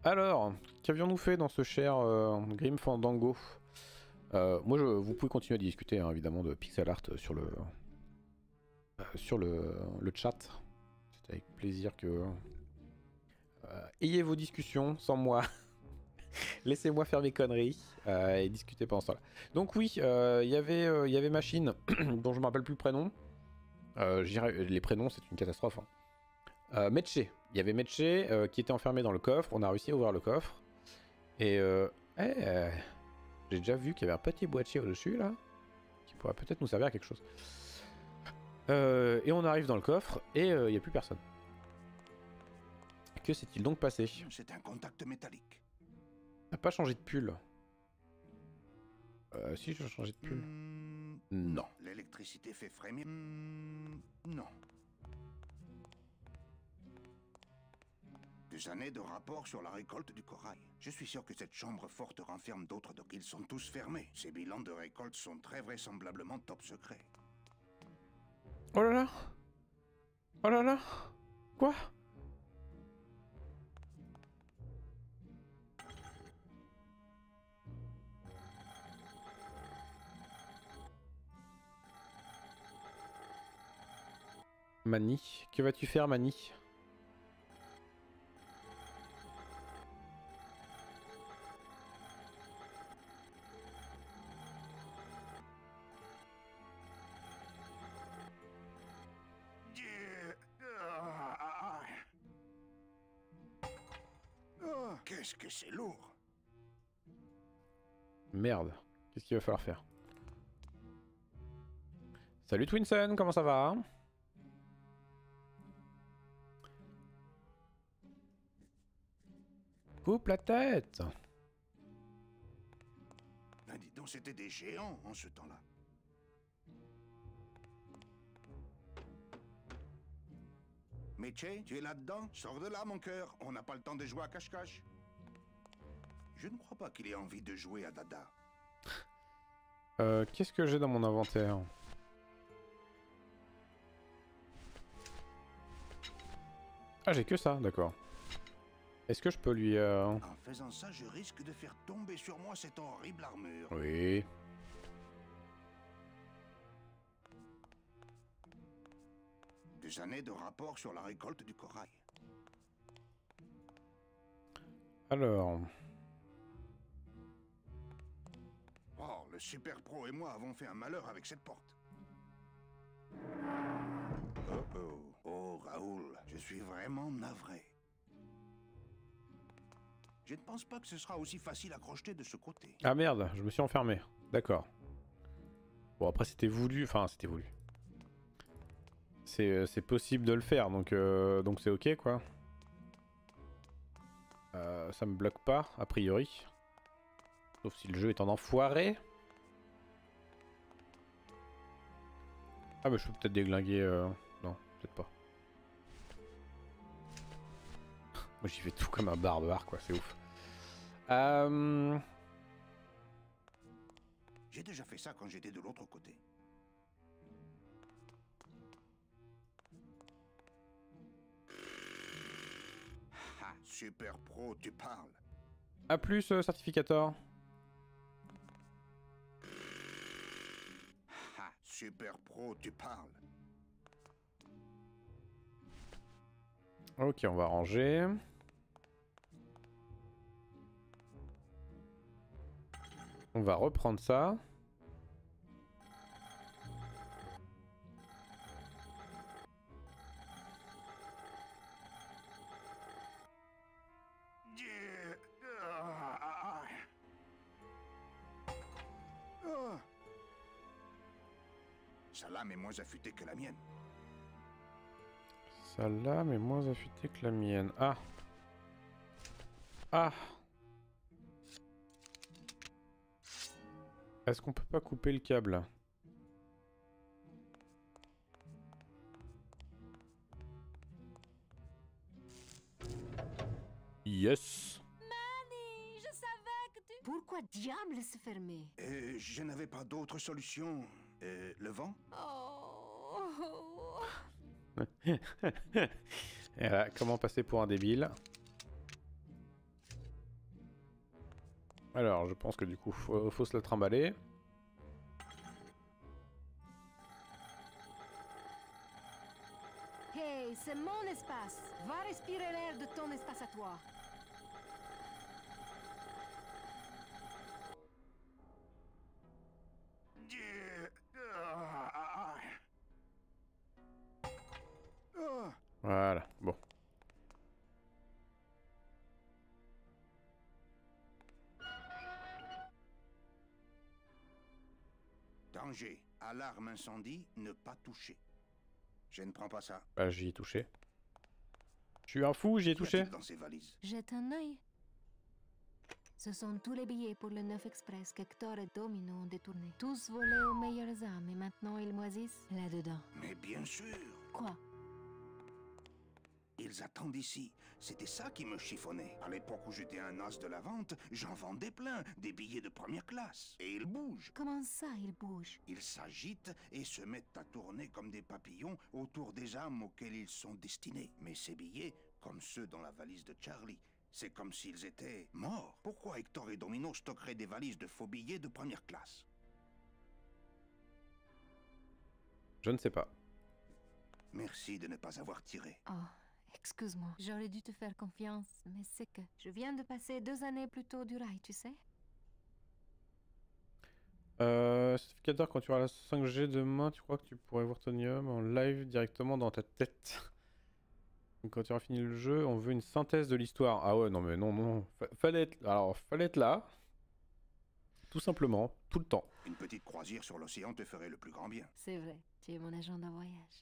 Alors, qu'avions-nous fait dans ce cher Grim Fandango? Moi, vous pouvez continuer à discuter, hein, évidemment, de pixel art sur le chat. C'est avec plaisir que... ayez vos discussions sans moi. Laissez-moi faire mes conneries et discuter pendant ce temps-là. Donc oui, il y avait Machine, dont je me rappelle plus le prénom. Les prénoms, c'est une catastrophe. Hein. Meche. Il y avait Meche qui était enfermé dans le coffre. On a réussi à ouvrir le coffre. Et j'ai déjà vu qu'il y avait un petit boîtier au-dessus, là, qui pourrait peut-être nous servir à quelque chose. Et on arrive dans le coffre, et il n'y a plus personne. Que s'est-il donc passé? C'est un contact métallique. T'as pas changé de pull? Si, je changé de pull. Non. L'électricité fait frémir. Non. Des années de rapports sur la récolte du corail. Je suis sûr que cette chambre forte renferme d'autres docks. Ils sont tous fermés. Ces bilans de récolte sont très vraisemblablement top secret. Oh là là! Oh là là! Quoi? Mani, que vas-tu faire, Mani? Qu'est-ce que c'est lourd! Merde, qu'est-ce qu'il va falloir faire? Salut Twinson, comment ça va? Coupe la tête! Ben dis donc, c'était des géants en ce temps-là. Meche, tu es là-dedans? Sors de là, mon cœur. On n'a pas le temps de jouer à cache-cache. Je ne crois pas qu'il ait envie de jouer à Dada. Qu'est-ce que j'ai dans mon inventaire? Ah, j'ai que ça, d'accord. Est-ce que je peux lui... En faisant ça, je risque de faire tomber sur moi cette horrible armure. Oui. Des années de rapports sur la récolte du corail. Alors... Oh, le Super Pro et moi avons fait un malheur avec cette porte. Oh oh. Oh, Raoul, je suis vraiment navré. Je ne pense pas que ce sera aussi facile à crocheter de ce côté. Ah merde, je me suis enfermé. D'accord. Bon, après c'était voulu, enfin c'était voulu. C'est possible de le faire, donc c'est ok quoi. Ça me bloque pas, a priori. Sauf si le jeu est en enfoiré. Ah mais je peux peut-être déglinguer... Non, peut-être pas. Moi j'y fais tout comme un barbare quoi, c'est ouf. J'ai déjà fait ça quand j'étais de l'autre côté. Ah, Super Pro, tu parles. A plus, certificator. Ah, Super Pro, tu parles. Ok, on va ranger. On va reprendre ça. Sa lame est moins affûtée que la mienne. Sa lame est moins affûtée que la mienne. Ah. Ah. Est-ce qu'on peut pas couper le câble? Yes. Manny, je savais que tu... Pourquoi diable se fermer? Je n'avais pas d'autre solution. Le vent? Oh. Et voilà, comment passer pour un débile? Alors, je pense que du coup, faut se la trimballer. Hey, c'est mon espace. Va respirer l'air de ton espace à toi. Voilà, bon. Danger. Alarme incendie, ne pas toucher. Je ne prends pas ça. Bah, j'y ai touché. Je suis un fou, j'y ai Qu'y touché. a-t-il dans ces valises? Jette un œil. Ce sont tous les billets pour le 9 Express qu'Hector et Domino ont détournés. Tous volés aux meilleures âmes et maintenant ils moisissent là-dedans. Mais bien sûr. Quoi? Ils attendent ici. C'était ça qui me chiffonnait. À l'époque où j'étais un as de la vente, j'en vendais plein, des billets de première classe. Et ils bougent. Comment ça, ils bougent? Ils s'agitent et se mettent à tourner comme des papillons autour des âmes auxquelles ils sont destinés. Mais ces billets, comme ceux dans la valise de Charlie, c'est comme s'ils étaient morts. Pourquoi Hector et Domino stockeraient des valises de faux billets de première classe? Je ne sais pas. Merci de ne pas avoir tiré. Oh, excuse-moi. J'aurais dû te faire confiance, mais c'est que je viens de passer 2 années plus tôt du rail, tu sais? Certificateur, quand tu auras la 5G demain, tu crois que tu pourrais voir Tony Hawk en live directement dans ta tête? Donc quand tu auras fini le jeu, on veut une synthèse de l'histoire. Ah ouais, non mais non, non. Fallait être là. Tout simplement, tout le temps. Une petite croisière sur l'océan te ferait le plus grand bien. C'est vrai, tu es mon agent d'un voyage.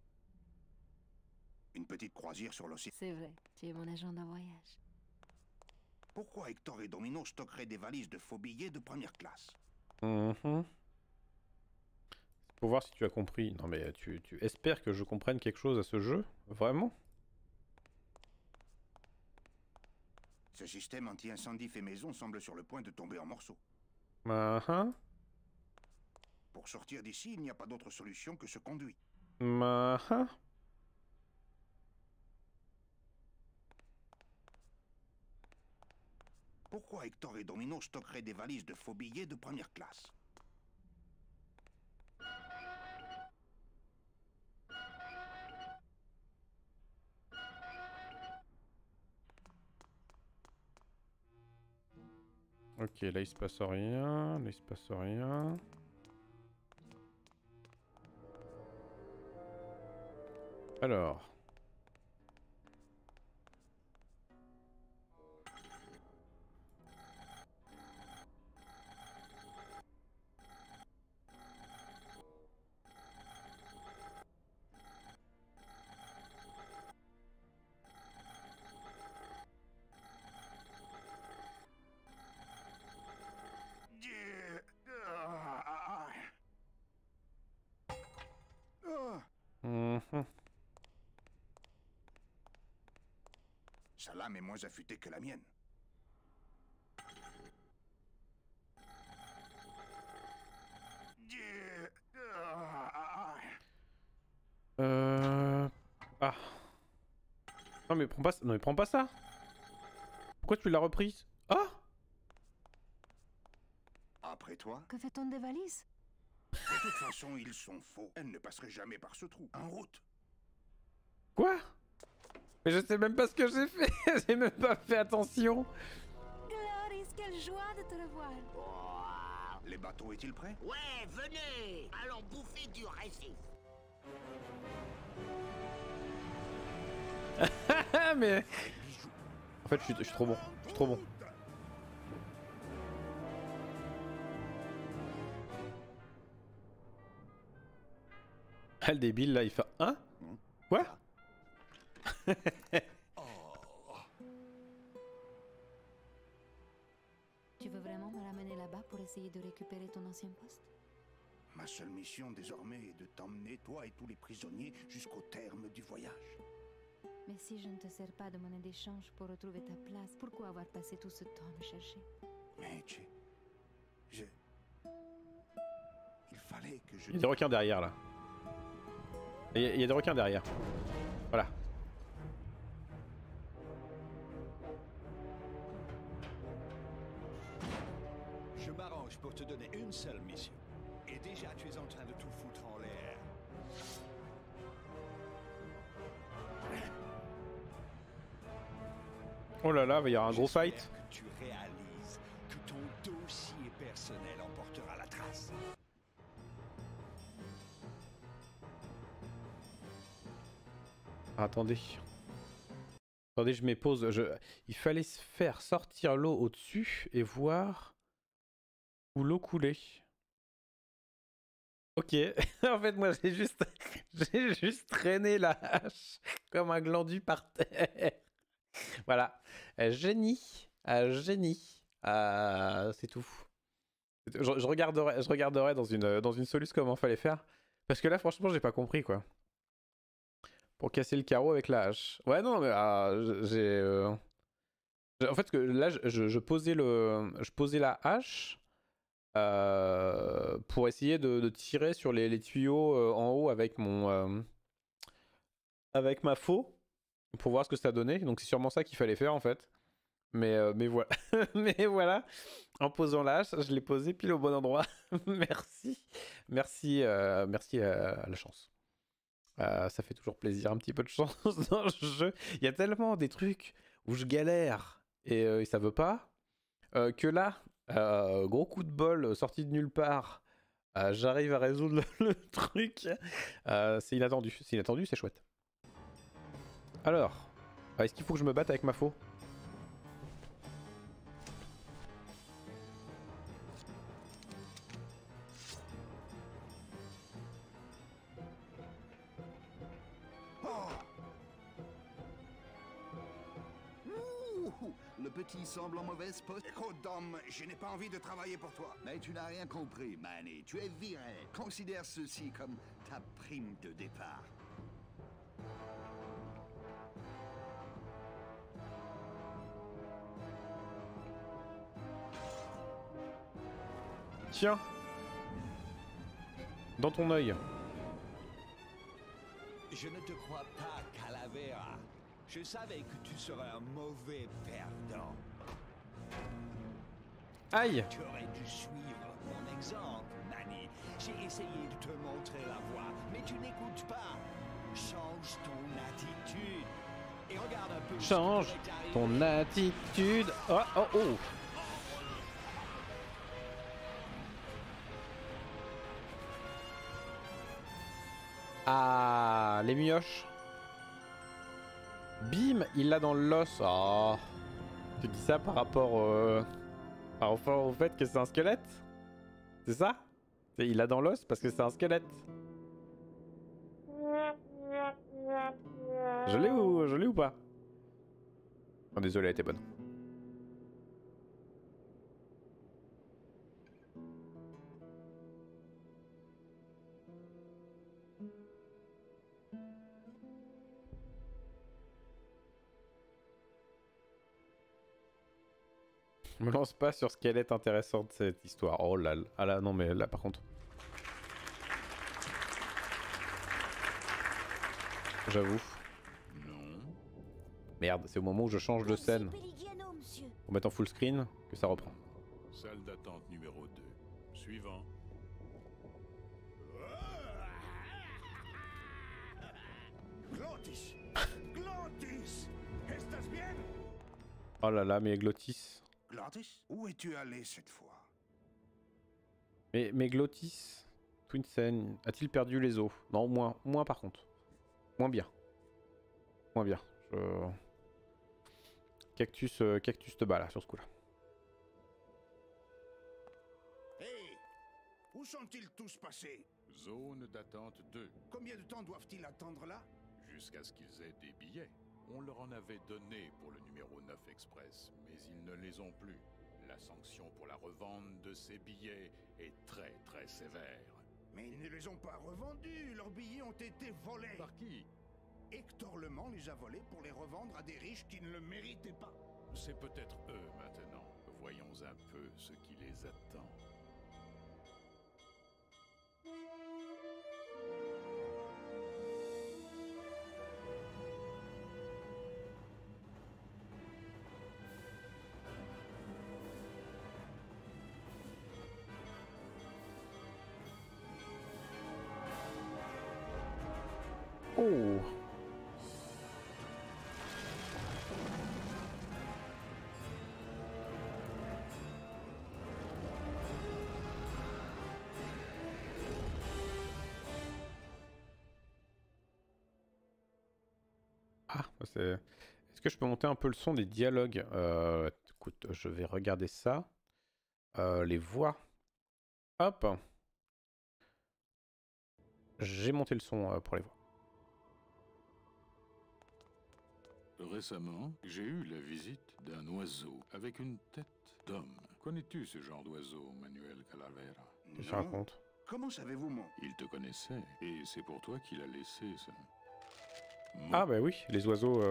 Une petite croisière sur l'océan. C'est vrai, tu es mon agent d'un voyage. Pourquoi Hector et Domino stockeraient des valises de faux billets de première classe? C'est pour voir si tu as compris. Non mais tu espères que je comprenne quelque chose à ce jeu? Vraiment? Ce système anti-incendie fait maison semble sur le point de tomber en morceaux. Pour sortir d'ici, il n'y a pas d'autre solution que ce conduit. Pourquoi Hector et Domino stockeraient des valises de faux billets de première classe? Ok, là il se passe rien, là il se passe rien. Alors. Sa lame est moins affûtée que la mienne. Ah. Non mais prends pas ça. Non mais prends pas ça. Pourquoi tu l'as reprise? Ah. Après toi? Que fait-on des valises? De toute façon, ils sont faux. Elles ne passeraient jamais par ce trou. En route. Quoi? Mais je sais même pas ce que j'ai fait. J'ai même pas fait attention. Gloris, quelle joie de te revoir. Oh, Les bateaux est-il prêt? ouais, venez, allons bouffer du récif. Mais en fait, je suis trop bon. Je suis trop bon. Ah, le débile là, il fait hein? Quoi? Tu veux vraiment me ramener là-bas pour essayer de récupérer ton ancien poste? Ma seule mission désormais est de t'emmener, toi et tous les prisonniers, jusqu'au terme du voyage. Mais si je ne te sers pas de monnaie d'échange pour retrouver ta place, pourquoi avoir passé tout ce temps à me chercher? Mais il fallait que je... Il y a des requins derrière là. Il y a des requins derrière. Voilà. pour te donner une seule mission. Et déjà, tu es en train de tout foutre en l'air. Oh là là, il va y avoir un gros fight. J'espère que tu réalises que ton dossier personnel en portera la trace. Attendez. Attendez, je mets pause. Il fallait faire sortir l'eau au-dessus et voir où l'eau coulait. Ok. En fait, moi, j'ai juste traîné la hache comme un glandu par terre. Voilà. Génie. Génie. C'est tout. Je regarderai dans une soluce comment fallait faire. Parce que là, franchement, j'ai pas compris, quoi. Pour casser le carreau avec la hache. Ouais, non, mais en fait, là, je posais la hache pour essayer de tirer sur les tuyaux en haut avec avec ma faux pour voir ce que ça donnait. Donc c'est sûrement ça qu'il fallait faire en fait. Mais voilà. Mais voilà. En posant la hache, je l'ai posé pile au bon endroit. Merci. Merci à la chance. Ça fait toujours plaisir, un petit peu de chance dans le jeu. Il y a tellement des trucs où je galère et ça veut pas. Que là, gros coup de bol sorti de nulle part, j'arrive à résoudre le truc. C'est inattendu, c'est chouette. Alors, est-ce qu'il faut que je me batte avec ma faux? Le petit semble en mauvaise poste. Écoute, Dom, je n'ai pas envie de travailler pour toi. Mais tu n'as rien compris, Manny. Tu es viré. Considère ceci comme ta prime de départ. Tiens. Dans ton œil. Je ne te crois pas, Calavera. Je savais que tu serais un mauvais perdant. Aïe. Tu aurais dû suivre mon exemple, Manny. J'ai essayé de te montrer la voie, mais tu n'écoutes pas. Change ton attitude. Et regarde un peu. Change ton attitude. Oh, oh, oh. Ah, les mioches. Bim, il l'a dans l'os. Oh. Tu dis ça par rapport au fait que c'est un squelette? C'est ça? Il l'a dans l'os parce que c'est un squelette. Je l'ai ou pas? Oh, désolé, elle était bonne. Me lance pas sur ce qu'elle est intéressante cette histoire. Oh là là. Ah là, non mais là par contre. J'avoue. Non. Merde, c'est au moment où je change de scène. Pour mettre en full screen que ça reprend. Salle d'attente numéro 2. Suivant. Glottis! Glottis! Estás bien? Oh là là, mais Glottis. Glottis? Où es-tu allé cette fois? Mais Glottis, Twinsen, a-t-il perdu les os? Non, moins par contre. Moins bien. Moins bien. Cactus te bat là, sur ce coup-là. Hey! Où sont-ils tous passés? Zone d'attente 2. Combien de temps doivent-ils attendre là? Jusqu'à ce qu'ils aient des billets. On leur en avait donné pour le numéro 9 Express, mais ils ne les ont plus. La sanction pour la revente de ces billets est très très sévère. Mais ils ne les ont pas revendus, leurs billets ont été volés. Par qui? Hector Le Mans les a volés pour les revendre à des riches qui ne le méritaient pas. C'est peut-être eux maintenant. Voyons un peu ce qui les attend. Oh. Ah, c'est... Est-ce que je peux monter un peu le son des dialogues? Écoute, je vais regarder ça. Les voix. Hop. J'ai monté le son pour les voix. Récemment, j'ai eu la visite d'un oiseau avec une tête d'homme. Connais-tu ce genre d'oiseau, Manuel Calavera? Qu'est-ce que tu Non. racontes? Comment savez-vous mon... Il te connaissait, et c'est pour toi qu'il a laissé ce... mot. Ah bah oui, les oiseaux...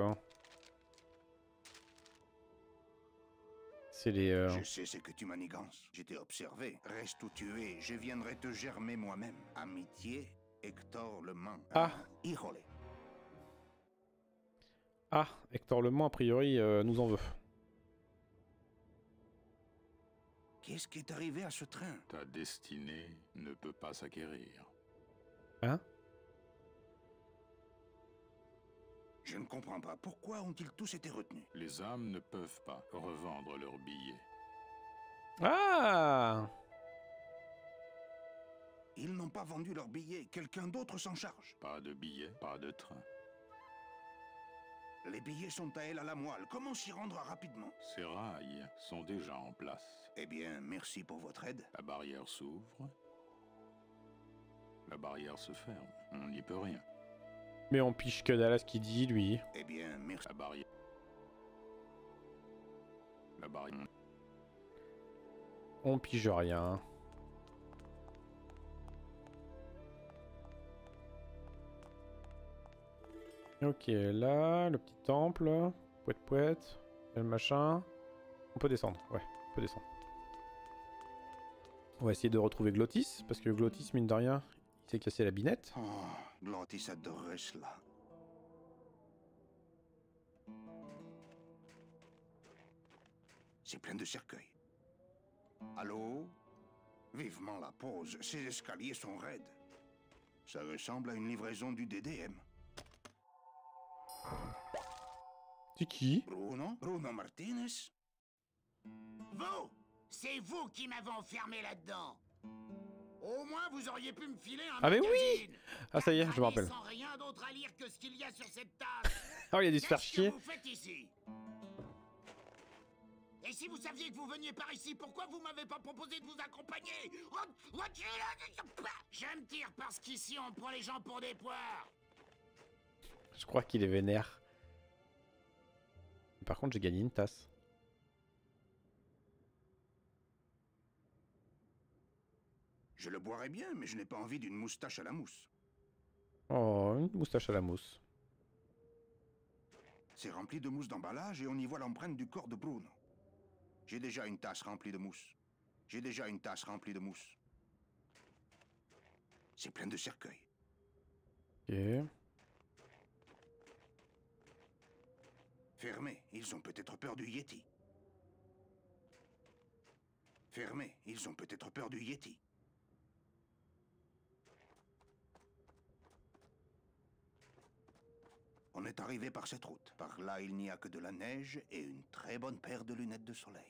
C'est les... Je sais ce que tu manigances. Je t'ai observé. Reste où tu es, je viendrai te germer moi-même. Amitié, Hector Le Mans. Ah. Híjole. Ah, Hector Le Mans, a priori, nous en veut. Qu'est-ce qui est arrivé à ce train? Ta destinée ne peut pas s'acquérir. Hein? Je ne comprends pas. Pourquoi ont-ils tous été retenus? Les âmes ne peuvent pas revendre leurs billets. Ah! Ils n'ont pas vendu leurs billets. Quelqu'un d'autre s'en charge. Pas de billets, pas de train. Les billets sont à elle à la moelle. Comment s'y rendre rapidement? Ces rails sont déjà en place. Eh bien, merci pour votre aide. La barrière s'ouvre. La barrière se ferme. On n'y peut rien. Mais on piche que dalle à ce qu'il dit, lui. Eh bien, merci. La barrière... La barrière... On pige rien. Ok, là, le petit temple. Pouette pouette. Et le machin. On peut descendre, ouais, on peut descendre. On va essayer de retrouver Glottis, parce que Glottis, mine de rien, il s'est cassé la binette. Oh, Glottis adorait cela. C'est plein de cercueils. Allô? Vivement la pause. Ces escaliers sont raides. Ça ressemble à une livraison du DDM. C'est qui? Bruno? Bruno Martinez? Vous! C'est vous qui m'avez enfermé là-dedans. Au moins, vous auriez pu me filer un Ah mais magazine. Ah ça y est, je me rappelle. Sans rien d'autre à lire que ce qu'il y a sur cette table. Ah, il a dû se faire Qu'est-ce chier. que vous faites ici? Et si vous saviez que vous veniez par ici, pourquoi vous m'avez pas proposé de vous accompagner? Je me tire parce qu'ici on prend les gens pour des poires. Je crois qu'il est vénère. Par contre, j'ai gagné une tasse. Je le boirais bien, mais je n'ai pas envie d'une moustache à la mousse. Oh, une moustache à la mousse. C'est rempli de mousse d'emballage et on y voit l'empreinte du corps de Bruno. J'ai déjà une tasse remplie de mousse. J'ai déjà une tasse remplie de mousse. C'est plein de cercueils. Ok. Fermés, ils ont peut-être peur du Yeti. Fermés, ils ont peut-être peur du Yeti. On est arrivé par cette route. Par là, il n'y a que de la neige et une très bonne paire de lunettes de soleil.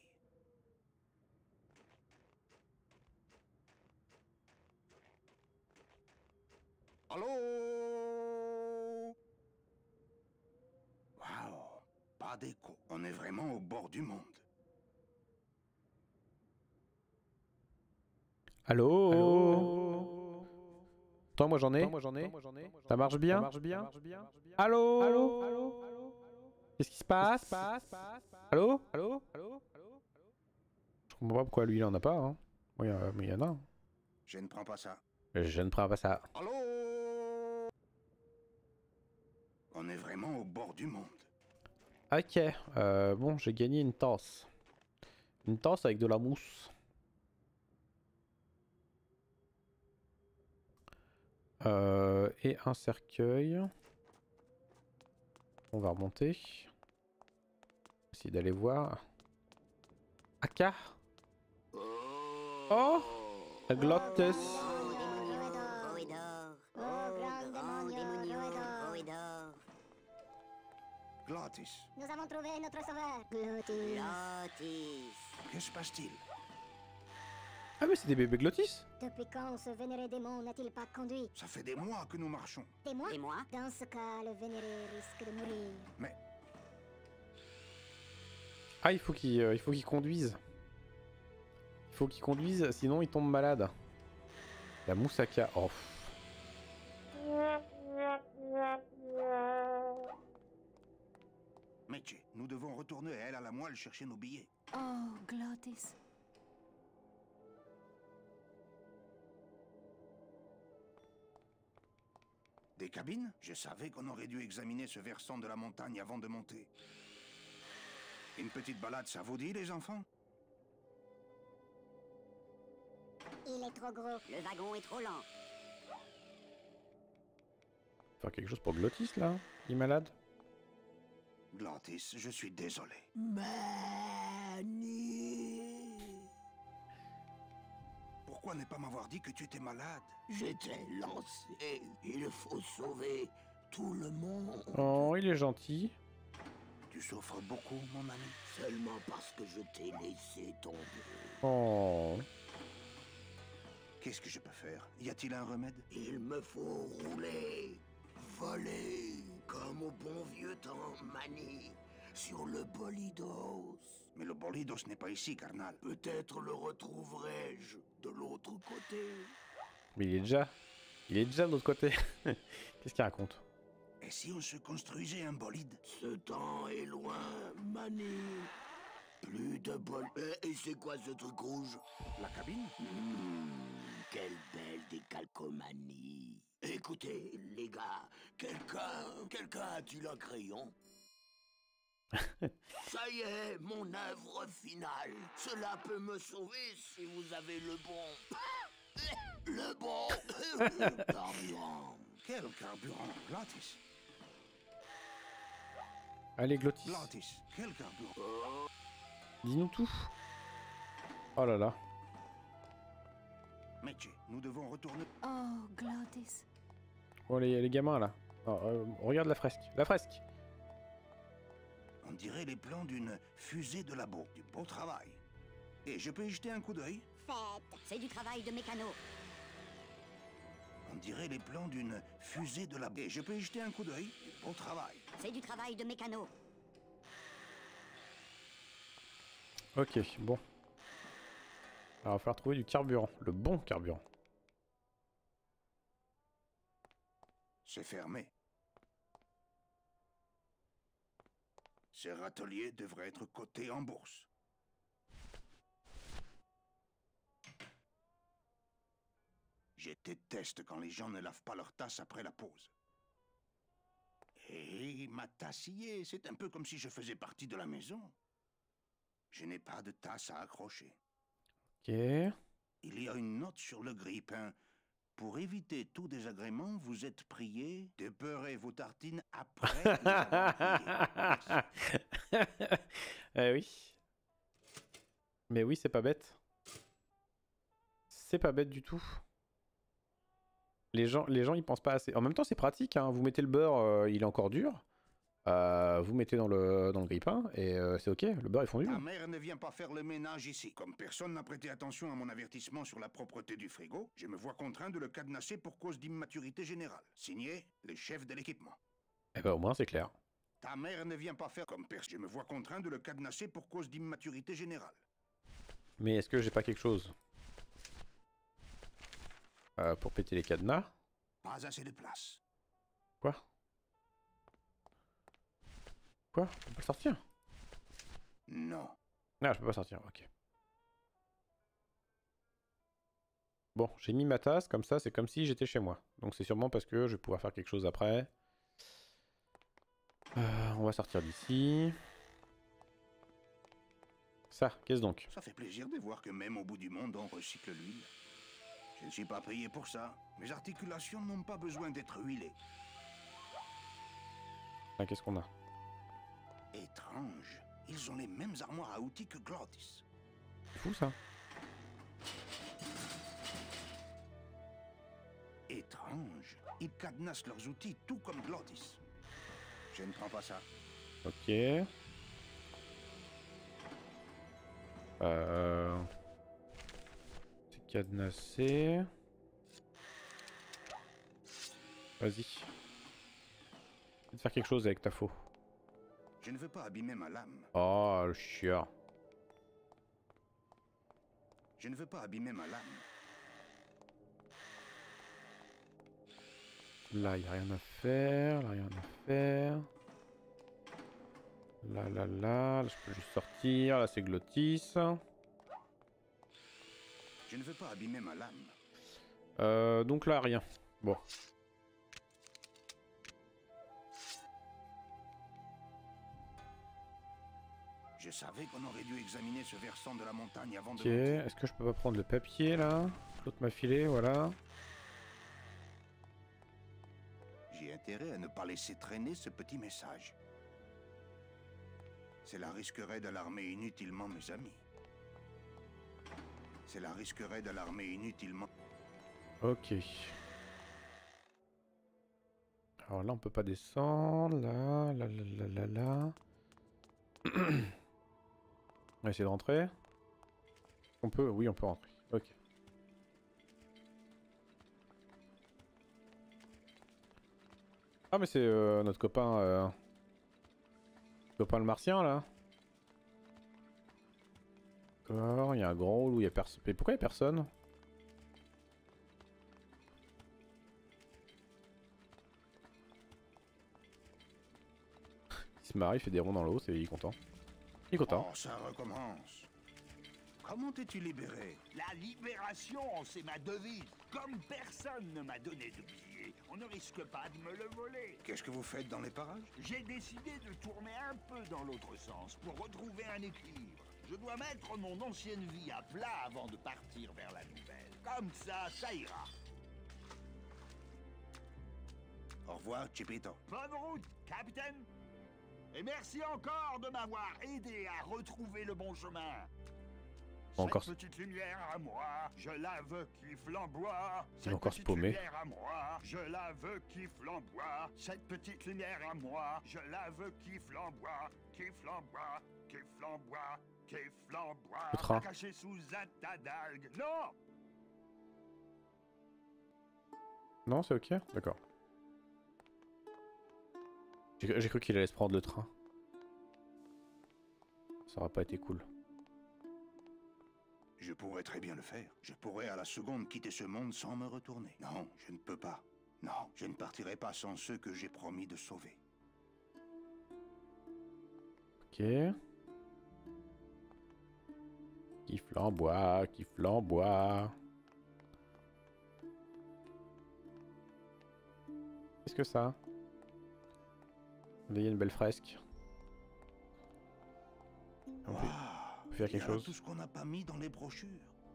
Allô? Waouh, pas d'écho. On est vraiment au bord du monde. Allô? Allô? Toi, moi j'en ai. Ça marche bien? Allô? Allô? Qu'est-ce qui se passe? Allô? Allô? Je comprends pas pourquoi lui il en a pas. Hein. Oui, mais il y en a. Hein. Je ne prends pas ça. Je ne prends pas ça. Allô? On est vraiment au bord du monde. Ok, bon, j'ai gagné une tasse. Une tasse avec de la mousse. Et un cercueil. On va remonter. Essayer d'aller voir. Aka. Oh, Glottis. Glottis, Nous avons trouvé notre sauveur. Glottis. Lotis. que se passe-t-il? Ah mais c'est des bébés glottis. Depuis quand ce vénéré démon n'a-t-il pas conduit? Ça fait des mois que nous marchons. Des mois? Et moi? Dans ce cas, le vénéré risque de mourir. Mais Ah il faut qu'il conduise. Il faut qu'il conduise, sinon il tombe malade. La moussaka. Oh. Métier, nous devons retourner elle à la moelle chercher nos billets. Oh, Glottis. Des cabines? Je savais qu'on aurait dû examiner ce versant de la montagne avant de monter. Une petite balade, ça vous dit, les enfants? Il est trop gros. Le wagon est trop lent. Faire quelque chose pour Glottis là. Il est malade. Glottis, je suis désolé. Manny, Pourquoi ne pas m'avoir dit que tu étais malade? j'étais lancé. Il faut sauver tout le monde. Oh il est gentil. Tu souffres beaucoup, mon ami. Seulement parce que je t'ai laissé tomber. Oh. Qu'est-ce que je peux faire? Y a-t-il un remède? Il me faut rouler, voler, comme au bon vieux temps, Manny, sur le Bolidos. Mais le Bolidos n'est pas ici, carnal. Peut-être le retrouverai-je de l'autre côté. Mais il est déjà de l'autre côté. Qu'est-ce qu'il raconte? Et si on se construisait un bolide? Ce temps est loin, Manny. Plus de bol... Et c'est quoi ce truc rouge? La cabine? Quelle belle décalcomanie. Écoutez, les gars, quelqu'un a-t-il un crayon? Ça y est, mon œuvre finale. Cela peut me sauver si vous avez le bon... Le bon... carburant. Quel carburant? Glottis. Allez Glottis. Glottis, quel carburant? Dis-nous tout. Oh là là. Métier, nous devons retourner. Oh, Glottis. Oh les gamins là. Oh, regarde la fresque. La fresque. On dirait les plans d'une fusée de labo. Du beau travail. Et je peux y jeter un coup d'œil? Faites. C'est du travail de mécano. On dirait les plans d'une fusée de labo. Et je peux y jeter un coup d'œil? Du beau travail. C'est du travail de mécano. Ok, bon. Alors, il va falloir trouver du carburant. Le bon carburant. C'est fermé. Ces râteliers devraient être cotés en bourse. Je déteste quand les gens ne lavent pas leur tasse après la pause. Et ma tasse y est, c'est un peu comme si je faisais partie de la maison. Je n'ai pas de tasse à accrocher. Ok. Il y a une note sur le grille-pain. Pour éviter tout désagrément, vous êtes prié de beurrer vos tartines après les avoir pliées. Eh oui. Mais oui, c'est pas bête. C'est pas bête du tout. Les gens ils pensent pas assez. En même temps, c'est pratique, hein. Vous mettez le beurre, il est encore dur. Vous mettez dans le grille-pain et c'est ok, le beurre est fondu. Ta mère ne vient pas faire le ménage ici. Comme personne n'a prêté attention à mon avertissement sur la propreté du frigo, je me vois contraint de le cadenasser pour cause d'immaturité générale. Signé, les chefs de l'équipement. Eh ben au moins c'est clair. Ta mère ne vient pas faire comme personne. Je me vois contraint de le cadenasser pour cause d'immaturité générale. Mais est-ce que j'ai pas quelque chose pour péter les cadenas? Pas assez de place. Quoi? Quoi? Je peux pas le sortir? Non. Ah, je peux pas sortir, ok. Bon, j'ai mis ma tasse, comme ça, c'est comme si j'étais chez moi. Donc c'est sûrement parce que je vais pouvoir faire quelque chose après. On va sortir d'ici. Ça, qu'est-ce donc? Ça fait plaisir de voir que même au bout du monde, on recycle l'huile. Je ne suis pas payé pour ça. Mes articulations n'ont pas besoin d'être huilées. Ah, qu'est-ce qu'on a? Étrange. Ils ont les mêmes armoires à outils que Glottis. C'est fou ça. Étrange. Ils cadenassent leurs outils tout comme Glottis. Je ne prends pas ça. Ok. C'est cadenassé. Vas-y. Essaye de faire quelque chose avec ta faux. Je ne veux pas abîmer ma lame. Oh, le chieur. Je ne veux pas abîmer ma lame. Là, il n'y a rien à faire. Là, rien à faire. Là, je peux juste sortir. Là, c'est Glottis. Je ne veux pas abîmer ma lame. Donc là, rien. Bon. Je savais qu'on aurait dû examiner ce versant de la montagne avant Ok. de monter. Est-ce que je peux pas prendre le papier, là? L'autre m'a filé, voilà. J'ai intérêt à ne pas laisser traîner ce petit message. Cela risquerait d'alarmer inutilement mes amis. Cela risquerait d'alarmer inutilement... Ok. Alors là, on peut pas descendre. Là. On va essayer de rentrer. On peut? Oui, on peut rentrer. Ok. Ah, mais c'est notre copain... copain le martien, là. D'accord, il y a un grand hall où il y a personne. Mais pourquoi il y a personne? Il se marre, il fait des ronds dans l'eau, il est content. Il est content. Oh, ça recommence. Comment t'es-tu libéré? La libération, c'est ma devise. Comme personne ne m'a donné de billets, on ne risque pas de me le voler. Qu'est-ce que vous faites dans les parages? J'ai décidé de tourner un peu dans l'autre sens pour retrouver un équilibre. Je dois mettre mon ancienne vie à plat avant de partir vers la nouvelle. Comme ça ira. Au revoir, Chipito. Bonne route, capitaine. Et merci encore de m'avoir aidé à retrouver le bon chemin. Encore... Cette petite lumière à moi, je la veux qui flamboie. Il va encore se paumer. Lumière à moi, je la veux qui flamboie. Cette petite lumière à moi, je la veux qui flamboie, qui flamboie, qui flamboie, qui flamboie. Le train. Caché sous un tas d'algues. Non! Non, c'est ok? D'accord. J'ai cru qu'il allait se prendre le train. Ça aurait pas été cool. Je pourrais très bien le faire. Je pourrais à la seconde quitter ce monde sans me retourner. Non, je ne peux pas. Non, je ne partirai pas sans ceux que j'ai promis de sauver. Ok. Qui flamboie, qui flamboie. Qu'est-ce que ça? Il y a une belle fresque. On peut faire quelque chose. Tout ce qu'on n'a pas mis dans les brochures.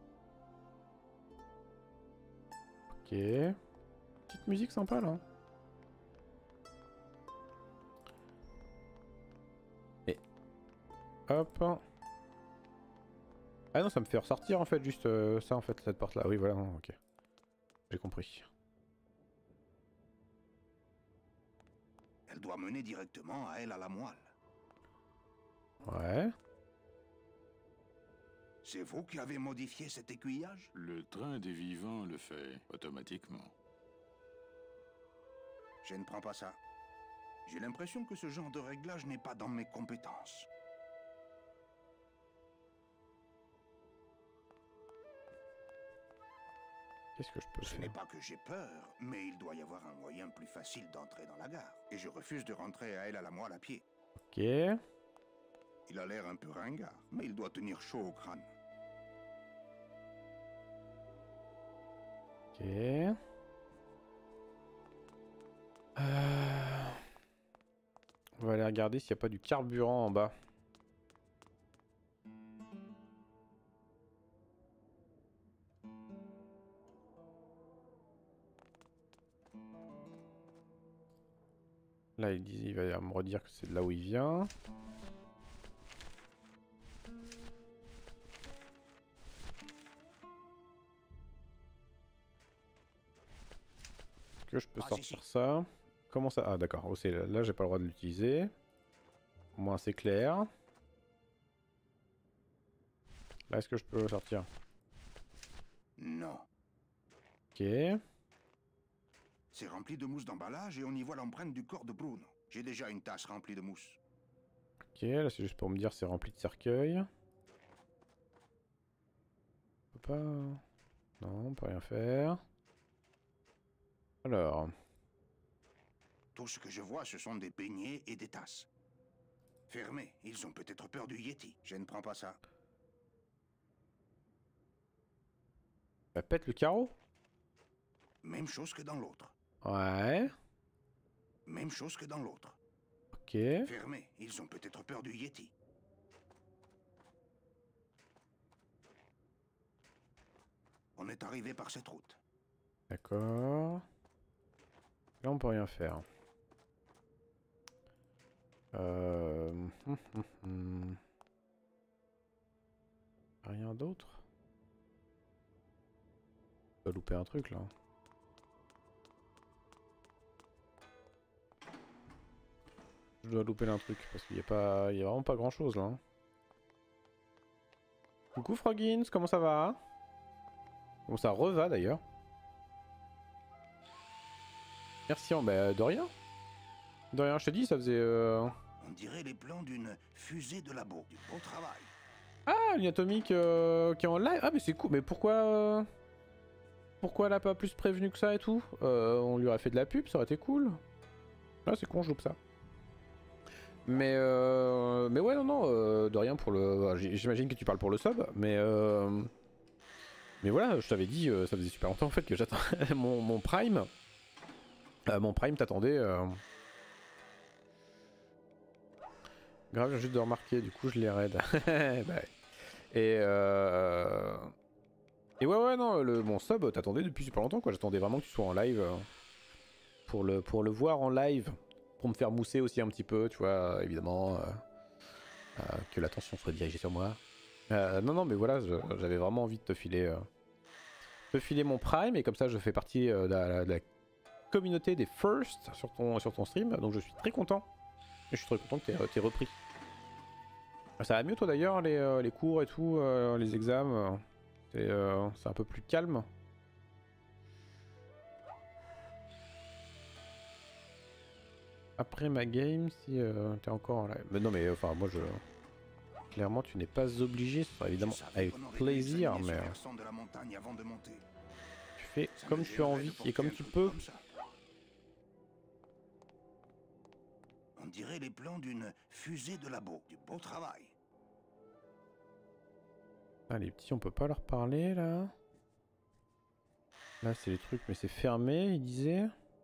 Ok. Petite musique sympa là. Et hop. Ah non, ça me fait ressortir en fait, juste ça en fait, cette porte là. Oui, voilà, ok. J'ai compris. Elle doit mener directement à elle à la moelle. Ouais. C'est vous qui avez modifié cet aiguillage? Le train des vivants le fait automatiquement. Je ne prends pas ça. J'ai l'impression que ce genre de réglage n'est pas dans mes compétences. Qu'est-ce que je peux Ce faire? n'est pas que j'ai peur, mais il doit y avoir un moyen plus facile d'entrer dans la gare. Et je refuse de rentrer à elle à la moelle à pied. Ok. Il a l'air un peu ringard, mais il doit tenir chaud au crâne. Ok. On va aller regarder s'il n'y a pas du carburant en bas. Là, il va me redire que c'est de là où il vient. Est-ce que je peux sortir ça? Comment ça? Ah d'accord, oh, là j'ai pas le droit de l'utiliser. Au moins c'est clair. Là, est-ce que je peux sortir? Non. Ok. C'est rempli de mousse d'emballage et on y voit l'empreinte du corps de Bruno. J'ai déjà une tasse remplie de mousse. Ok, là c'est juste pour me dire c'est rempli de cercueils. On peut pas... Non, on peut rien faire. Alors... Tout ce que je vois, ce sont des beignets et des tasses. Fermés, ils ont peut-être peur du Yeti. Je ne prends pas ça. Ça pète le carreau? Même chose que dans l'autre. Ouais. Même chose que dans l'autre. Ok. Fermés, ils ont peut-être peur du Yeti. On est arrivé par cette route. D'accord. Là on peut rien faire. Rien d'autre? On va louper un truc là. Je dois louper un truc parce qu'il y a pas, il y a vraiment pas grand chose là. Coucou Froggins, comment ça va? Comment ça reva d'ailleurs? Merci, bah, de rien. De rien, je t'ai dit, ça faisait... On dirait les plans d'une fusée de labo. Du beau travail. Ah, une atomique qui est en live. Ah, mais c'est cool. Mais pourquoi... Pourquoi elle a pas plus prévenu que ça et tout? On lui aurait fait de la pub, ça aurait été cool. Ah, c'est con, je loupe ça. Mais ouais, non, de rien pour le... J'imagine que tu parles pour le sub, mais voilà, je t'avais dit, ça faisait super longtemps en fait que j'attends mon Prime. Mon Prime t'attendait. Grave, j'ai juste de remarquer, du coup je l'ai raid. Bah, et ouais, non, mon sub t'attendait depuis super longtemps quoi. J'attendais vraiment que tu sois en live pour le voir en live. Pour me faire mousser aussi un petit peu, tu vois, évidemment. Que l'attention soit dirigée sur moi. Non, mais voilà, j'avais vraiment envie de te filer mon Prime. Et comme ça, je fais partie de la communauté des First sur ton stream. Donc je suis très content. Et je suis très content que t'aies repris. Ça va mieux toi d'ailleurs, les cours et tout, les examens. C'est un peu plus calme. Après ma game, si t'es encore en live. Mais non, mais enfin, moi je. Clairement, tu n'es pas obligé, ce sera évidemment avec plaisir, mais. Tu fais comme tu as envie et comme tu peux. On dirait les plans d'une fusée de labo. Du beau travail. Ah, les petits, on peut pas leur parler là. Là, c'est les trucs, mais c'est fermé, il disait.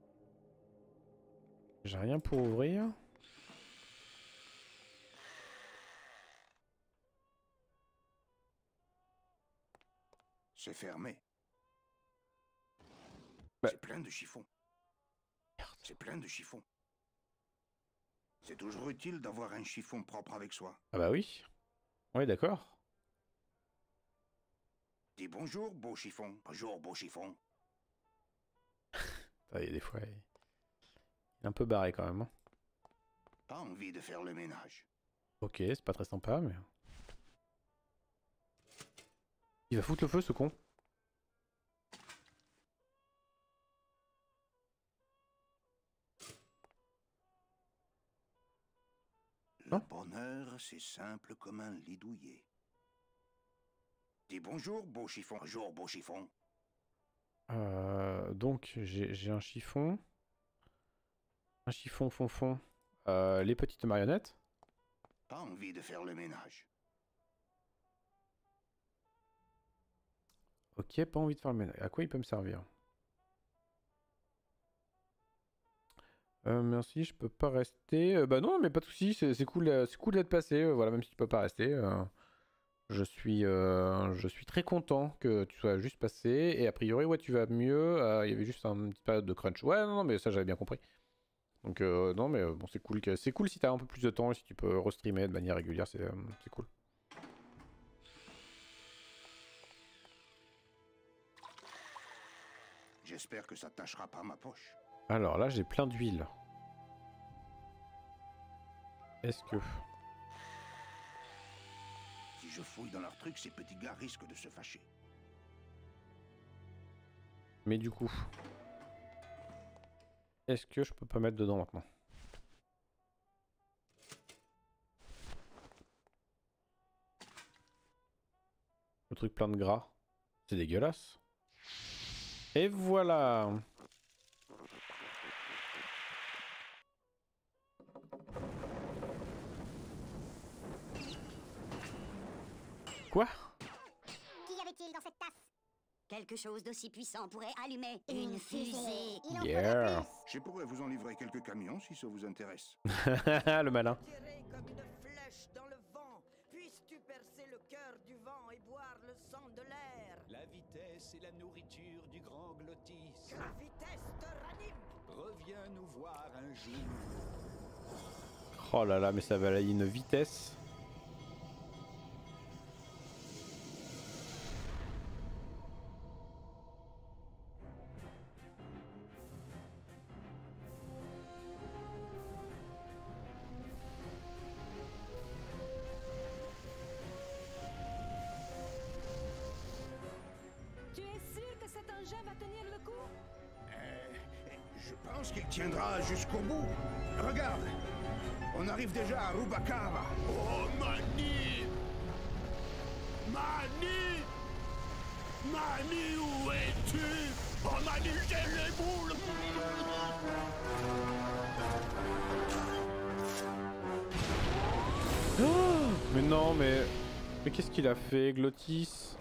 J'ai rien pour ouvrir. C'est fermé. Bah. C'est plein de chiffons. C'est plein de chiffons. C'est toujours utile d'avoir un chiffon propre avec soi. Ah bah oui. Ouais, d'accord. Dis bonjour, beau chiffon. Bonjour, beau chiffon. Ah, il y a des fois, il est un peu barré quand même. Hein. Pas envie de faire le ménage. Ok, c'est pas très sympa, mais... Il va foutre le feu, ce con. Le bonheur, c'est simple comme un lit douillet. Dis bonjour, beau chiffon. Bonjour, beau chiffon. Donc, j'ai un chiffon. Un chiffon fond. Les petites marionnettes. Pas envie de faire le ménage. Ok, pas envie de faire le ménage. À quoi il peut me servir? Merci, je peux pas rester. Bah non, mais pas de soucis, c'est cool d'être passé. Voilà, même si tu peux pas rester. Je suis très content que tu sois juste passé. Et a priori, ouais, tu vas mieux. Il y avait juste une petite période de crunch. Ouais, non, mais ça, j'avais bien compris. Donc, non, mais bon, c'est cool si t'as un peu plus de temps et si tu peux restreamer de manière régulière, c'est cool. J'espère que ça tâchera pas ma poche. Alors là, j'ai plein d'huile. Est-ce que... Si je fouille dans leurs trucs, ces petits gars risquent de se fâcher. Mais du coup... Est-ce que je peux pas mettre dedans maintenant? Le truc plein de gras. C'est dégueulasse. Et voilà. Quoi? Qu'y avait-il dans cette tasse? Quelque chose d'aussi puissant pourrait allumer Une fusée. Il en Yeah. faudrait plus. Je pourrais vous en livrer quelques camions si ça vous intéresse. Le malin. Tiré comme une flèche dans le vent, puisses-tu percer le cœur du vent et boire le sang de l'air. La vitesse et la nourriture du grand Glottis. Que la vitesse te ranime. Reviens nous voir un jour. Oh là là, mais ça va aller une vitesse. Tu es sûr que cet engin va tenir le coup? Je pense qu'il tiendra jusqu'au bout. Regarde, on arrive déjà à Rubacava. Oh, Mani! Mani! Mani, où es-tu? Oh, Mani, j'ai les boules! Mais non, mais... Mais qu'est-ce qu'il a fait, Glottis?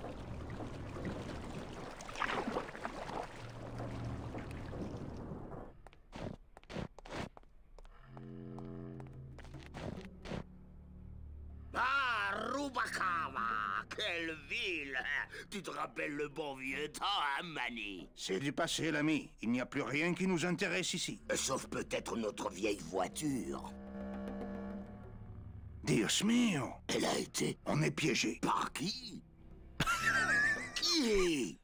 Ah, Rubacava! Quelle ville! Tu te rappelles le bon vieux temps, hein, Mani? C'est du passé, l'ami. Il n'y a plus rien qui nous intéresse ici. Sauf peut-être notre vieille voiture. Dios mio! Elle a été... On est piégé. Par qui? Qui?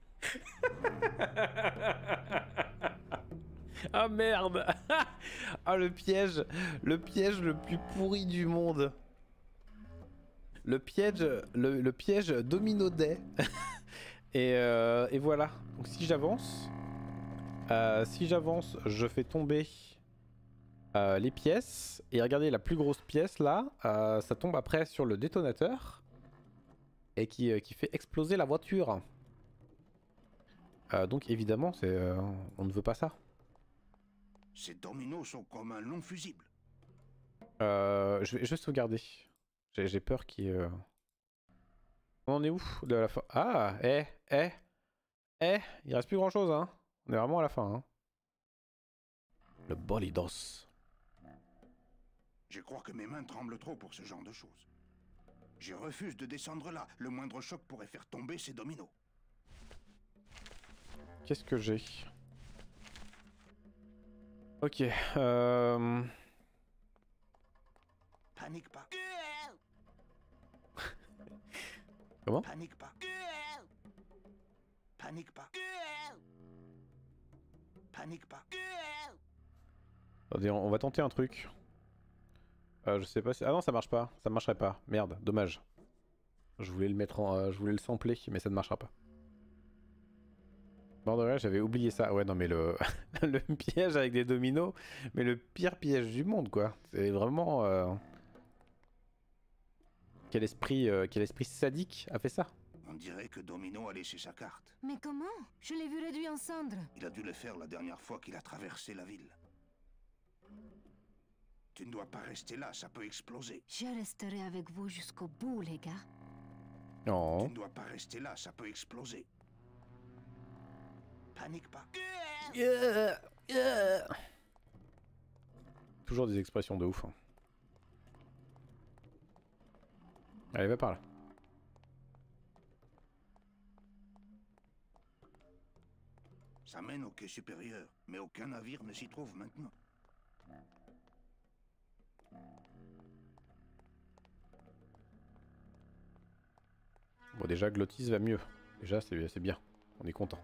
Ah merde. Ah le piège le plus pourri du monde. Le piège Domino Day. et voilà. Donc si j'avance, je fais tomber les pièces. Et regardez la plus grosse pièce là, ça tombe après sur le détonateur et qui fait exploser la voiture. Donc évidemment, on ne veut pas ça. Ces dominos sont comme un long fusible. Je vais sauvegarder. J'ai peur qu'il... On en est où de la fin? Ah, il reste plus grand chose, hein. On est vraiment à la fin, hein. Le bolidos. Je crois que mes mains tremblent trop pour ce genre de choses. Je refuse de descendre là. Le moindre choc pourrait faire tomber ces dominos. Qu'est-ce que j'ai? Ok, Panique pas. Comment? Panique pas. Panique pas. Panique pas. Attendez, on va tenter un truc. Je sais pas si... Ah non, ça marche pas. Ça marcherait pas. Merde, dommage. Je voulais le mettre en... je voulais le sampler, mais ça ne marchera pas. Bon, de vrai, j'avais oublié ça. Ouais, non, mais le... le piège avec des dominos, mais le pire piège du monde, quoi. C'est vraiment... Quel esprit sadique a fait ça? On dirait que Domino a laissé sa carte. Mais comment? Je l'ai vu réduit en cendres. Il a dû le faire la dernière fois qu'il a traversé la ville. Tu ne dois pas rester là, ça peut exploser. Je resterai avec vous jusqu'au bout, les gars. Non. Tu ne dois pas rester là, ça peut exploser. Panique pas. Toujours des expressions de ouf. Hein. Allez, va par là. Ça mène au quai supérieur, mais aucun navire ne s'y trouve maintenant. Bon, déjà, Glottis va mieux. Déjà, c'est bien. On est content.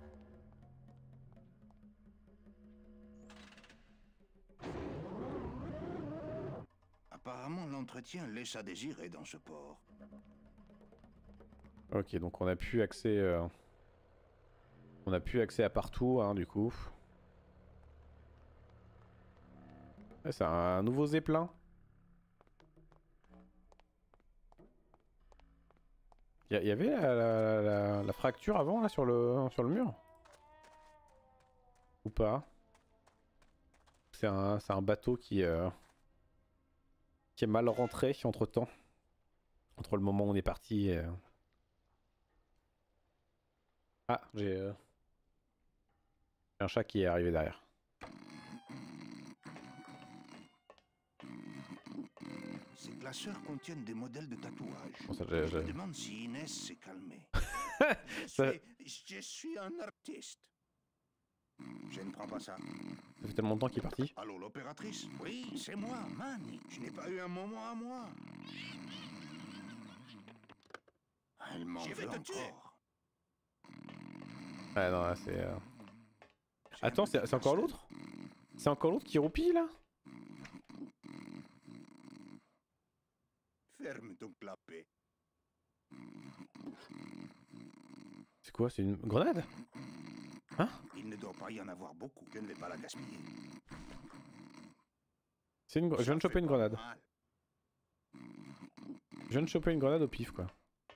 À part Apparemment, l'entretien laisse à désirer dans ce port. Ok, donc on a pu accès... On a pu accès à partout, hein, du coup. Ouais, c'est un nouveau zeppelin. Il y avait la fracture avant, là, sur le mur? Ou pas? C'est un bateau qui est mal rentré entre-temps. Entre le moment où on est parti et... Ah, j'ai un chat qui est arrivé derrière. Ces classeurs contiennent des modèles de tatouages. Bon, ça, Je me demande si Inès s'est calmée. Je suis un artiste. Je ne prends pas ça. Ça fait tellement de temps qu'il est parti. Allô, l'opératrice? Oui, c'est moi, Manny. Je n'ai pas eu un moment à moi. Elle m'en veut encore. Ah non, là c'est... Attends, c'est encore l'autre? C'est encore l'autre qui roupille là? Ferme donc la paix. C'est quoi? C'est une grenade? Hein? Il ne doit pas y en avoir beaucoup. Je ne vais pas la gaspiller. Je viens de choper une grenade. Je viens de choper une grenade au pif quoi.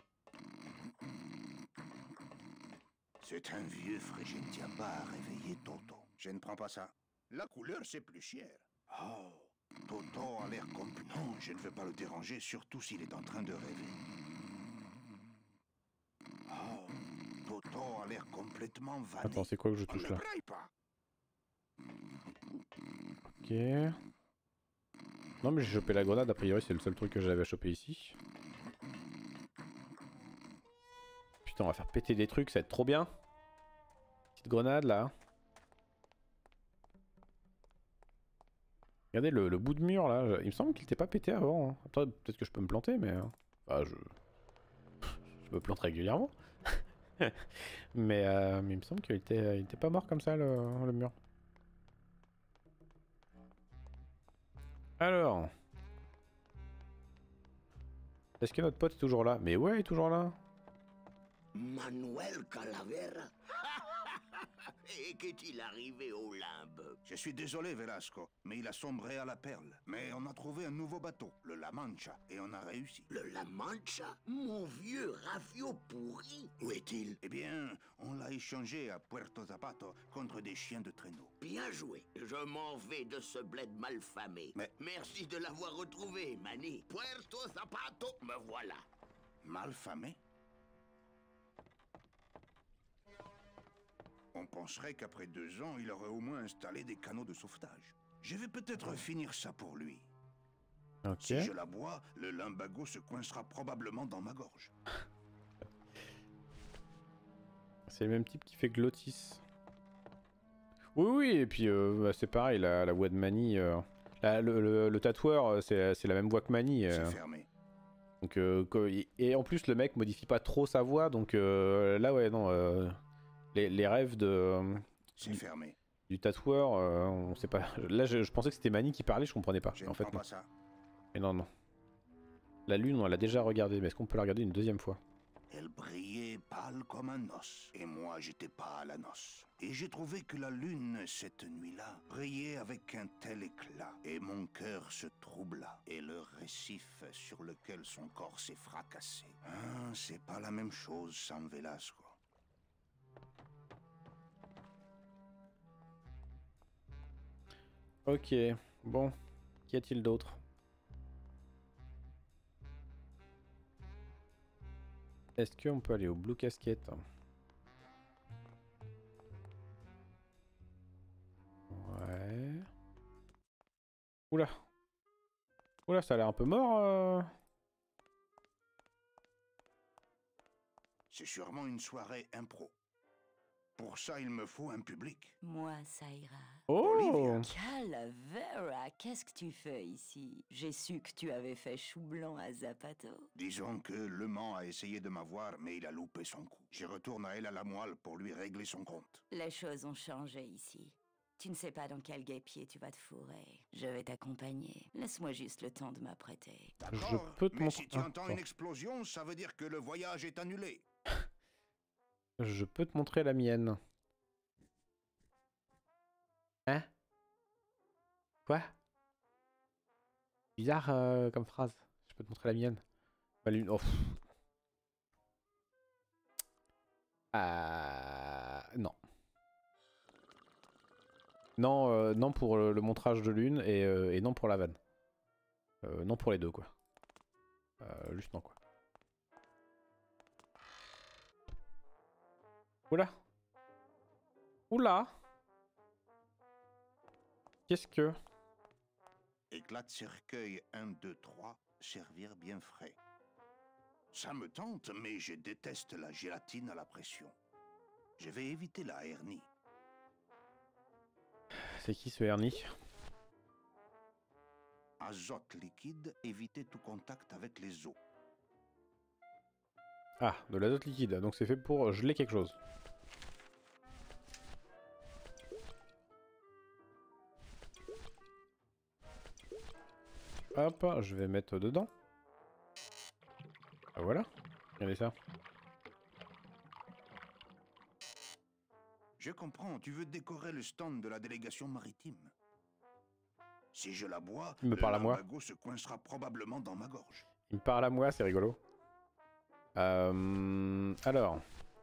C'est un vieux Frégentiaba à réveiller Toto. Je ne prends pas ça. La couleur, c'est plus cher. Oh, Toto a l'air comme... Non, je ne veux pas le déranger, surtout s'il est en train de rêver. Oh, Toto a l'air complètement vanné. Attends, c'est quoi que je touche là? Ok. Non mais j'ai chopé la grenade, a priori c'est le seul truc que j'avais à choper ici. Putain, on va faire péter des trucs, ça va être trop bien. Petite grenade là. Regardez le bout de mur là, il me semble qu'il n'était pas pété avant. Hein. Après, peut-être que je peux me planter, mais... Bah, je me plante régulièrement. mais il me semble qu'il était pas mort comme ça le mur. Alors... Est-ce que notre pote est toujours là? Mais ouais, il est toujours là. Manuel Calavera. Et qu'est-il arrivé au limbe? Je suis désolé, Velasco, mais il a sombré à la Perle. Mais on a trouvé un nouveau bateau, le La Mancha, et on a réussi. Le La Mancha? Mon vieux rafio pourri? Où est-il? Eh bien, on l'a échangé à Puerto Zapato contre des chiens de traîneau. Bien joué. Je m'en vais de ce bled malfamé. Mais... Merci de l'avoir retrouvé, Manny. Puerto Zapato, me voilà. Malfamé? On penserait qu'après 2 ans, il aurait au moins installé des canaux de sauvetage. Je vais peut-être finir ça pour lui. Ok. Si je la bois, le lumbago se coincera probablement dans ma gorge. C'est le même type qui fait Glottis. Oui, oui, et puis bah, c'est pareil, la voix de Manny. Le tatoueur, c'est la même voix que Manny. C'est fermé. Donc, et en plus, le mec modifie pas trop sa voix, donc là, ouais, non. Les rêves c'est fermé. Du tatoueur, on sait pas. Là, je pensais que c'était Manny qui parlait, je comprenais pas. En fait, non. Pas ça. Mais non, non. La lune, on l'a déjà regardée, mais est-ce qu'on peut la regarder une deuxième fois? Elle brillait pâle comme un os, et moi j'étais pas à la noce. Et j'ai trouvé que la lune, cette nuit-là, brillait avec un tel éclat, et mon cœur se troubla, et le récif sur lequel son corps s'est fracassé. Ah, c'est pas la même chose sans Velasco. Ok, bon, qu'y a-t-il d'autre? Est-ce qu'on peut aller au Blue Casket? Ouais. Oula. Oula, ça a l'air un peu mort. C'est sûrement une soirée impro. Pour ça, il me faut un public. Moi, ça ira. Oh! Calavera, qu'est-ce que tu fais ici? J'ai su que tu avais fait chou blanc à Zapato. Disons que Le Mans a essayé de m'avoir, mais il a loupé son coup. J'y retourne à El à la Moelle pour lui régler son compte. Les choses ont changé ici. Tu ne sais pas dans quel guêpier tu vas te fourrer. Je vais t'accompagner. Laisse-moi juste le temps de m'apprêter. Je peux te mais montrer. si tu entends une explosion, ça veut dire que le voyage est annulé. Je peux te montrer la mienne. Hein? Quoi? Bizarre comme phrase. Je peux te montrer la mienne. Bah, l'une. Oh. Non. Non, non pour le montrage de l'une et non pour la vanne. Non pour les deux quoi. Juste non quoi. Oula. Oula. Qu'est-ce que... Éclat de cercueil 1, 2, 3, servir bien frais. Ça me tente, mais je déteste la gélatine à la pression. Je vais éviter la hernie. C'est qui ce hernie? Azote liquide, éviter tout contact avec les os. Ah, de l'azote liquide, donc c'est fait pour geler quelque chose. Hop, je vais mettre dedans. Ah voilà, regardez ça. Je comprends, tu veux décorer le stand de la délégation maritime. Si je la bois, Il me parle à moi. le lambago se coincera probablement dans ma gorge. Il me parle à moi, c'est rigolo. Alors.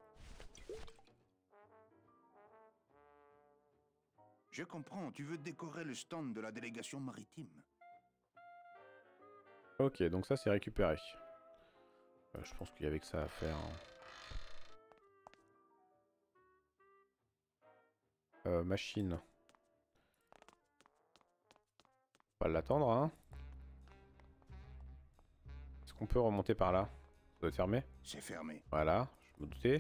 Je comprends, tu veux décorer le stand de la délégation maritime. Ok, donc ça c'est récupéré. Je pense qu'il y avait que ça à faire. Machine. On va l'attendre, hein. Est-ce qu'on peut remonter par là? Ça doit être fermé? C'est fermé. Voilà, je me doutais.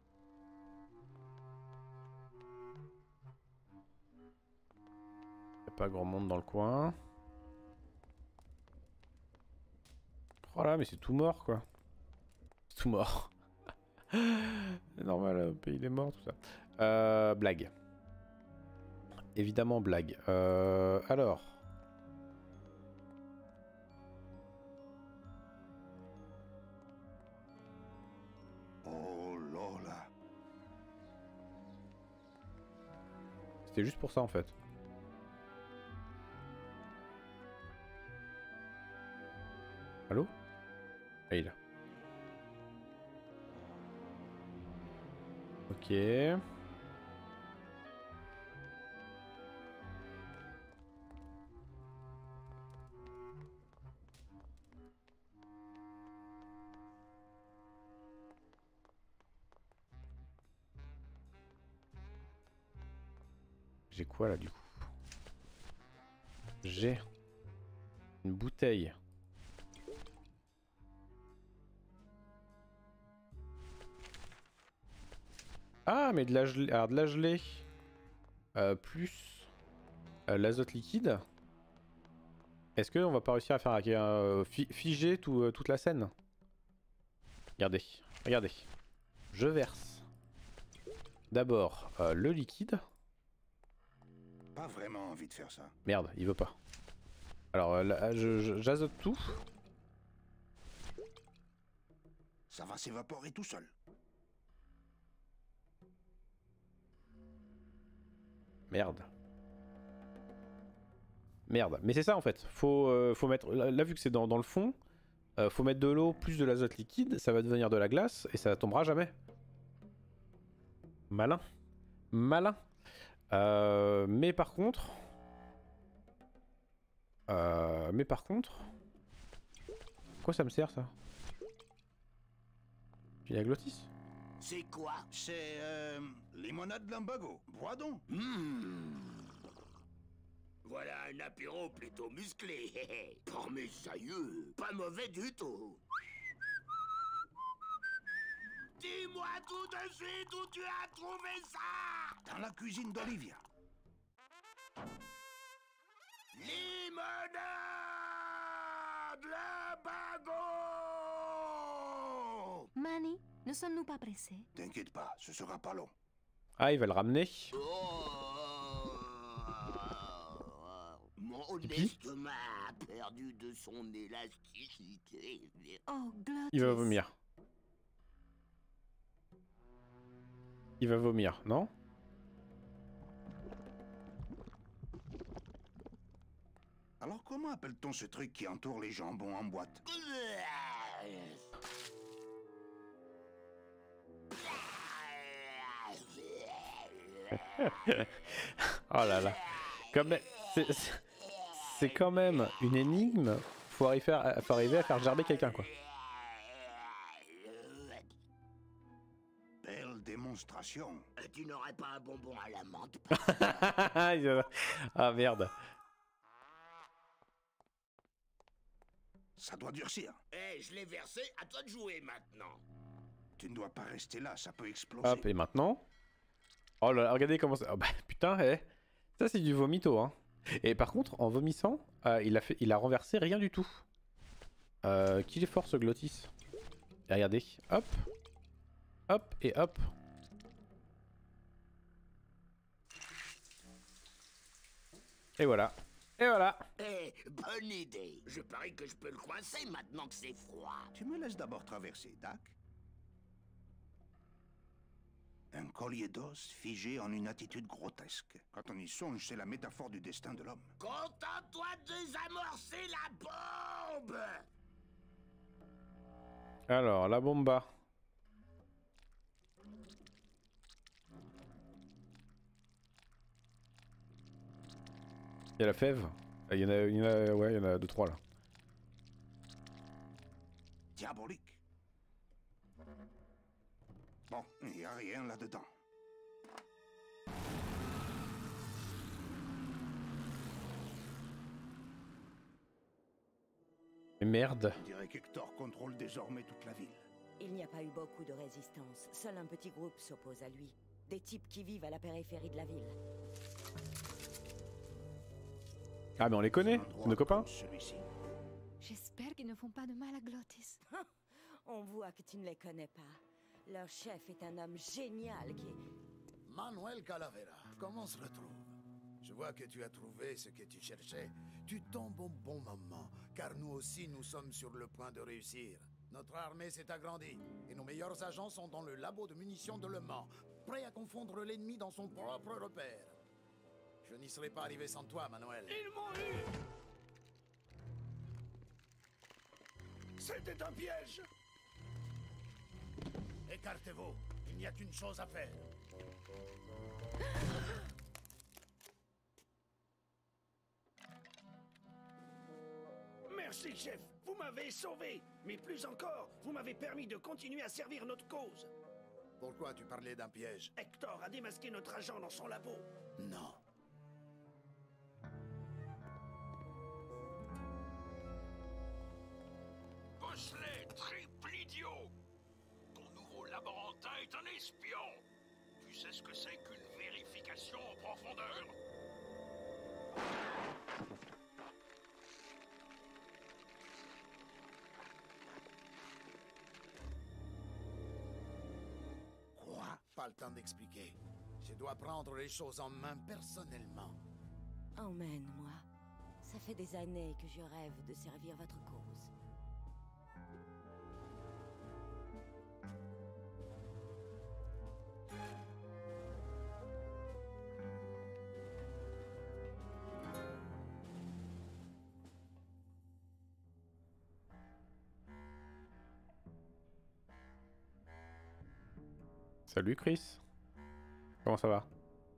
Y'a pas grand monde dans le coin. Oh là, mais c'est tout mort quoi. C'est tout mort. C'est normal, le pays des morts, tout ça. Blague. Évidemment, blague. Alors. Oh là là. C'était juste pour ça en fait. Allô? Ah, il est là. Ok. J'ai quoi là du coup? J'ai une bouteille. Ah mais de la gelée. Alors de la gelée. Plus l'azote liquide. Est-ce qu'on va pas réussir à faire figer toute la scène? Regardez, regardez. Je verse d'abord le liquide. Pas vraiment envie de faire ça. Merde, il veut pas. Alors là, j'azote tout. Ça va s'évaporer tout seul. Merde. Merde. Mais c'est ça en fait. Faut mettre... Là vu que c'est dans le fond, faut mettre de l'eau plus de l'azote liquide. Ça va devenir de la glace et ça tombera jamais. Malin. Malin. Mais par contre... Quoi ça me sert ça? Puis la glottis. C'est quoi? C'est limonade lambago. Bois donc. Voilà un apéro plutôt musclé. Pour mes aïeux, pas mauvais du tout. Dis-moi tout de suite où tu as trouvé ça. Dans la cuisine d'Olivia. Limonade lambago. Manny, ne sommes-nous pas pressés? T'inquiète pas, ce sera pas long. Ah, il va le ramener. Mon Pipi. estomac a perdu de son élasticité. Oh, Glottis. Il va vomir. Il va vomir, non? Alors comment appelle-t-on ce truc qui entoure les jambons en boîte? Oh là là. Comme... C'est quand même une énigme. Faut arriver à faire gerber quelqu'un, quoi. Belle démonstration. Tu n'aurais pas un bonbon à la menthe? Ah merde. Ça doit durcir. Eh, je l'ai versé, à toi de jouer maintenant. Tu ne dois pas rester là, ça peut exploser. Hop, et maintenant? Oh là là, regardez comment ça... Oh bah putain, ça c'est du vomito, hein. Et par contre, en vomissant, il a renversé rien du tout. Qu'il est fort ce Glottis. Et regardez, hop. Hop, et hop. Et voilà. Et voilà. Eh, bonne idée. Je parie que je peux le coincer maintenant que c'est froid. Tu me laisses d'abord traverser, Dak. Un collier d'os figé en une attitude grotesque. Quand on y songe, c'est la métaphore du destin de l'homme. Contente-toi de désamorcer la bombe. Alors, la bomba. Il y a la fève. Il y en a 2-3 là. Diabolique. Bon, il n'y a rien là-dedans. Mais merde. Je dirais qu'Hector contrôle désormais toute la ville. Il n'y a pas eu beaucoup de résistance. Seul un petit groupe s'oppose à lui. Des types qui vivent à la périphérie de la ville. Ah mais on les connaît, c'est nos copains. J'espère qu'ils ne font pas de mal à Glottis. On voit que tu ne les connais pas. Leur chef est un homme génial qui est... Manuel Calavera, comment se retrouve? Je vois que tu as trouvé ce que tu cherchais. Tu tombes au bon moment, car nous aussi nous sommes sur le point de réussir. Notre armée s'est agrandie, et nos meilleurs agents sont dans le labo de munitions de Le Mans, prêts à confondre l'ennemi dans son propre repère. Je n'y serais pas arrivé sans toi, Manuel. Ils m'ont eu! C'était un piège! Écartez-vous, il n'y a qu'une chose à faire. Merci, chef. Vous m'avez sauvé. Mais plus encore, vous m'avez permis de continuer à servir notre cause. Pourquoi tu parlais d'un piège? Hector a démasqué notre agent dans son labo. Non. Bosley, triple idiot! Ton nouveau laborantin est un espion! Tu sais ce que c'est qu'une vérification en profondeur? Quoi? Pas le temps d'expliquer. Je dois prendre les choses en main personnellement. Emmène-moi. Ça fait des années que je rêve de servir votre cause. Salut Chris. Comment ça va?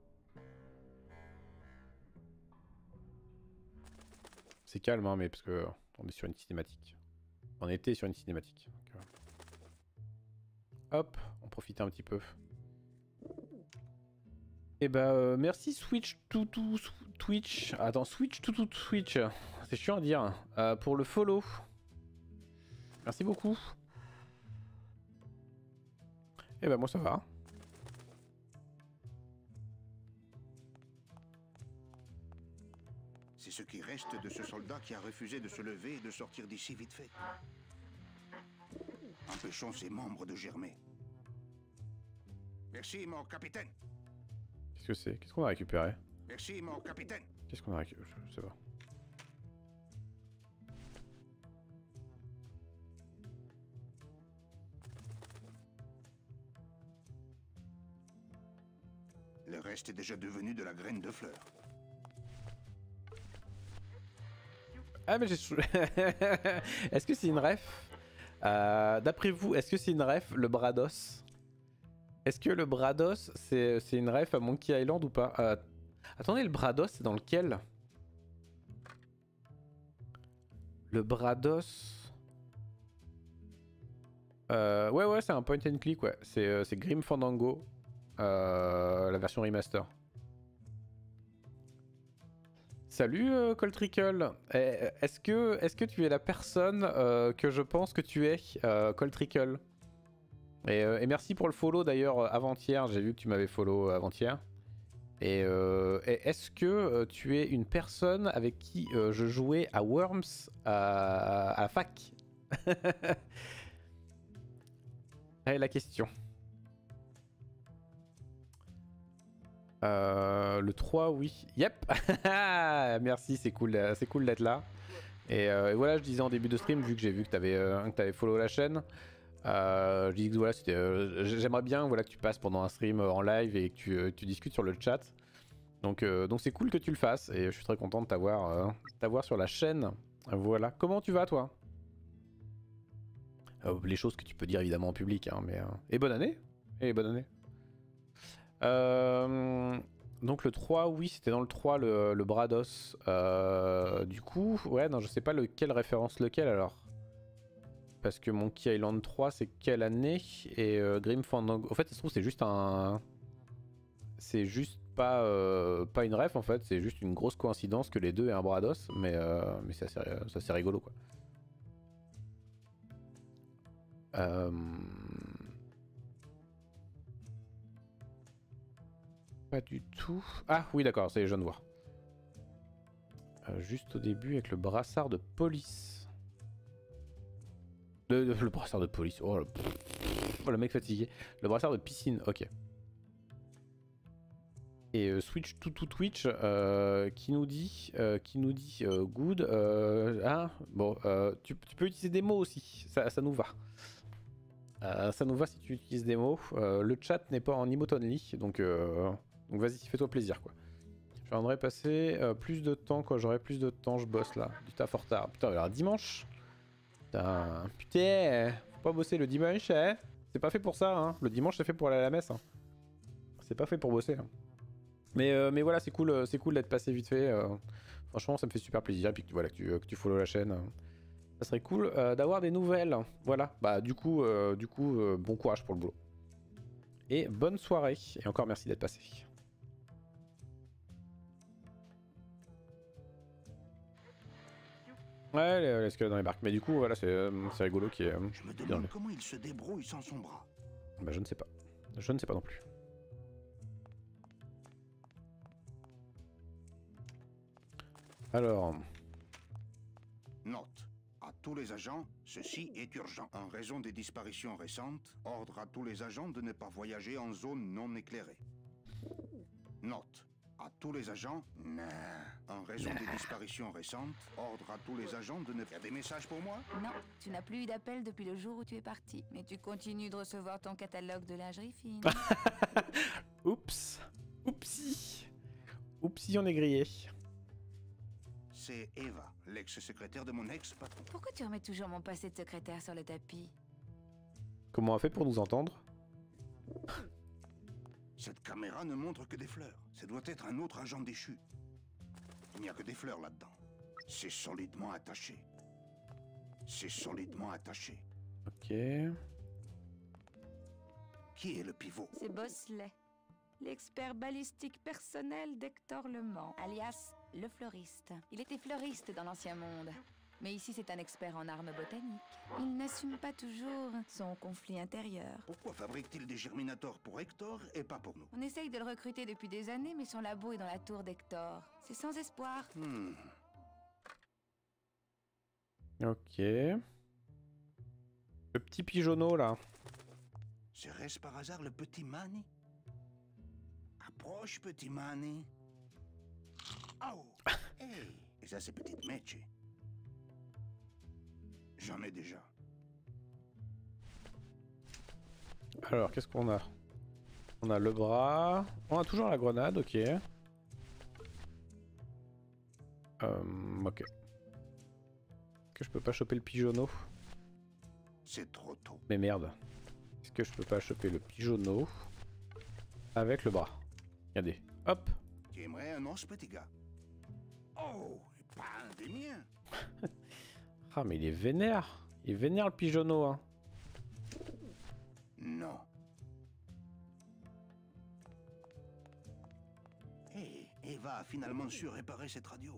C'est calme hein, mais parce que on est sur une cinématique. On était sur une cinématique. Donc, hop, on profite un petit peu. Et bah merci Switch Twitch. Attends, Switch Twitch. C'est chiant à dire. Pour le follow. Merci beaucoup. Et bah moi ça va. C'est ce qui reste de ce soldat qui a refusé de se lever et de sortir d'ici vite fait. Empêchons ces membres de germer. Merci, mon capitaine. Qu'est-ce que c'est? Qu'est-ce qu'on a récupéré? Merci, mon capitaine. Qu'est-ce qu'on a récupéré? Je sais pas. reste est déjà devenu de la graine de fleur. Ah mais j'ai... Est-ce que c'est une ref d'après vous, est-ce que c'est une ref, le Brados? Est-ce que le Brados, c'est une ref à Monkey Island ou pas? Attendez, le Brados, c'est dans lequel? Le Brados... ouais, c'est un point and click, ouais. C'est Grim Fandango, la version remaster. Salut Coltrickle. Est-ce que tu es la personne que je pense que tu es, Coltrickle? Et merci pour le follow d'ailleurs avant-hier, j'ai vu que tu m'avais follow avant-hier. Et est-ce que tu es une personne avec qui je jouais à Worms à la fac? Allez, la question. Le 3, oui. Yep. Merci, c'est cool d'être là. Et voilà, je disais en début de stream, vu que j'ai vu que t'avais follow la chaîne, je disais que voilà, j'aimerais bien voilà, que tu passes pendant un stream en live et que tu discutes sur le chat. Donc c'est cool que tu le fasses et je suis très content de t'avoir sur la chaîne. Voilà. Comment tu vas, toi? Les choses que tu peux dire évidemment en public, hein, mais... Et bonne année. Et bonne année. Donc le 3, oui, c'était dans le 3, le Brados. Du coup, ouais, non, je sais pas lequel référence lequel alors. Parce que Monkey Island 3, c'est quelle année? Et Grim Fandango... En fait, ça se trouve, c'est juste un... C'est juste pas une ref, en fait. C'est juste une grosse coïncidence que les deux aient un Brados. Mais c'est assez rigolo, quoi. Pas du tout. Ah oui, d'accord, ça y est, je viens de voir. Juste au début avec le brassard de police. Le brassard de police. Oh, le mec fatigué. Le brassard de piscine, ok. Et Switch to Twitch qui nous dit good. Ah, bon, tu peux utiliser des mots aussi, ça nous va. Ça nous va si tu utilises des mots. Le chat n'est pas en emote only, donc vas-y, fais-toi plaisir, quoi. J'aimerais passer plus de temps, quand j'aurai plus de temps, je bosse là. Du taf en retard. Putain, alors dimanche. Putain, faut pas bosser le dimanche, hein. C'est pas fait pour ça, hein. Le dimanche, c'est fait pour aller à la messe, hein. C'est pas fait pour bosser, hein. Mais voilà, c'est cool d'être passé vite fait. Franchement, ça me fait super plaisir. Et puis voilà, que tu follow la chaîne. Ça serait cool d'avoir des nouvelles. Voilà, bah du coup, bon courage pour le boulot. Et bonne soirée. Et encore merci d'être passé. Ouais, les squelettes dans les barques. Mais du coup, voilà, c'est rigolo qui est... Je me demande comment il se débrouille sans son bras. Bah je ne sais pas. Je ne sais pas non plus. Alors... Note. À tous les agents, ceci est urgent. En raison des disparitions récentes, ordre à tous les agents de ne pas voyager en zone non éclairée. Note. À tous les agents, en raison des disparitions récentes, ordre à tous les agents de ne... Y a des messages pour moi? Non, tu n'as plus eu d'appel depuis le jour où tu es parti. Mais tu continues de recevoir ton catalogue de lingerie fine. Oups. Oupsie. Oupsie, on est grillé. C'est Eva, l'ex-secrétaire de mon ex-patron. Pourquoi tu remets toujours mon passé de secrétaire sur le tapis? Comment on a fait pour nous entendre? Cette caméra ne montre que des fleurs. Ça doit être un autre agent déchu. Il n'y a que des fleurs là-dedans. C'est solidement attaché. C'est solidement attaché. Ok. Qui est le pivot? C'est Bosley, l'expert balistique personnel d'Hector Le Mans, alias le fleuriste. Il était fleuriste dans l'ancien monde. Mais ici, c'est un expert en armes botaniques. Il n'assume pas toujours son conflit intérieur. Pourquoi fabrique-t-il des germinators pour Hector et pas pour nous? On essaye de le recruter depuis des années, mais son labo est dans la tour d'Hector. C'est sans espoir. Ok. Le petit pigeonneau, là. Serait-ce par hasard le petit Manny? Approche, petit Manny. Oh! Hey! Et ça, c'est petite Meche. J'en ai déjà. Alors, qu'est-ce qu'on a? On a le bras. On a toujours la grenade, ok. Ok. Est-ce que je peux pas choper le pigeonneau? C'est trop tôt. Mais merde. Est-ce que je peux pas choper le pigeonneau avec le bras? Regardez. Hop. Tu aimerais un os, petit gars? Oh, pas un des miens. Ah mais il est vénère. Il est vénère le pigeonneau, hein. Non. Hé, Eva a finalement su réparer cette radio.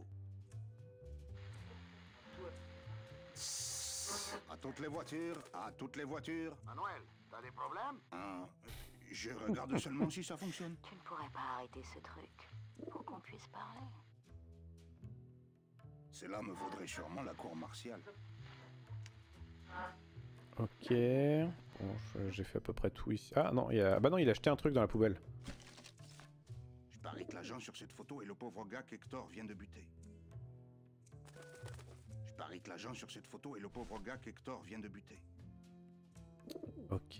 À toutes les voitures, à toutes les voitures. Manuel, t'as des problèmes? Je regarde seulement si ça fonctionne. Tu ne pourrais pas arrêter ce truc pour qu'on puisse parler. Cela me vaudrait sûrement la cour martiale. Ok. Bon, j'ai fait à peu près tout ici. Ah non, bah non, il a acheté un truc dans la poubelle. Je parie que l'agent sur cette photo est le pauvre gars qu'Hector vient de buter. Je parie que l'agent sur cette photo est le pauvre gars qu'Hector vient de buter. Ok.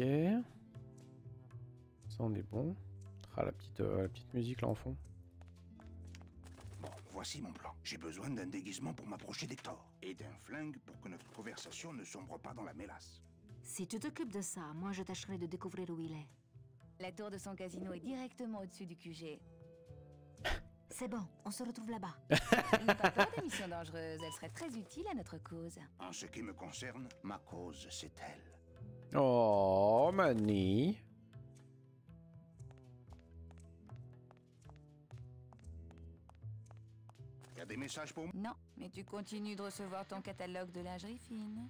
Ça on est bon. Ah la petite musique là en fond. Bon, voici mon plan. J'ai besoin d'un déguisement pour m'approcher d'Hector. Et d'un flingue pour que notre conversation ne sombre pas dans la mélasse. Si tu t'occupes de ça, moi je tâcherai de découvrir où il est. La tour de son casino est directement au-dessus du QG. C'est bon, on se retrouve là-bas. N'aie pas peur des missions dangereuses, elle serait très utile à notre cause. En ce qui me concerne, ma cause, c'est elle. Oh, Manny. Y a des messages pour moi? Non, mais tu continues de recevoir ton catalogue de lingerie fine.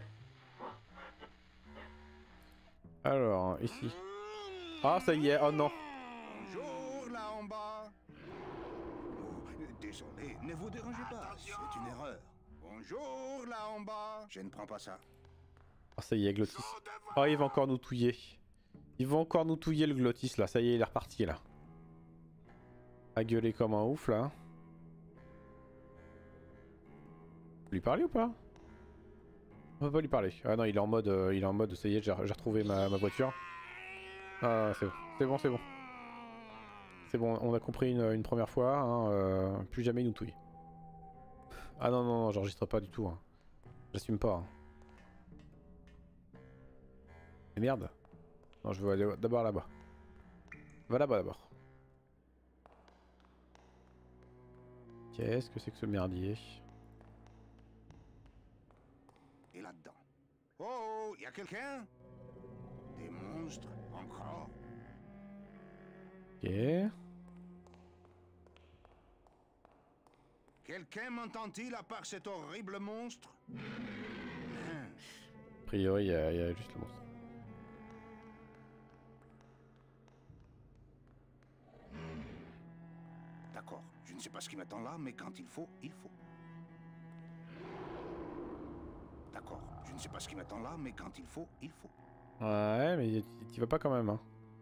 Alors, ici. Ah, ça y est, oh non. Bonjour, là en bas. Oh, désolé, ne vous dérangez pas, c'est une erreur. Bonjour, là en bas. Je ne prends pas ça. Ah, ça y est, Glottis. Oh, il va encore nous touiller. Il va encore nous touiller le Glottis, là. Ça y est, il est reparti, là. A gueuler comme un ouf, là. Vous lui parler ou pas? On va pas lui parler. Ah non, il est en mode, ça y est, j'ai retrouvé ma voiture. Ah, c'est bon, c'est bon, c'est bon. C'est bon, on a compris une première fois, hein, plus jamais il nous touille. Ah non, non, non, j'enregistre pas du tout, hein. J'assume pas. Hein. Et merde. Non, je veux aller d'abord là-bas. Va là-bas d'abord. Qu'est-ce que c'est que ce merdier? Et là-dedans. Oh, y a quelqu'un? Des monstres, encore? Ok. Quelqu'un m'entend-il à part cet horrible monstre? A priori, il y a juste le monstre. D'accord, je ne sais pas ce qui m'attend là, mais quand il faut, il faut. D'accord, je ne sais pas ce qui m'attend là, mais quand il faut, il faut. Ouais, mais t'y vas pas quand même, hein.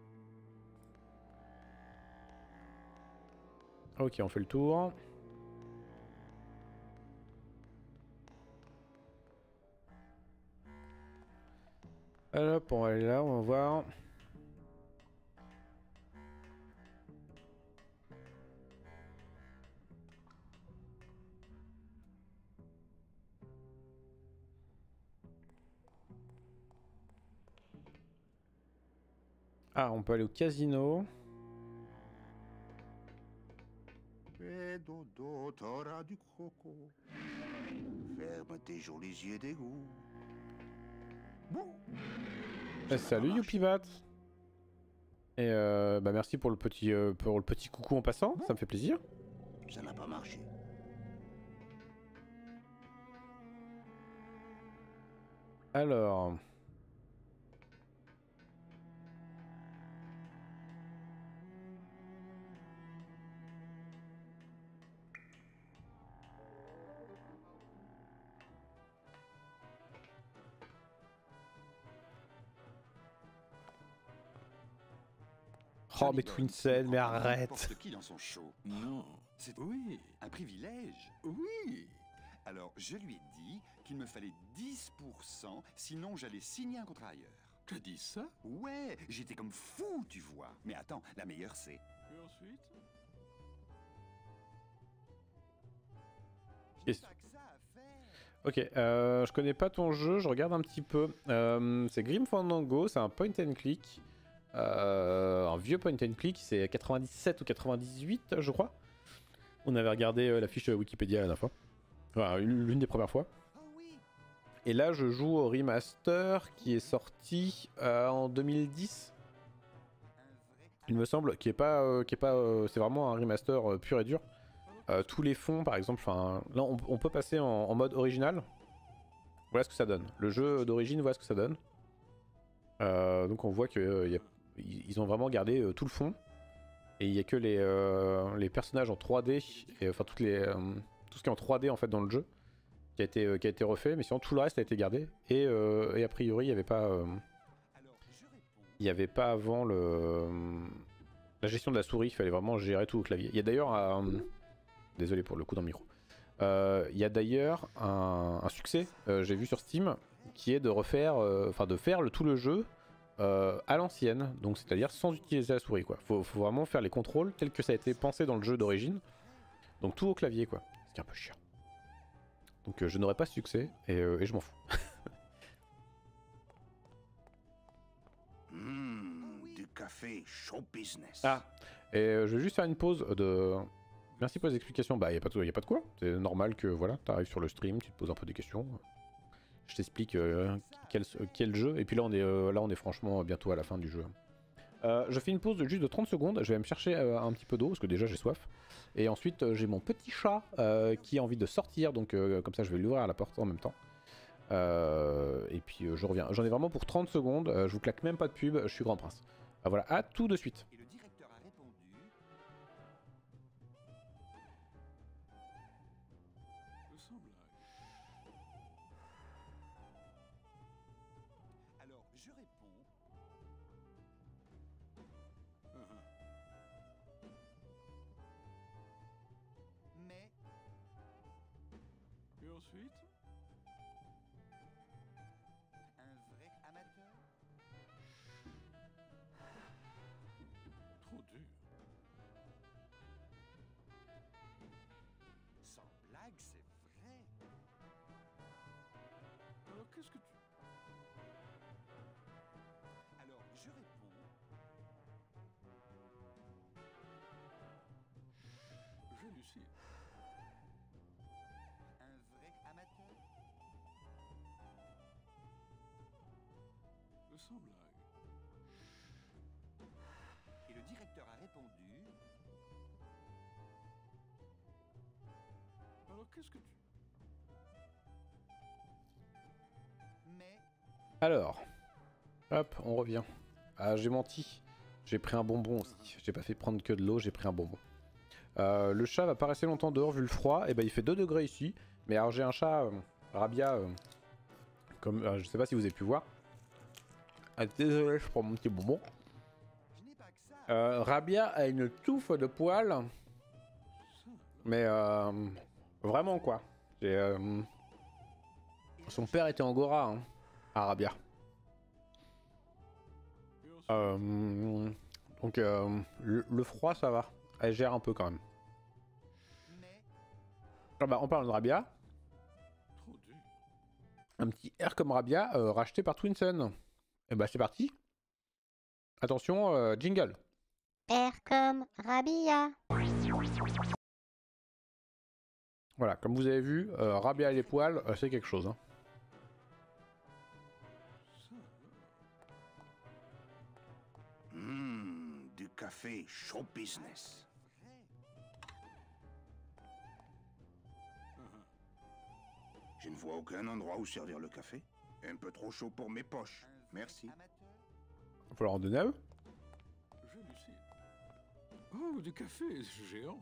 Ok, on fait le tour. Hop, on va aller là, on va voir. Ah, on peut aller au casino. Et dodo, t'auras du croco. Ferme tes jolis yeux d'égout. Bon. Salut Youpibat. Et bah merci pour le petit coucou en passant, ça me fait plaisir. Ça n'a pas marché. Alors. Oh mais Twinsend, mais arrête. N'importe qui dans son show. Non. C'est oui, un privilège. Oui. Alors je lui ai dit qu'il me fallait 10%, sinon j'allais signer un contrat ailleurs. T'as dit ça? Ouais, j'étais comme fou, tu vois. Mais attends, la meilleure c'est... Et ensuite? Ok, je connais pas ton jeu, je regarde un petit peu. C'est Grim Fandango, c'est un point and click. Un vieux point and click, c'est 97 ou 98 je crois. On avait regardé la fiche Wikipédia la dernière fois. Enfin, l'une des premières fois. Et là je joue au remaster qui est sorti en 2010. Il me semble, c'est vraiment un remaster pur et dur. Tous les fonds par exemple, là on peut passer en mode original. Voilà ce que ça donne. Le jeu d'origine, voilà ce que ça donne. Donc on voit que ils ont vraiment gardé tout le fond. Et il n'y a que les personnages en 3D, et, enfin tout ce qui est en 3D en fait dans le jeu, qui a été refait, mais sinon tout le reste a été gardé. Et a priori il n'y avait pas avant la gestion de la souris, il fallait vraiment gérer tout au clavier. Il y a d'ailleurs désolé pour le coup dans le micro. Il y a d'ailleurs un succès, j'ai vu sur Steam, qui est de refaire, de faire tout le jeu à l'ancienne, donc c'est-à-dire sans utiliser la souris quoi. Faut vraiment faire les contrôles tels que ça a été pensé dans le jeu d'origine, donc tout au clavier quoi, ce qui est un peu chiant. Donc je n'aurai pas ce succès et je m'en fous. Du café show business. Ah, et je vais juste faire une pause de... Merci pour les explications. Bah, y a pas de quoi. C'est normal que voilà, t'arrives sur le stream, tu te poses un peu des questions. Je t'explique quel jeu. Et puis là, on est franchement bientôt à la fin du jeu. Je fais une pause juste de 30 secondes. Je vais me chercher un petit peu d'eau parce que déjà j'ai soif. Et ensuite, j'ai mon petit chat qui a envie de sortir. Donc, comme ça, je vais lui ouvrir la porte en même temps. Et puis, je reviens. J'en ai vraiment pour 30 secondes. Je vous claque même pas de pub. Je suis Grand Prince. Voilà, à tout de suite. Alors, je réponds... Mais... Et ensuite? Un vrai amateur? Trop dur. Sans blague, c'est vrai. Alors qu'est-ce que tu... Alors, je réponds... J'hallucine. Un vrai amateur? Sans blague. Et le directeur a répondu... Alors qu'est-ce que tu... Mais... Alors, hop, on revient. Ah, j'ai menti. J'ai pris un bonbon aussi. J'ai pas fait prendre que de l'eau, j'ai pris un bonbon. Le chat va pas rester longtemps dehors vu le froid. Et ben il fait 2 degrés ici. Mais alors j'ai un chat Rabia, comme je sais pas si vous avez pu voir. Ah, désolé, je prends mon petit bonbon. Rabia a une touffe de poils. Mais vraiment quoi. Son père était angora hein, à Rabia. Donc le froid ça va. Elle gère un peu quand même. Ah bah, en parlant de Rabia. Un petit air comme Rabia racheté par Twinsen. Et bah c'est parti. Attention, jingle. Air comme Rabia. Voilà, comme vous avez vu, Rabia et les poils, c'est quelque chose. Hein. Du café show business. Je ne vois aucun endroit où servir le café. Un peu trop chaud pour mes poches. Merci. Il va falloir en donner à eux. J'hallucine. Oh, du café géant.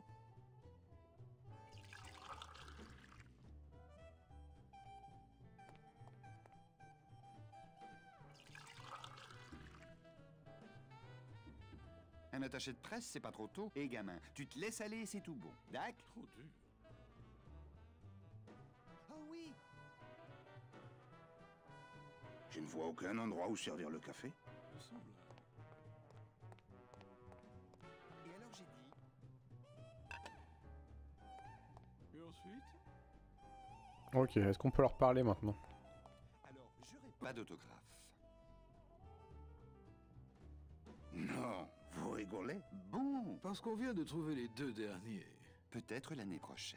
Un attaché de presse, c'est pas trop tôt. Et gamin, tu te laisses aller, c'est tout bon. Dac? Trop dur. Oh oui. Je ne vois aucun endroit où servir le café. Il me semble. Et alors j'ai dit... Et ensuite? Ok, est-ce qu'on peut leur parler maintenant? Alors, je répète... Pas d'autographe. Non, vous rigolez? Bon, parce qu'on vient de trouver les 2 derniers. Peut-être l'année prochaine.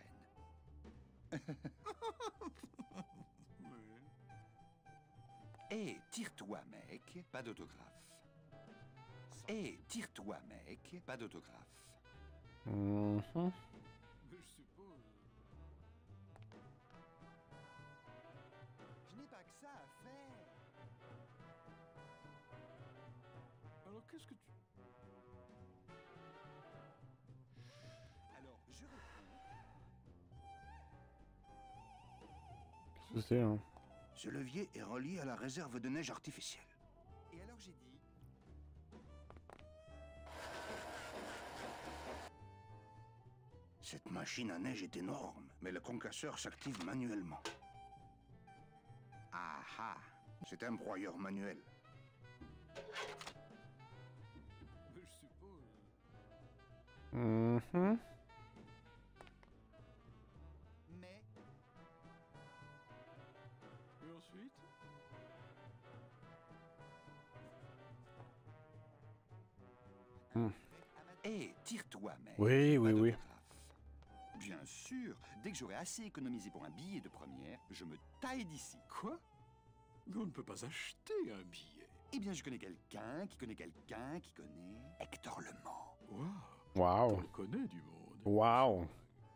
Tire-toi, mec. Pas d'autographe. Tire-toi, mec. Pas d'autographe. Mhm. Mais je suppose... Je n'ai pas que ça à faire. Alors qu'est-ce que tu... Alors, je réponds... Qu'est-ce que c'est, hein? Ce levier est relié à la réserve de neige artificielle. Et alors j'ai dit... Cette machine à neige est énorme, mais le concasseur s'active manuellement. Ah ah, c'est un broyeur manuel. Mais je suppose... Mhm. Mais... Et ensuite? Hmm. Tire-toi, mec. Oui, Pas oui, oui. d'autographe. Bien sûr, dès que j'aurai assez économisé pour un billet de première, je me taille d'ici. Quoi? Mais on ne peut pas acheter un billet. Eh bien, je connais quelqu'un qui connaît quelqu'un qui connaît Hector Le Mans. Waouh. Waouh. On le connaît du monde. Waouh.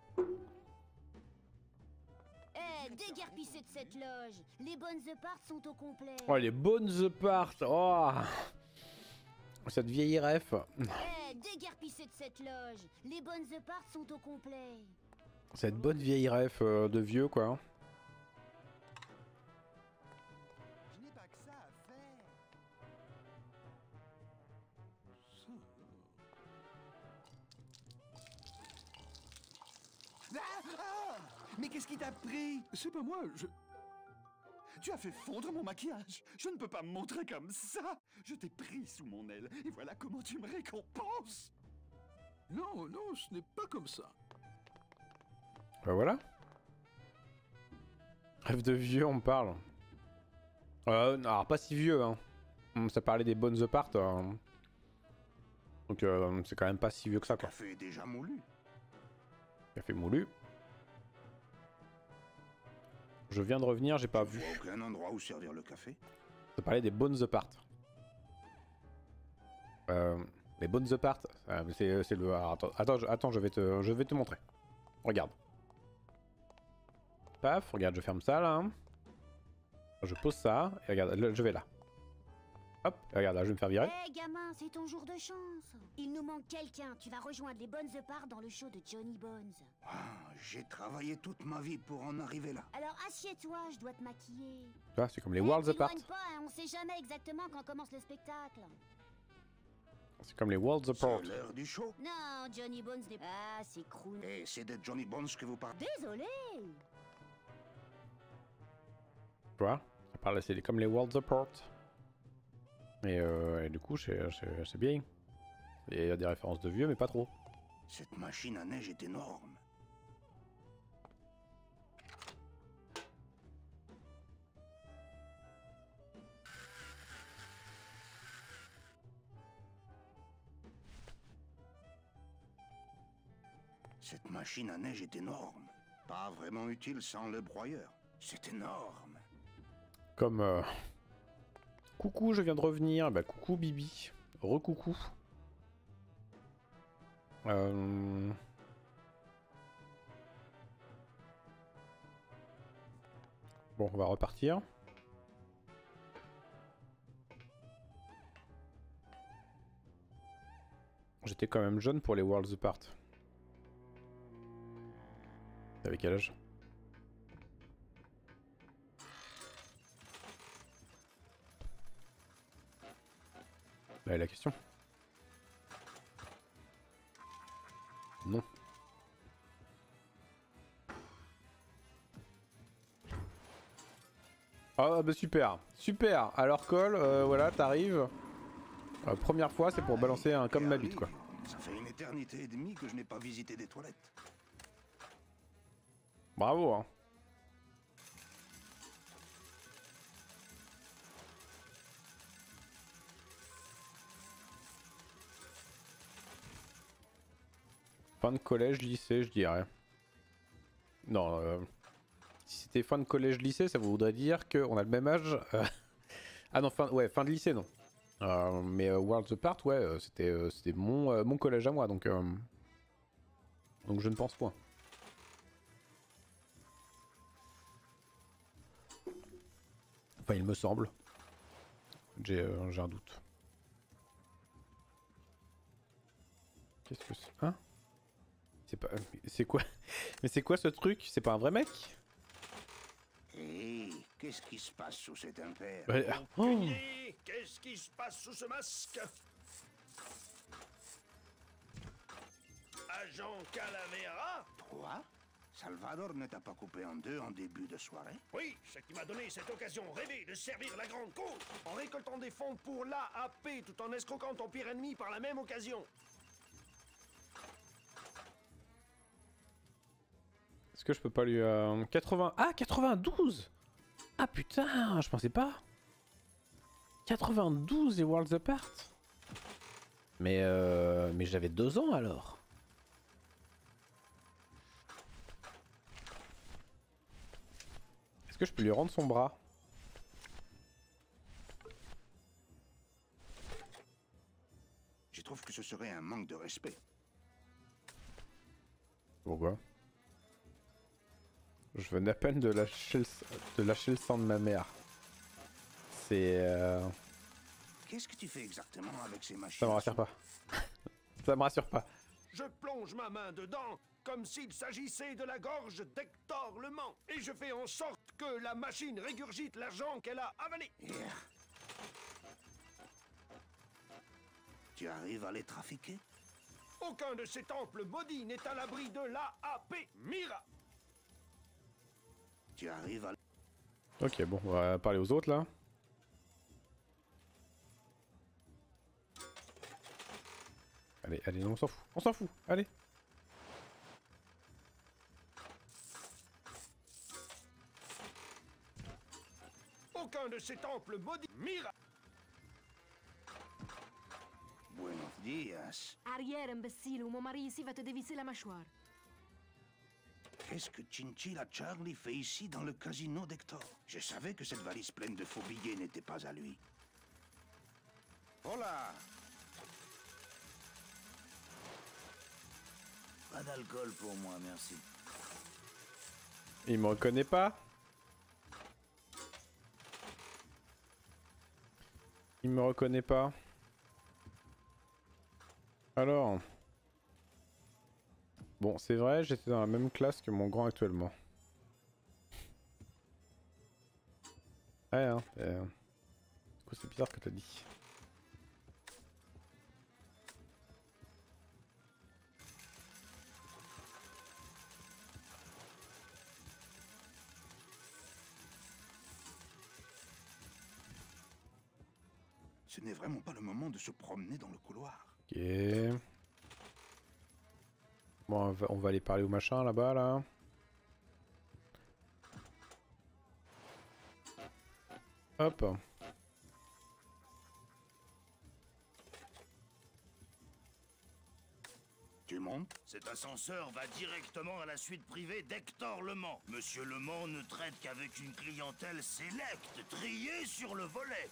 Eh, déguerpissez de cette loge. Les bonnes parts sont au complet. Oh, les bonnes parts. Oh. Cette vieille ref. Eh, déguerpissez de cette loge. Les bonnes parts sont au complet. Cette bonne vieille ref de vieux, quoi. Je n'ai pas que ça à faire. Ça, Mais qu'est-ce qui t'a pris? c'est pas moi, je... Tu as fait fondre mon maquillage. Je ne peux pas me montrer comme ça. Je t'ai pris sous mon aile. Et voilà comment tu me récompenses. Non, non, ce n'est pas comme ça. Bah voilà. Rêve de vieux, on me parle. Alors pas si vieux, hein. Ça parlait des bonnes parts. Donc c'est quand même pas si vieux que ça, Le quoi. café est déjà moulu. Café moulu. Je viens de revenir, j'ai pas Je vu. ne vois aucun endroit où servir le café. Ça parlait des bonnes parts. Les bonnes parts, c'est le... alors, attends, je vais te montrer. Regarde. Paf, regarde, je ferme ça, là. Je pose ça, et regarde, je vais là. Hop, et regarde, là, je vais me faire virer. Eh, gamin, c'est ton jour de chance. Il nous manque quelqu'un. Tu vas rejoindre les bonnes parts dans le show de Johnny Bones. Ah, j'ai travaillé toute ma vie pour en arriver là. Alors assieds-toi, je dois te maquiller. Tu vois, c'est comme les Eh, Worlds Apart. t'éloigne pas, hein, on sait jamais exactement quand commence le spectacle. C'est comme les Worlds Apart. C'est l'heure du show. Non, Johnny Bones n'est pas... Ah, c'est Croon. Et c'est de Johnny Bones que vous parlez. Désolé. Tu vois, ça parle, c'est comme les Worlds Apart. Et du coup, c'est bien. Il y a des références de vieux, mais pas trop. Cette machine à neige est énorme. Cette machine à neige est énorme. Pas vraiment utile sans le broyeur. C'est énorme. Comme... Coucou, je viens de revenir. Bah coucou Bibi. Recoucou. Bon, on va repartir. J'étais quand même jeune pour les Worlds Apart. T'avais quel âge? Là est la question. Non. Ah bah super, super. Alors Cole, voilà, t'arrives. Première fois, c'est pour balancer un comme ma bite quoi. Ça fait une éternité et demie que je n'ai pas visité des toilettes. Bravo hein. Fin de collège, lycée, je dirais. Non, si c'était fin de collège, lycée, ça voudrait dire qu'on a le même âge. Ah non, fin de lycée, non. Mais Worlds Apart, ouais, c'était mon collège à moi, donc je ne pense point. Enfin, il me semble. J'ai un doute. Qu'est-ce que c'est? Hein? C'est pas... C'est quoi? Mais c'est quoi ce truc? C'est pas un vrai mec? Hé, qu'est-ce qui se passe sous cet impair? Oh. Qu'est-ce qui se passe sous ce masque? Agent Calavera? Toi? Salvador ne t'a pas coupé en deux en début de soirée? Oui, ce qui m'a donné cette occasion rêvée de servir la grande cause, en récoltant des fonds pour l'AAP tout en escroquant ton pire ennemi par la même occasion. Est-ce que je peux pas lui... 80... Ah, 92! Ah putain, je pensais pas. 92 et Worlds Apart. Mais j'avais 2 ans alors. Est-ce que je peux lui rendre son bras? Je trouve que ce serait un manque de respect. Pourquoi? Je venais à peine de lâcher le sang de ma mère. C'est... Qu'est-ce que tu fais exactement avec ces machines? Ça me rassure pas. Ça me rassure pas. Je plonge ma main dedans comme s'il s'agissait de la gorge d'Hector Le Mans. Et je fais en sorte que la machine régurgite l'argent qu'elle a avalé. Tu arrives à les trafiquer? Aucun de ces temples maudits n'est à l'abri de l'AAP Mira. Tu arrives à... Ok, bon, on va parler aux autres là. Allez, allez, non, on s'en fout. On s'en fout, allez. Aucun de ces temples maudits Mira. Buenos días. Arrière, imbécile, ou mon mari ici va te dévisser la mâchoire. Qu'est-ce que Chinchilla Charlie fait ici dans le casino d'Hector? Je savais que cette valise pleine de faux billets n'était pas à lui. Hola! Pas d'alcool pour moi, merci. Il me reconnaît pas? Il me reconnaît pas. Alors... Bon, c'est vrai, j'étais dans la même classe que mon grand actuellement. Ouais, hein. C'est bizarre que t'as dit. Ce n'est vraiment pas le moment de se promener dans le couloir. Ok. Bon, on va aller parler au machin là-bas, là. Hop. Tu montes? Cet ascenseur va directement à la suite privée d'Hector Le Mans. Monsieur Le Mans ne traite qu'avec une clientèle sélecte, triée sur le volet.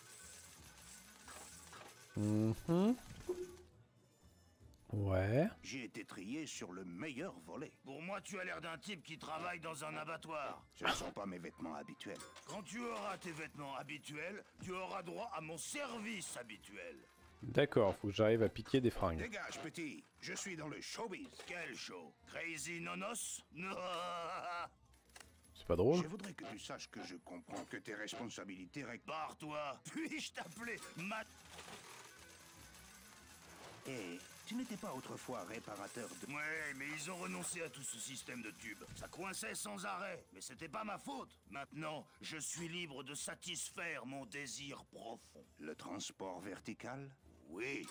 Ouais. J'ai été trié sur le meilleur volet. Pour moi, tu as l'air d'un type qui travaille dans un abattoir. Ce ne sont pas mes vêtements habituels. Quand tu auras tes vêtements habituels, tu auras droit à mon service habituel. D'accord, faut que j'arrive à piquer des fringues. Dégage, petit. Je suis dans le showbiz. Quel show? Crazy Nonos? C'est pas drôle. Je voudrais que tu saches que je comprends que tes responsabilités... Barre-toi. Puis-je t'appeler Matt? Et tu n'étais pas autrefois réparateur de... Ouais, mais ils ont renoncé à tout ce système de tubes. Ça coinçait sans arrêt, mais c'était pas ma faute. Maintenant, je suis libre de satisfaire mon désir profond. Le transport vertical? Oui.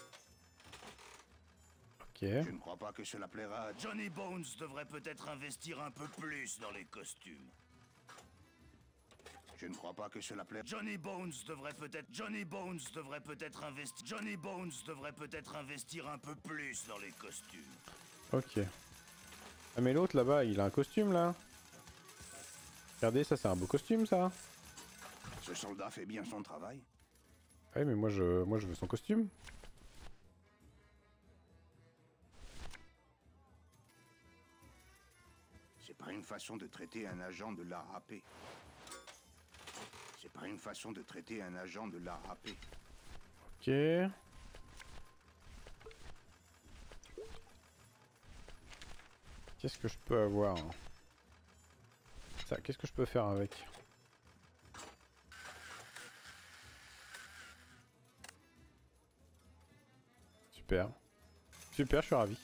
Ok. Je ne crois pas que cela plaira à... Johnny Bones devrait peut-être investir un peu plus dans les costumes. Je ne crois pas que cela plaira... Johnny Bones devrait peut-être investir un peu plus dans les costumes. Ok. Ah mais l'autre là-bas, il a un costume là. Regardez, ça c'est un beau costume ça. Ce soldat fait bien son travail. Ah oui mais moi je veux son costume. C'est pas une façon de traiter un agent de l'AAP. C'est pas une façon de traiter un agent de l'AAP. Ok. Qu'est-ce que je peux avoir? Ça, qu'est-ce que je peux faire avec? Super. Super, je suis ravi.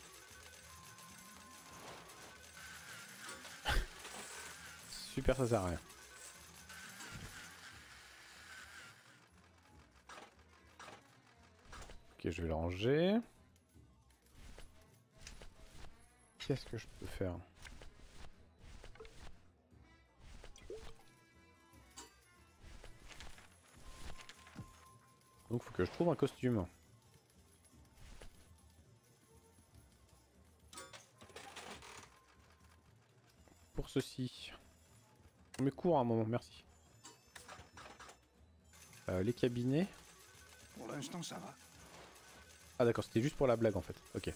Super, ça sert à rien. Ok, je vais le ranger. Qu'est-ce que je peux faire? Donc faut que je trouve un costume. Pour ceci. Mais cours un moment, merci. Les cabinets. Pour l'instant, ça va. Ah d'accord, c'était juste pour la blague en fait. Ok.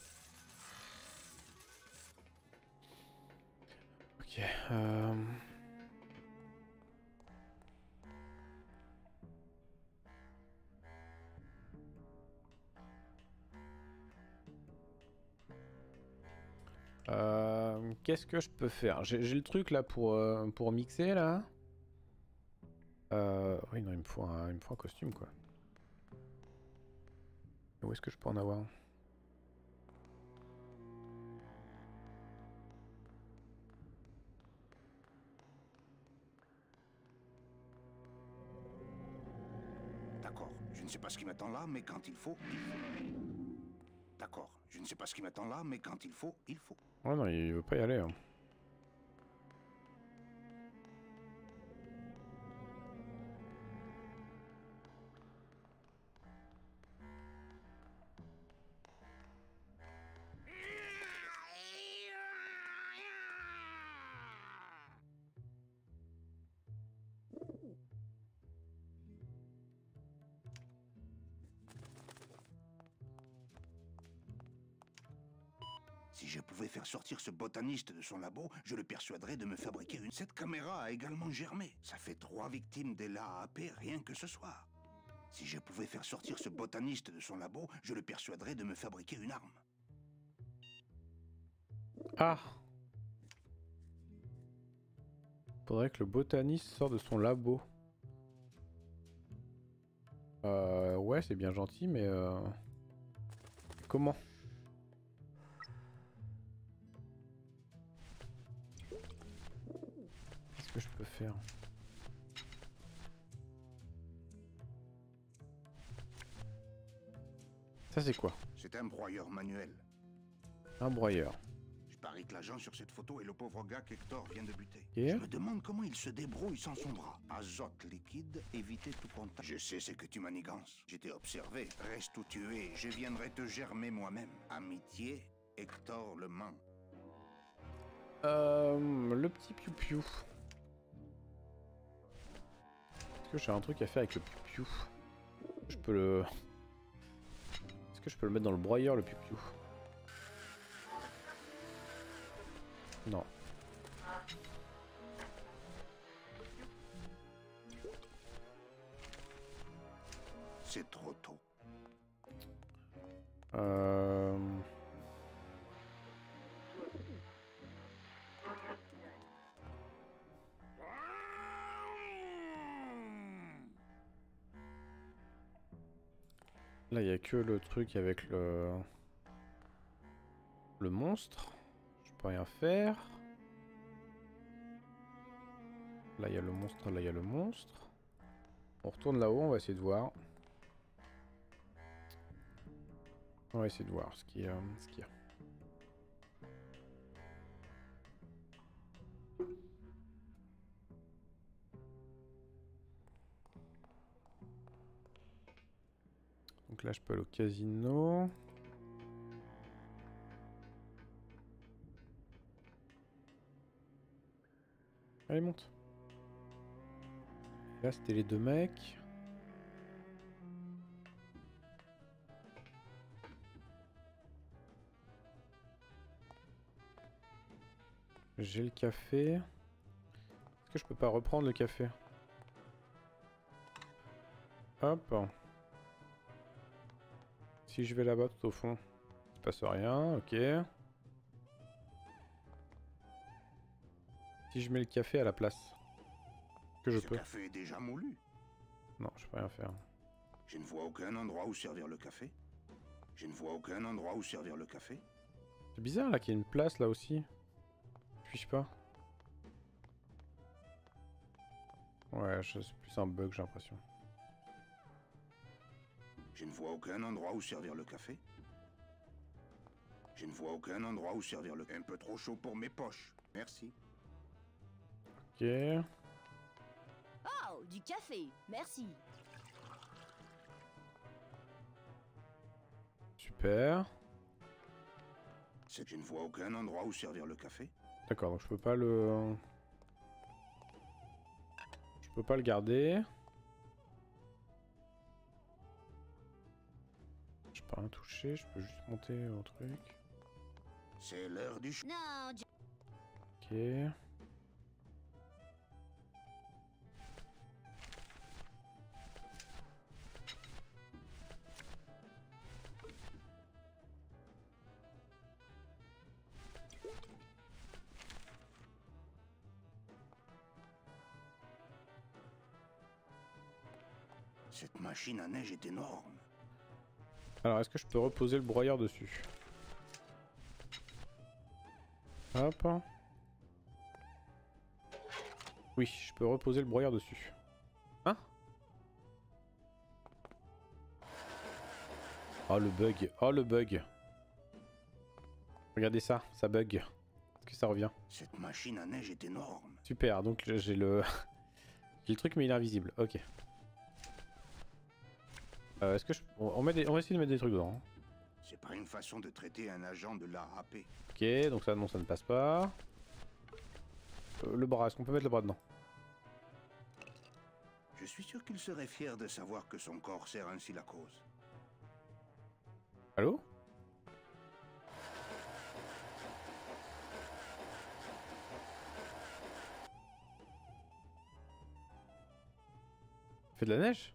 Ok. Qu'est-ce que je peux faire? J'ai le truc là pour mixer là. Oui non, il me faut un costume quoi. Où est-ce que je peux en avoir? D'accord, je ne sais pas ce qui m'attend là, mais quand il faut, il faut. D'accord, je ne sais pas ce qui m'attend là, mais quand il faut, il faut. Oh non, il veut pas y aller. Hein. Si je pouvais faire sortir ce botaniste de son labo, je le persuaderais de me fabriquer une... Cette caméra a également germé. Ça fait 3 victimes de l'AAP rien que ce soir. Si je pouvais faire sortir ce botaniste de son labo, je le persuaderais de me fabriquer une arme. Ah! Faudrait que le botaniste sorte de son labo. Ouais, c'est bien gentil, mais comment? Qu'est-ce que je peux faire? Ça c'est quoi? C'est un broyeur manuel. Un broyeur. Je parie que l'agent sur cette photo est le pauvre gars qu'Hector vient de buter. Et je me demande comment il se débrouille sans son bras. Azote liquide, éviter tout contact. Je sais ce que tu manigances. Je t'ai observé. Reste où tu es, je viendrai te germer moi-même. Amitié, Hector Le Mans. Le petit piou-piou. Est-ce que j'ai un truc à faire avec le piou-piou? Je peux le... Est-ce que je peux le mettre dans le broyeur, le piou-piou? Non. C'est trop tôt. Là, il n'y a que le truc avec le monstre. Je peux rien faire. Là, il y a le monstre, là, il y a le monstre. On retourne là-haut, on va essayer de voir. On va essayer de voir ce qu'il y a. Donc là, je peux aller au casino. Allez, monte. Là, c'était les deux mecs. J'ai le café. Est-ce que je peux pas reprendre le café? Hop. Si je vais là-bas tout au fond, il se passe rien, ok. Si je mets le café à la place, que je peux. Le café est déjà moulu. Non, je peux rien faire. Je ne vois aucun endroit où servir le café. Je ne vois aucun endroit où servir le café. C'est bizarre là qu'il y ait une place là aussi. Puis-je pas? Ouais, c'est plus un bug, j'ai l'impression. Je ne vois aucun endroit où servir le café. Je ne vois aucun endroit où servir le... Un peu trop chaud pour mes poches. Merci. Ok. Oh, du café. Merci. Super. Je ne vois aucun endroit où servir le café. D'accord, donc je peux pas le... Je peux pas le garder. Je peux rien toucher, je peux juste monter au truc. C'est l'heure du... Non, Ok. Cette machine à neige est énorme. Alors, est-ce que je peux reposer le broyeur dessus? Hop. Oui, je peux reposer le broyeur dessus. Hein? Oh le bug, oh le bug. Regardez ça, ça bug. Est-ce que ça revient? Cette machine à neige est énorme. Super, donc j'ai le... j'ai le truc mais il est invisible, ok. Est-ce que je... on va essayer de mettre des trucs dedans. C'est pas une façon de traiter un agent de l'AAP. Ok, donc ça non, ça ne passe pas. Le bras, est-ce qu'on peut mettre le bras dedans? Je suis sûr qu'il serait fier de savoir que son corps sert ainsi la cause. Allô? Fait de la neige?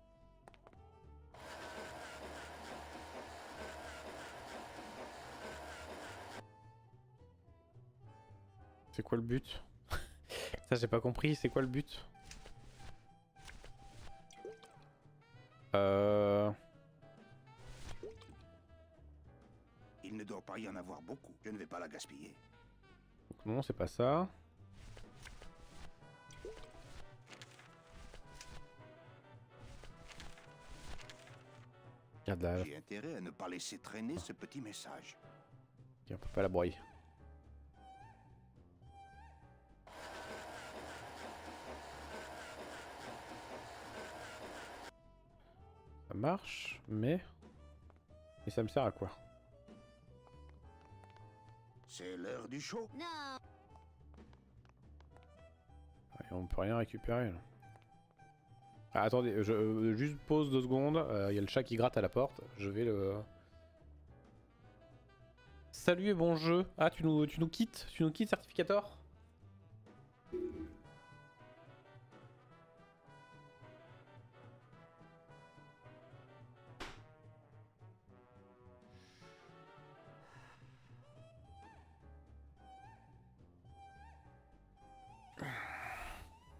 C'est quoi le but? Ça j'ai pas compris, c'est quoi le but? Il ne doit pas y en avoir beaucoup. Je ne vais pas la gaspiller. Donc non, c'est pas ça. Regarde là. J'ai intérêt à ne pas laisser traîner ce petit message. Ok, on peut pas la broyer. Ça marche, mais... Et ça me sert à quoi? C'est l'heure du show. Non. Et on peut rien récupérer là. Ah, attendez, je juste pause 2 secondes. Il y a le chat qui gratte à la porte. Je vais le... Salut et bon jeu. Ah, tu nous quittes? Tu nous quittes, Certificator?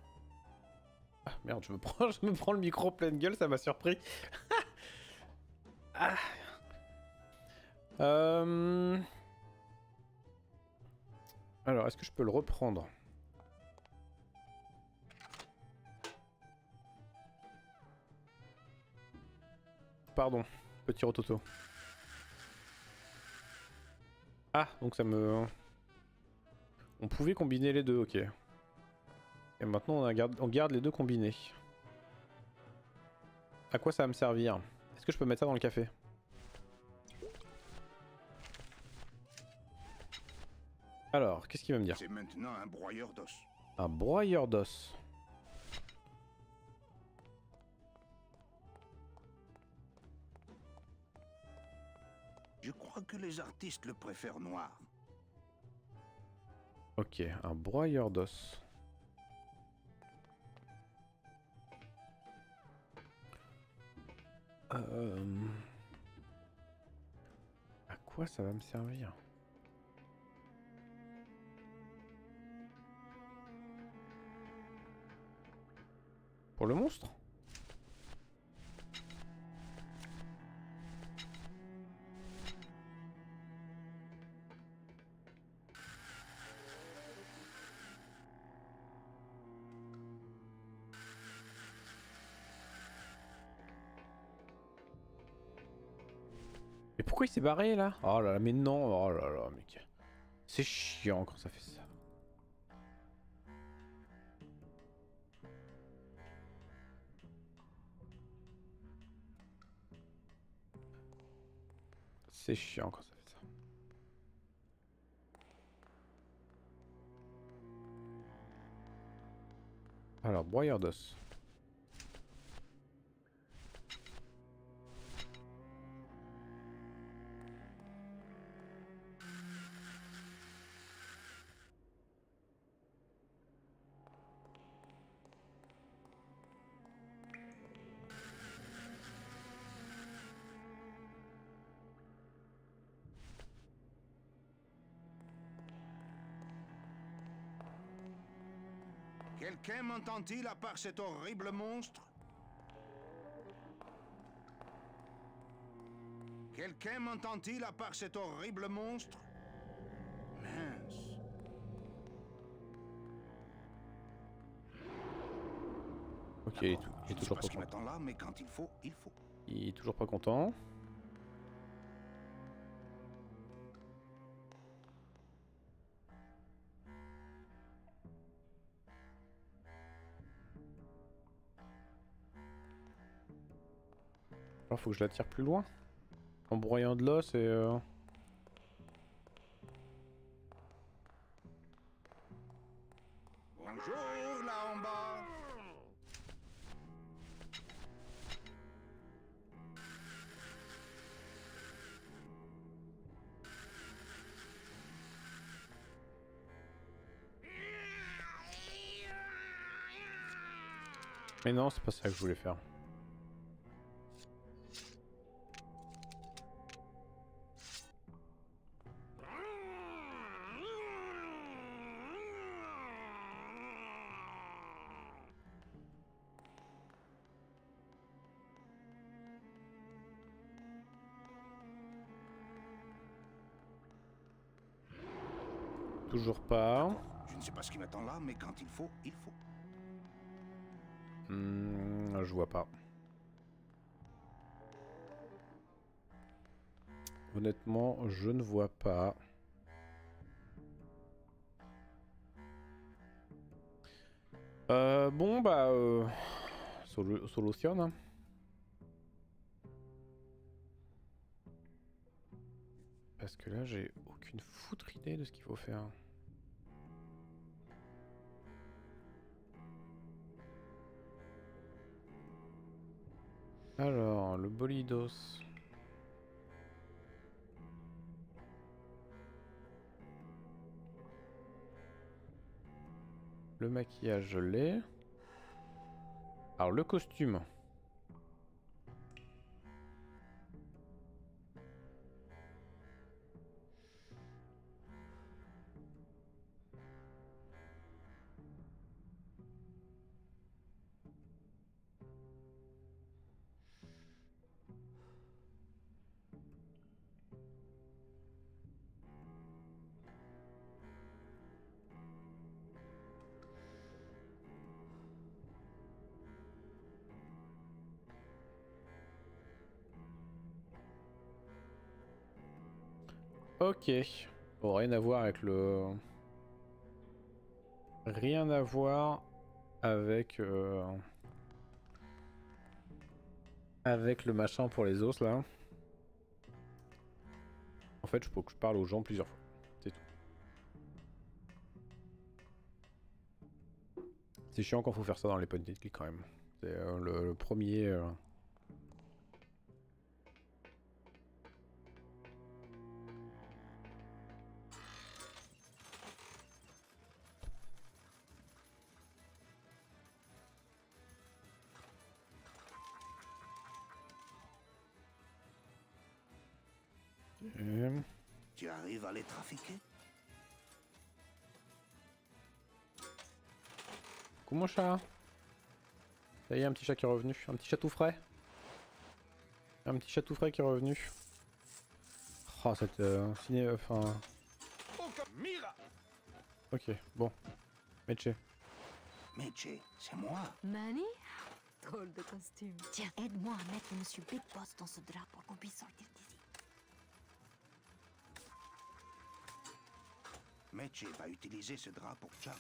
Ah merde, je me prends le micro pleine gueule, ça m'a surpris. Ah. Alors, est-ce que je peux le reprendre? Pardon, petit rototo. Ah, donc ça me... On pouvait combiner les deux, ok. Et maintenant on garde les deux combinés. À quoi ça va me servir? Est-ce que je peux mettre ça dans le café? Alors, qu'est-ce qu'il va me dire? C'est maintenant un broyeur d'os. Un broyeur d'os. Je crois que les artistes le préfèrent noir. Ok, un broyeur d'os. À quoi ça va me servir? Pour le monstre? Mais pourquoi il s'est barré là? Oh là là, mais non, oh là là, mec. C'est chiant quand ça fait ça. C'est chiant quand ça fait ça. Alors, broyeur d'os. Quelqu'un m'entend-il à part cet horrible monstre? Quelqu'un m'entend-il à part cet horrible monstre? Mince. Ok, il est toujours pas content. M'attend là, mais quand il faut, il faut. Il est toujours pas content. Alors faut que je la tire plus loin. En broyant de l'os et... Bonjour, là en bas. Mais non, c'est pas ça que je voulais faire. Toujours pas. Je ne sais pas ce qui m'attend là, mais quand il faut, il faut. Je vois pas. Honnêtement, je ne vois pas. Bon bah... solution. Hein. Parce que là, j'ai aucune foutre idée de ce qu'il faut faire. Alors, le bolidos. Le maquillage, je l'ai. Alors, le costume. Ok. Bon, rien à voir avec le... Rien à voir avec... Avec le machin pour les os, là. En fait, je peux que je parle aux gens plusieurs fois. C'est tout. C'est chiant quand faut faire ça dans les point and click quand même. C'est le premier... Tu arrives à les trafiquer? Coucou mon chat. Ça y est, un petit chat qui est revenu. Un petit chat tout frais. Un petit chat tout frais qui est revenu. Oh, cette ciné... Enfin... Ok, bon. Meche. Meche, c'est moi. Manny? Drôle de costume. Tiens, aide-moi à mettre Monsieur Big Boss dans ce drap pour qu'on puisse sortir d'ici. Meche va utiliser ce drap pour Charlie.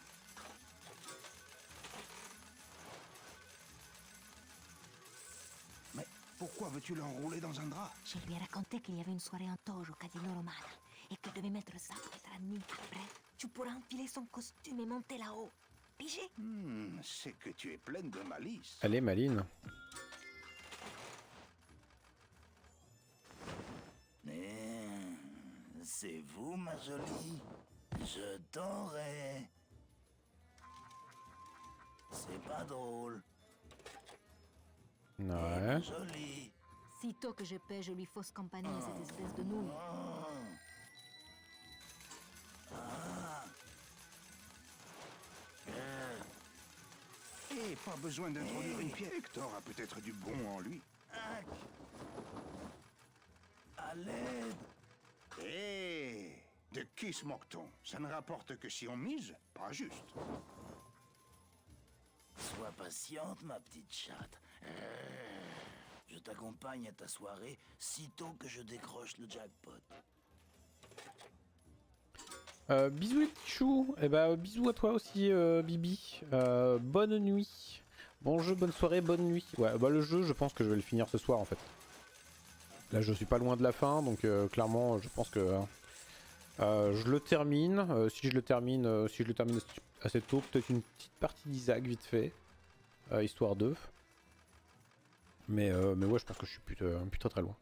Mais pourquoi veux-tu l'enrouler dans un drap? Je lui ai raconté qu'il y avait une soirée en toge au Casino Romana et qu'il devait mettre ça pour être admis. Après, tu pourras enfiler son costume et monter là-haut. Pigé? C'est que tu es pleine de malice. Elle est maline. C'est vous, ma jolie. Je t'aurai. C'est pas drôle. Ouais. Jolie. Sitôt que je paie, je lui fausse compagnie à cette espèce de nouille. Et pas besoin d'introduire une pièce. Hector a peut-être du bon en lui. À l'aide. Hé, de qui se moque-t-on? Ça ne rapporte que si on mise, pas juste. Sois patiente, ma petite chatte. Je t'accompagne à ta soirée sitôt que je décroche le jackpot. Bisous les petits choux. Et bah bisous à toi aussi Bibi. Bonne nuit. Bon jeu, bonne soirée, bonne nuit. Ouais bah le jeu je pense que je vais le finir ce soir en fait. Là je suis pas loin de la fin donc clairement je pense que je le termine. Si je le termine assez tôt, peut-être une petite partie d'Isaac vite fait. Histoire d'eux. Mais ouais je pense que je suis plus très loin.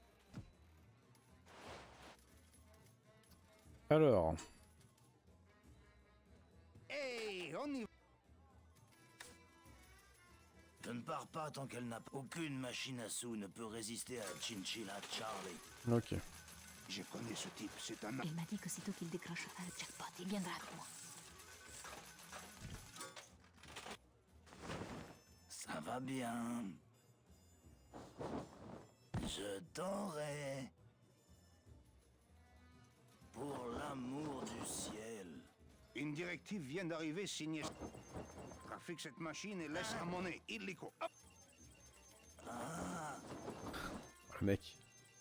Alors. Hey, on y va. Je ne pars pas tant qu'elle n'a aucune machine à sous ne peut résister à Chinchilla Charlie. Ok. Je connais ce type, c'est un... Il m'a dit que sitôt qu'il décrochera le jackpot, il viendra avec moi. Ça va bien. Je t'aurai. Pour l'amour du ciel. Une directive vient d'arriver signée. Trafique cette machine et laisse la monnaie illico. Hop. Le mec.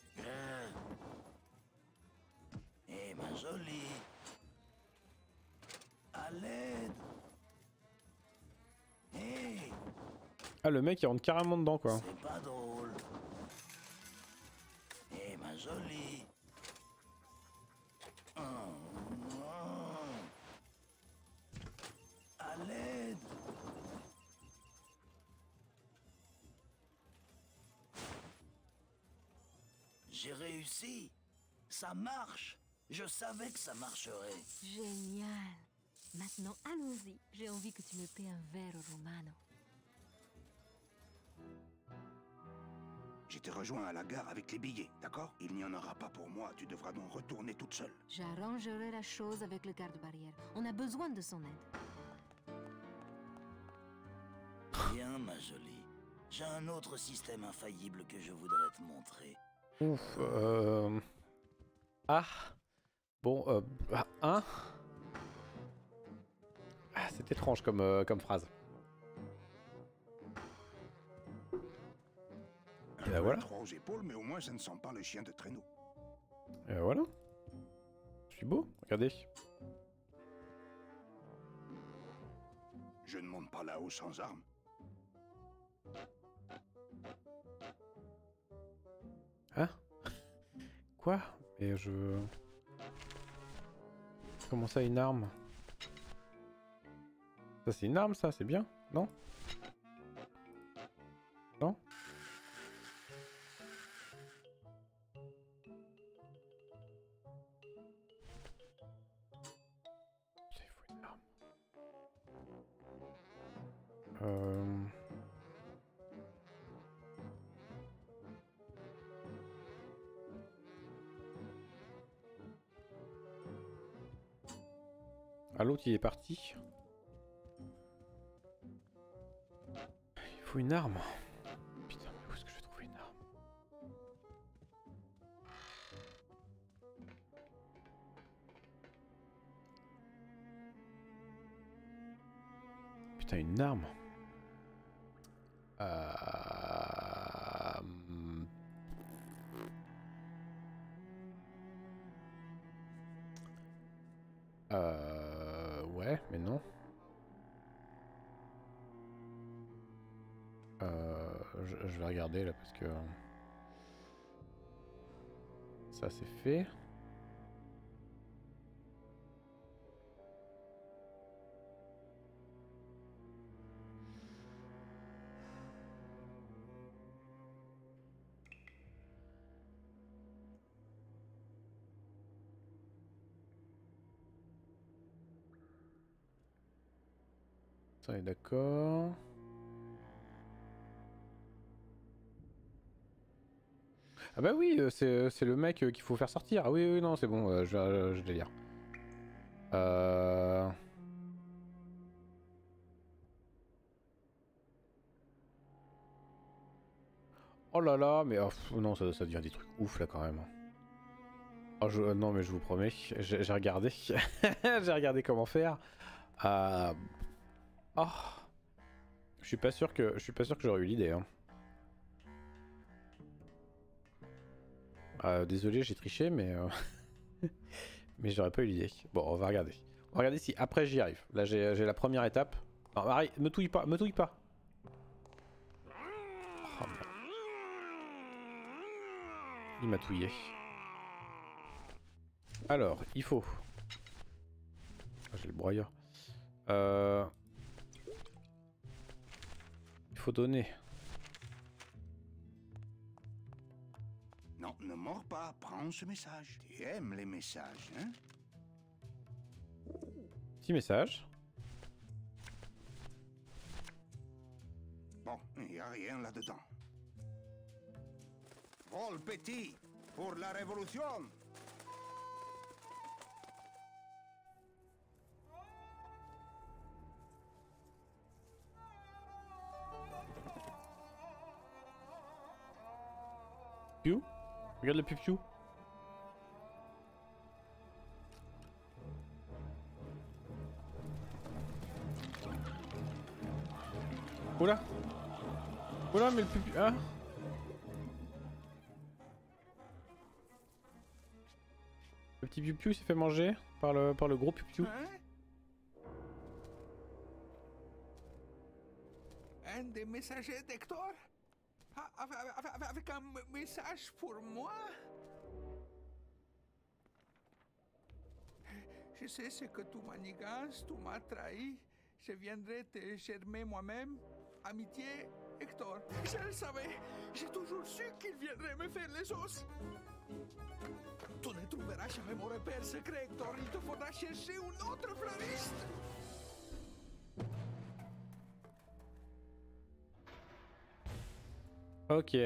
Eh ma jolie. À l'aide. Hey. Ah le mec il rentre carrément dedans quoi. C'est pas drôle. Eh ma jolie. À l'aide. J'ai réussi. Ça marche. Je savais que ça marcherait. Génial. Maintenant, allons-y. J'ai envie que tu me paies un verre au Romano. Je te rejoins à la gare avec les billets, d'accord? Il n'y en aura pas pour moi, tu devras donc retourner toute seule. J'arrangerai la chose avec le garde-barrière. On a besoin de son aide. Bien, ma jolie. J'ai un autre système infaillible que je voudrais te montrer. Ouf. Ah. Bon, hein? Ah, c'est étrange comme phrase. Un Et voilà. Trop aux épaules, mais au moins ça ne sent pas le chien de traîneau. Et voilà. suis beau, regardez. Je ne monte pas là-haut sans armes. Hein? Quoi? Et je... Comment ça, une arme? Ça, c'est une arme, ça, c'est bien, non? Non? Il faut une arme. Ah, l'autre il est parti. Il faut une arme. Putain, mais où est-ce que je vais trouver une arme? Putain, une arme. Ouais, mais non. Je vais regarder là parce que ça c'est fait. Ça est d'accord. Ah bah oui, c'est le mec qu'il faut faire sortir. Ah oui, oui, non, c'est bon, je vais lire. Oh là là, mais oh, non, ça devient des trucs ouf là quand même. Oh, non, mais je vous promets, j'ai regardé. J'ai regardé comment faire. Oh. Je suis pas sûr que j'aurais eu l'idée. Hein. Désolé, j'ai triché, mais mais j'aurais pas eu l'idée. Bon, on va regarder. On va regarder si après j'y arrive. Là, j'ai la première étape. Non, arrête, me touille pas, me touille pas. Oh, merde. Il m'a touillé. Alors, il faut. Ah, j'ai le broyeur. Il faut donner. Non, ne mords pas, prends ce message. Tu aimes les messages, hein? Petit message. Bon, il n'y a rien là-dedans. Vol petit, pour la révolution! Piu? Regarde le piu-piu. Oula! Oula, mais le piu-piu... Hein? Le petit piu-piu s'est fait manger par le gros piu-piu. Un des messagers d'Hector? Avec un message pour moi? Je sais ce que tu manigances, tu m'as trahi. Je viendrai te germer moi-même. Amitié, Hector. Je le savais. J'ai toujours su qu'il viendrait me faire les os. Tu ne trouveras jamais mon repère secret, Hector. Il te faudra chercher un autre fleuriste. Ok.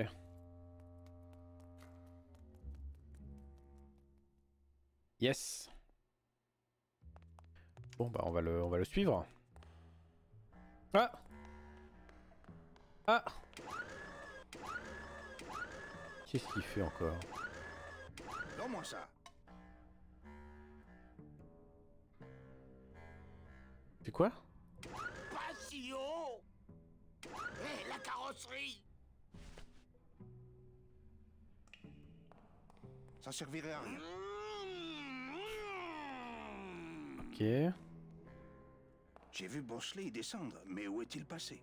Yes. Bon bah on va le suivre. Ah. Ah. Qu'est-ce qu'il fait encore? Donne-moi ça. C'est quoi? Pas si haut. Hé, la carrosserie. Ça servirait à rien. Ok. J'ai vu Bosley descendre, mais où est-il passé?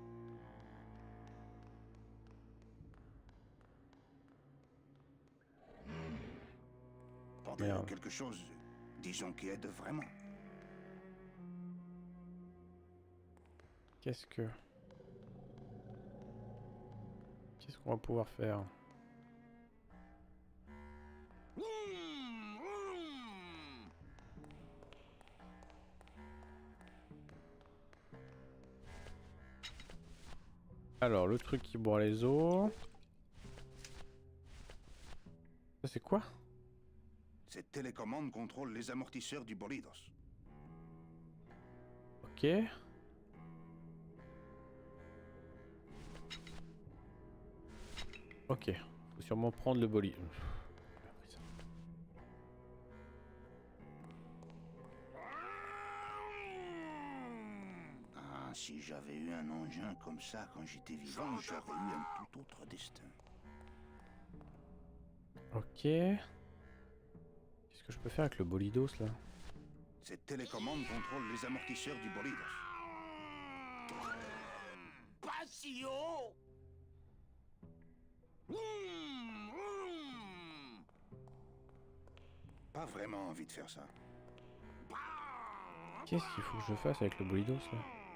Pendant Merde. quelque chose, disons, qui aide vraiment. Qu'est-ce qu'on va pouvoir faire? Alors, le truc qui boit les eaux. Ça, c'est quoi? Cette télécommande contrôle les amortisseurs du Bolidos. Ok. Ok. Faut sûrement prendre le bolide. Ah, si j'avais eu un engin comme ça quand j'étais vivant, j'aurais eu un tout autre destin. Ok. Qu'est-ce que je peux faire avec le bolidos là? Cette télécommande contrôle les amortisseurs du Bolidos. Pas si haut. Pas vraiment envie de faire ça. Qu'est-ce qu'il faut que je fasse avec le bolidos là?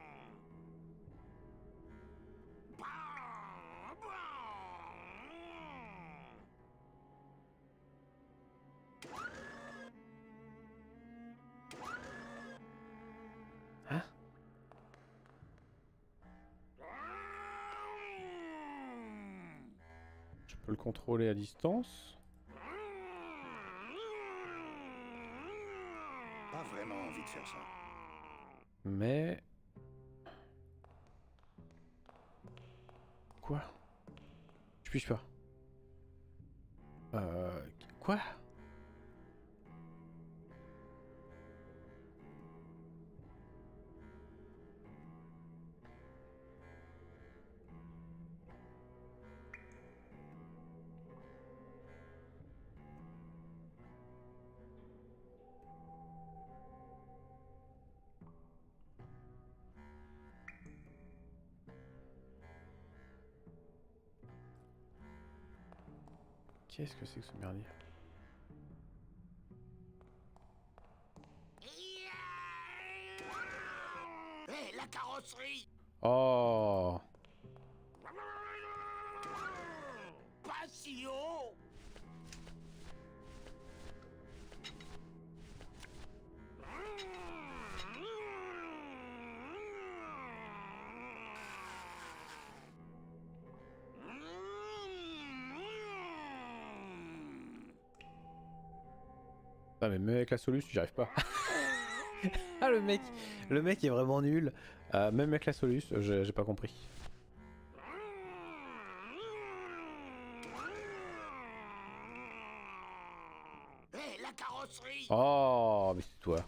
Hein? Je peux le contrôler à distance? Pas vraiment envie de faire ça. Mais... Quoi? Je puis pas. Quoi? Qu'est-ce que c'est que ce merdier? Hé, la carrosserie. Oh! Pas si haut. Ah mais même avec la Solus, j'y arrive pas. Ah le mec est vraiment nul. Même avec la Solus, j'ai pas compris. Hé, la carrosserie. Oh, mais c'est toi.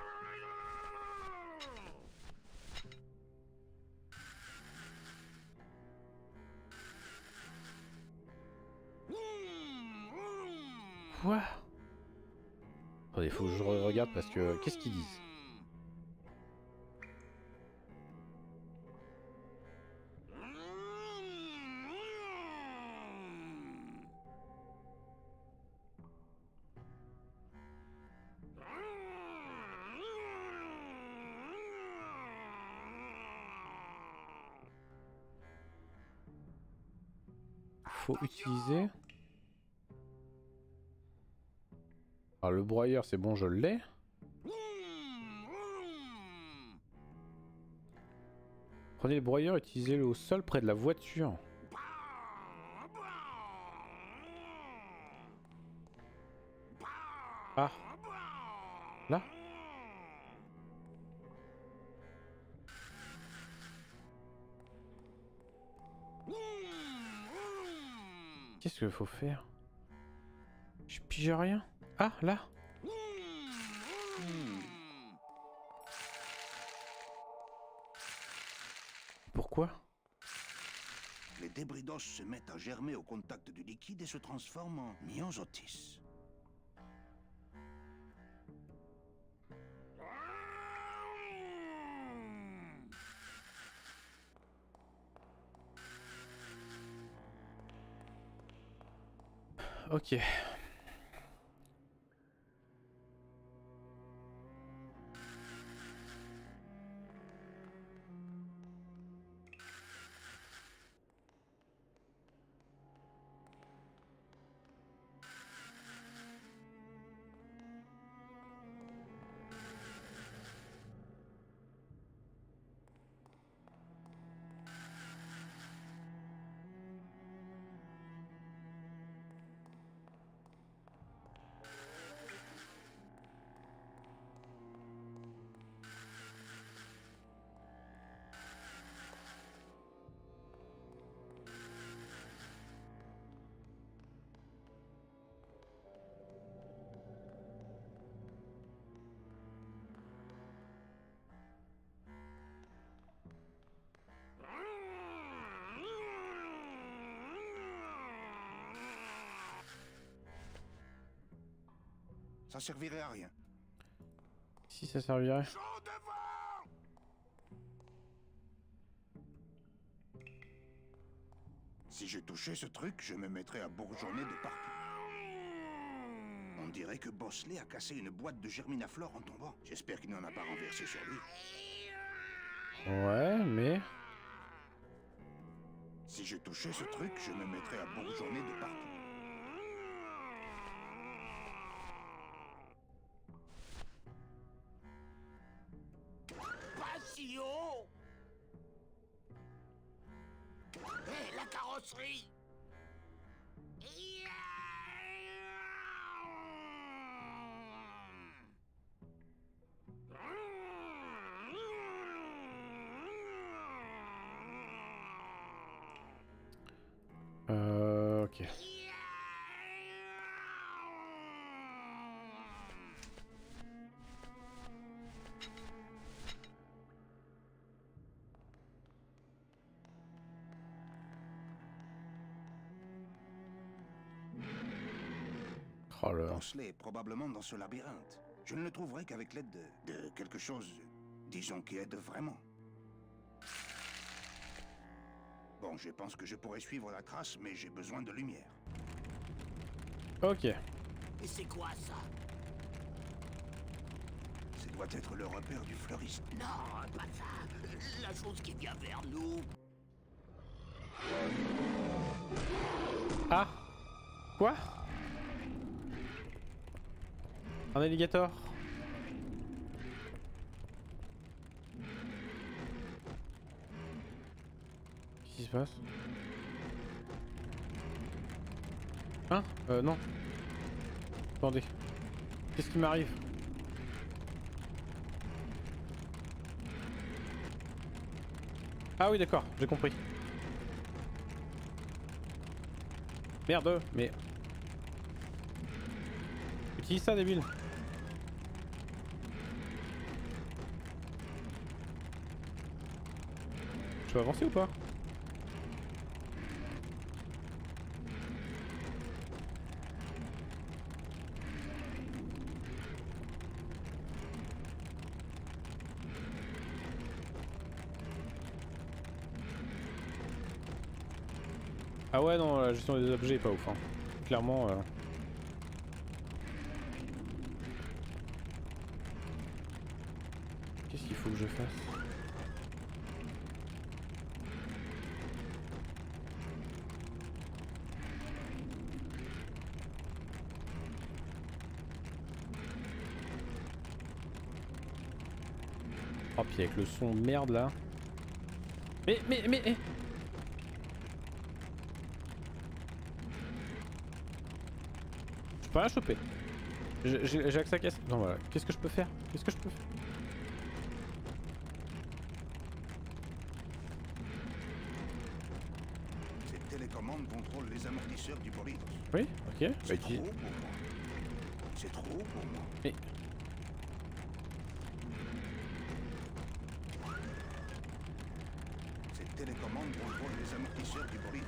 Quoi? Attendez, faut que je regarde parce que... Qu'est-ce qu'ils disent? Faut utiliser... Alors le broyeur c'est bon, je l'ai. Prenez le broyeur, utilisez-le au sol près de la voiture. Ah. Là. Qu'est-ce qu'il faut faire? Je pige rien. Ah, là. Pourquoi? Les débris d'os se mettent à germer au contact du liquide et se transforment en myosotis. ok. Ça servirait à rien. Si ça servirait. Si je touchais ce truc, je me mettrais à bourgeonner de partout. On dirait que Bosley a cassé une boîte de germinaflore en tombant. J'espère qu'il n'en a pas renversé sur lui. Ouais, mais... Si je touchais ce truc, je me mettrais à bourgeonner de partout. Hé, la carrosserie! Ok. Oh là. Bosley est probablement dans ce labyrinthe. Je ne le trouverai qu'avec l'aide de quelque chose, disons, qui aide vraiment. Bon, je pense que je pourrais suivre la trace, mais j'ai besoin de lumière. Ok. Et c'est quoi ça? Ça doit être le repère du fleuriste. Non, pas ça. La chose qui vient vers nous. Ah. Quoi? Un alligator. Qu'est-ce qui se passe? Hein? Non. Attendez. Qu'est-ce qui m'arrive? Ah oui, d'accord, j'ai compris. Merde, mais... Utilise ça, débile. Je peux avancer ou pas? Ah ouais, non, la gestion des objets est pas ouf, hein. Clairement... Qu'est-ce qu'il faut que je fasse? Oh, puis avec le son de merde là. Mais... Je peux rien choper. J'ai accès à caisse. Non, voilà. Qu'est-ce que je peux faire? Qu'est-ce que je peux faire? Cette télécommande contrôle les amortisseurs du bolide. Oui, ok. C'est trop pour moi. C'est trop pour moi. Mais... Cette télécommande contrôle les amortisseurs du bolide.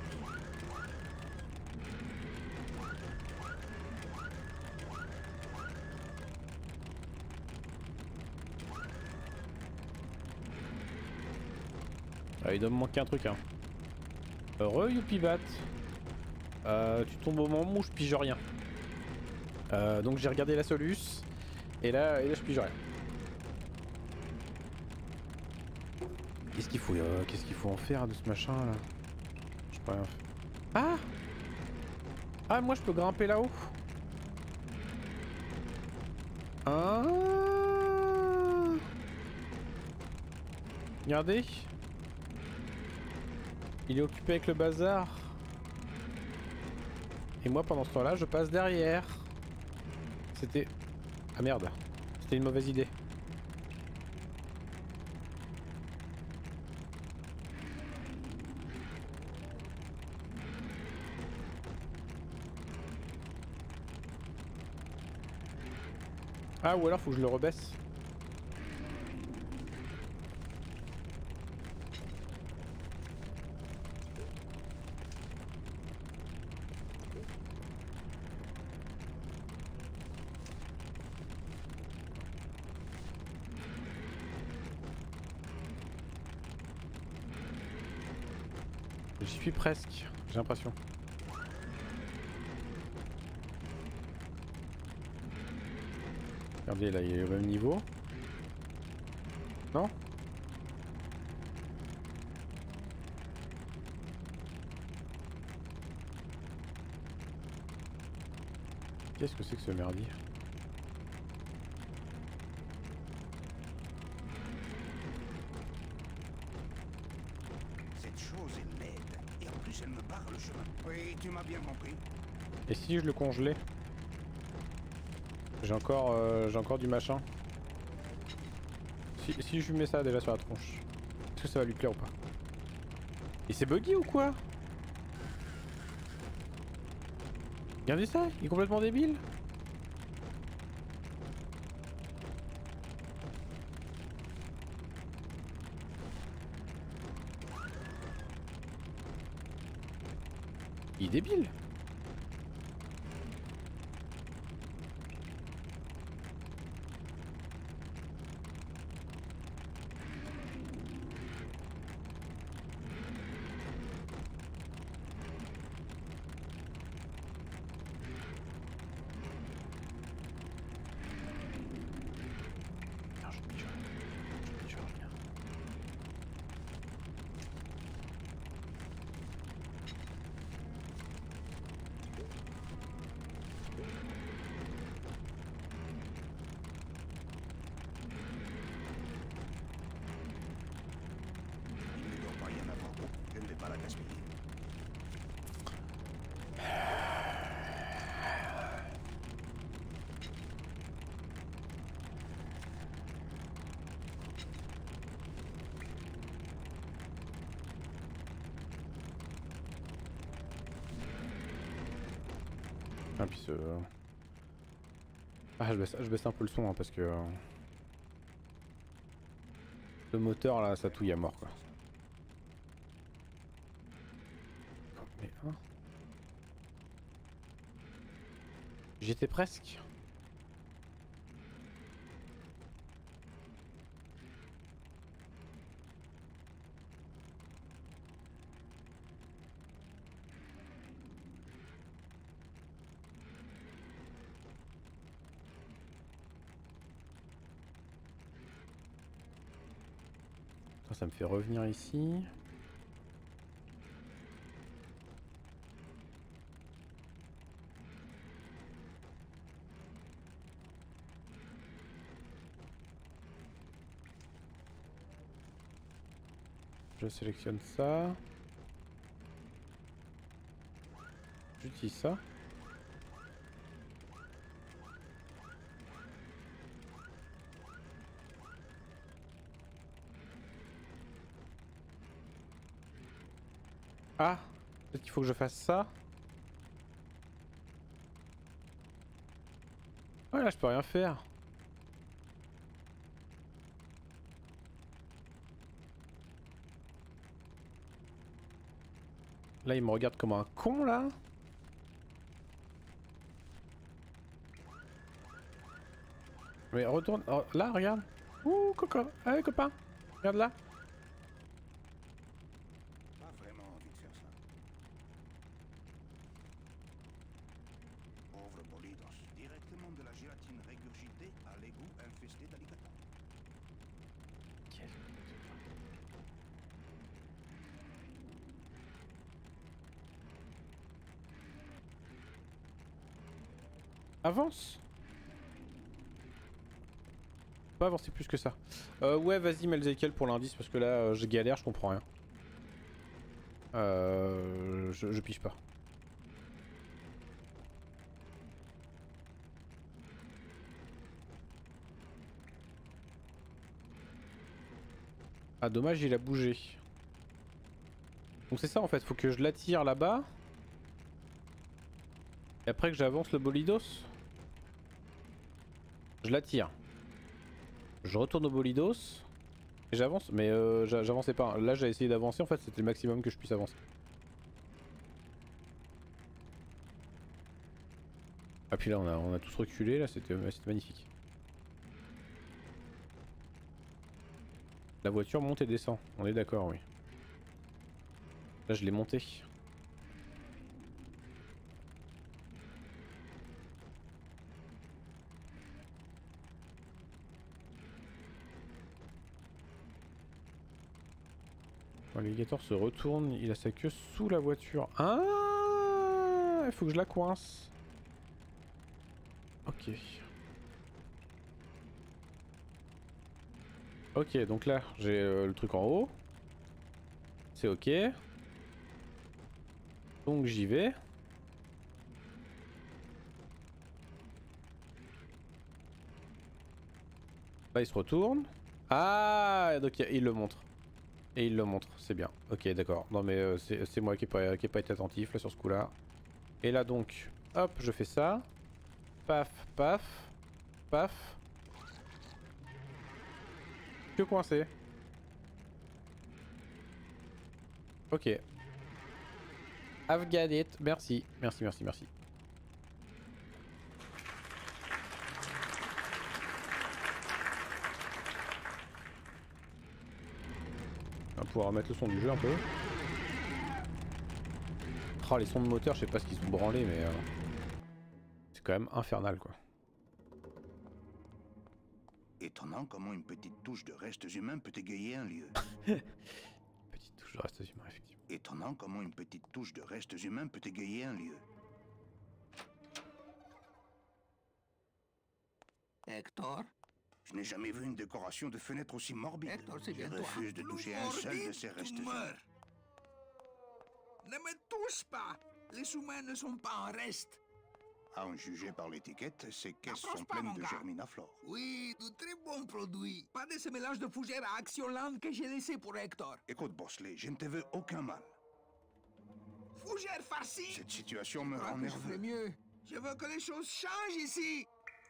Ah, il doit me manquer un truc, hein. Heureux, Youpibat. Tu tombes au moment où je pige rien. Donc j'ai regardé la Solus. Et là je pige rien. Qu'est-ce qu'il faut en faire de ce machin là? Je peux rien faire. Ah! Ah, moi je peux grimper là-haut. Ah! Regardez. Il est occupé avec le bazar. Et moi pendant ce temps-là, je passe derrière. C'était... Ah merde. C'était une mauvaise idée. Ah, ou alors faut que je le rebaisse. J'y suis presque, j'ai l'impression. Regardez, là il est au même niveau. Non? Qu'est-ce que c'est que ce merdier? Cette chose est laide. Et en plus, elle me barre le chemin. Oui, tu m'as bien compris. Et si je le congelais? J'ai encore du machin. Si je lui mets ça déjà sur la tronche, est-ce que ça va lui plaire ou pas? Et c'est buggy ou quoi? Regardez ça, il est complètement débile. Il est débile. Ah, puis ah, je baisse un peu le son hein, parce que le moteur là ça touille à mort quoi. Mais, hein. J'étais presque. Ça me fait revenir ici. Je sélectionne ça. J'utilise ça. Ah, peut-être qu'il faut que je fasse ça. Ouais, là je peux rien faire. Là il me regarde comme un con là. Mais retourne, oh, là regarde. Ouh coco, allez copain, regarde là. autre bolidos, directement de la gélatine régurgitée à l'égout infesté d'alligators. Avance. Pas avancer plus que ça. Ouais, vas-y, mets Ezekiel pour l'indice parce que là, je galère, je comprends rien. Je pige pas. Ah, dommage, il a bougé. Donc c'est ça en fait, faut que je l'attire là-bas. Et après que j'avance le bolidos. Je l'attire. Je retourne au bolidos. Et j'avance, mais j'avançais pas. Là j'ai essayé d'avancer, en fait c'était le maximum que je puisse avancer. Ah puis là on a tous reculé, là c'était magnifique. La voiture monte et descend, on est d'accord, oui. Là je l'ai monté. L'alligator se retourne, il a sa queue sous la voiture. Ah, il faut que je la coince. Ok. Ok, donc là, j'ai le truc en haut. C'est ok. Donc j'y vais. Là, il se retourne. Ah, donc il le montre. Et il le montre, c'est bien. Ok, d'accord. Non mais c'est moi qui n'ai pas été attentif là sur ce coup-là. Et là donc, hop, je fais ça. Paf, paf, paf. Que coincé. Ok. I've got it. Merci, merci, merci, merci. On va pouvoir remettre le son du jeu un peu. Oh, les sons de moteur, je sais pas ce qu'ils sont branlés, mais c'est quand même infernal quoi. Étonnant comment une petite touche de restes humains peut égayer un lieu. Petite touche de restes humains, effectivement. Étonnant comment une petite touche de restes humains peut égayer un lieu. Hector? Je n'ai jamais vu une décoration de fenêtre aussi morbide. Hector, c'est bien Je toi. refuse de toucher un seul de ces restes humains. Ne me touche pas. Les humains ne sont pas en reste. À en juger par l'étiquette, ces caisses Approche sont pas, pleines mon de gars. germinaflore. Oui, de très bons produits. Pas de ce mélange de fougères à Action Land que j'ai laissé pour Hector. Écoute, Bosley, je ne te veux aucun mal. Fougères farcies. Cette situation me rend Je ferai nerveux. mieux. Je veux que les choses changent ici.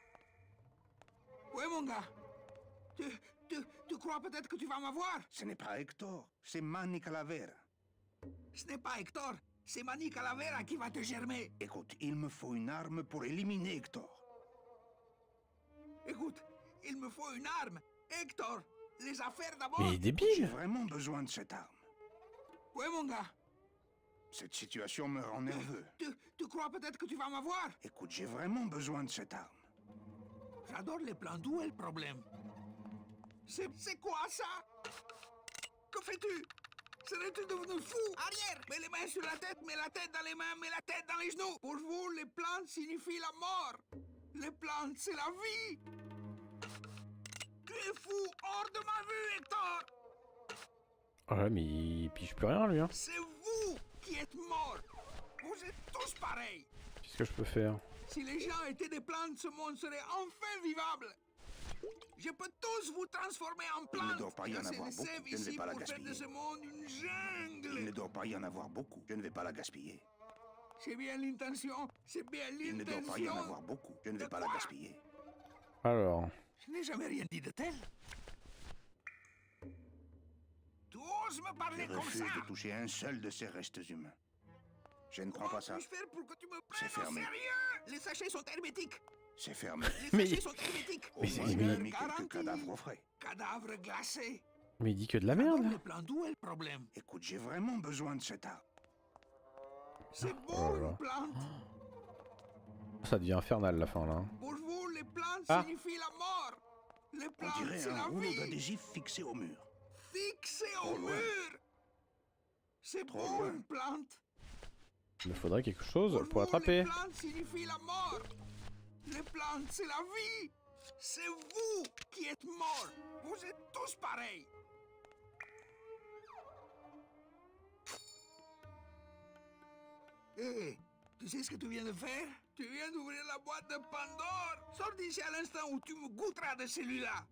Oui, mon gars. Tu crois peut-être que tu vas m'avoir? Ce n'est pas Hector, c'est Manny Calavera. Ce n'est pas Hector. C'est Manny Calavera qui va te germer. Écoute, il me faut une arme pour éliminer Hector. Écoute, il me faut une arme. Hector, les affaires d'abord. Mais il est J'ai débile. vraiment besoin de cette arme. Oui, mon gars. Cette situation me rend nerveux. Tu crois peut-être que tu vas m'avoir? Écoute, j'ai vraiment besoin de cette arme. J'adore les plans. D'où est le problème? C'est quoi ça? Que fais-tu? Serais-tu devenu fou? Arrière! Mets les mains sur la tête, mets la tête dans les mains, mets la tête dans les genoux. Pour vous, les plantes signifient la mort. Les plantes, c'est la vie. Tu es fou, hors de ma vue, Hector. Ah ouais, mais il pige plus rien lui, hein. C'est vous qui êtes morts. Vous êtes tous pareils. Qu'est-ce que je peux faire? Si les gens étaient des plantes, ce monde serait enfin vivable. Je peux tous vous transformer en plantes. Il ne doit pas y en avoir beaucoup. Je ne vais pas la pour faire de gaspiller. ce monde une jungle. Il ne doit pas y en avoir beaucoup. Je ne vais pas la gaspiller. C'est bien l'intention. C'est bien Il ne doit pas y en l'intention. avoir beaucoup. Je ne vais pas la gaspiller. Alors. Je n'ai jamais rien dit de tel. Tu oses me parler Je comme refuse ça? de toucher un seul de ces restes humains. Je ne crois pas ça. Comment puis-je faire pour que tu me C'est prennes au fermé. sérieux? Les sachets sont hermétiques. C'est fermé. Les sachets sont hermétiques. Au moins, c'est- il a mais- mis quelques cadavres au frais. Cadavre glacé. Mais il dit que de la merde. Le plan, d'où est le problème? Écoute, j'ai vraiment besoin de cette arme. C'est Oh beau là là. une plante. Ça devient infernal la fin là. Pour vous, les plantes Ah. signifient la mort. Les On plantes, dirait c'est un la rouleau vie. d'adhésif fixé au mur. Fixé Trop au loin. mur. C'est Trop beau, loin. une plante. Il me faudrait quelque chose pour vous, l'attraper. les plantes signifient la mort. Les plantes, c'est la vie. C'est vous qui êtes morts. Vous êtes tous pareils. Hé, tu sais ce que tu viens de faire? Tu viens d'ouvrir la boîte de Pandore. Sors d'ici à l'instant où tu me goûteras de celui-là.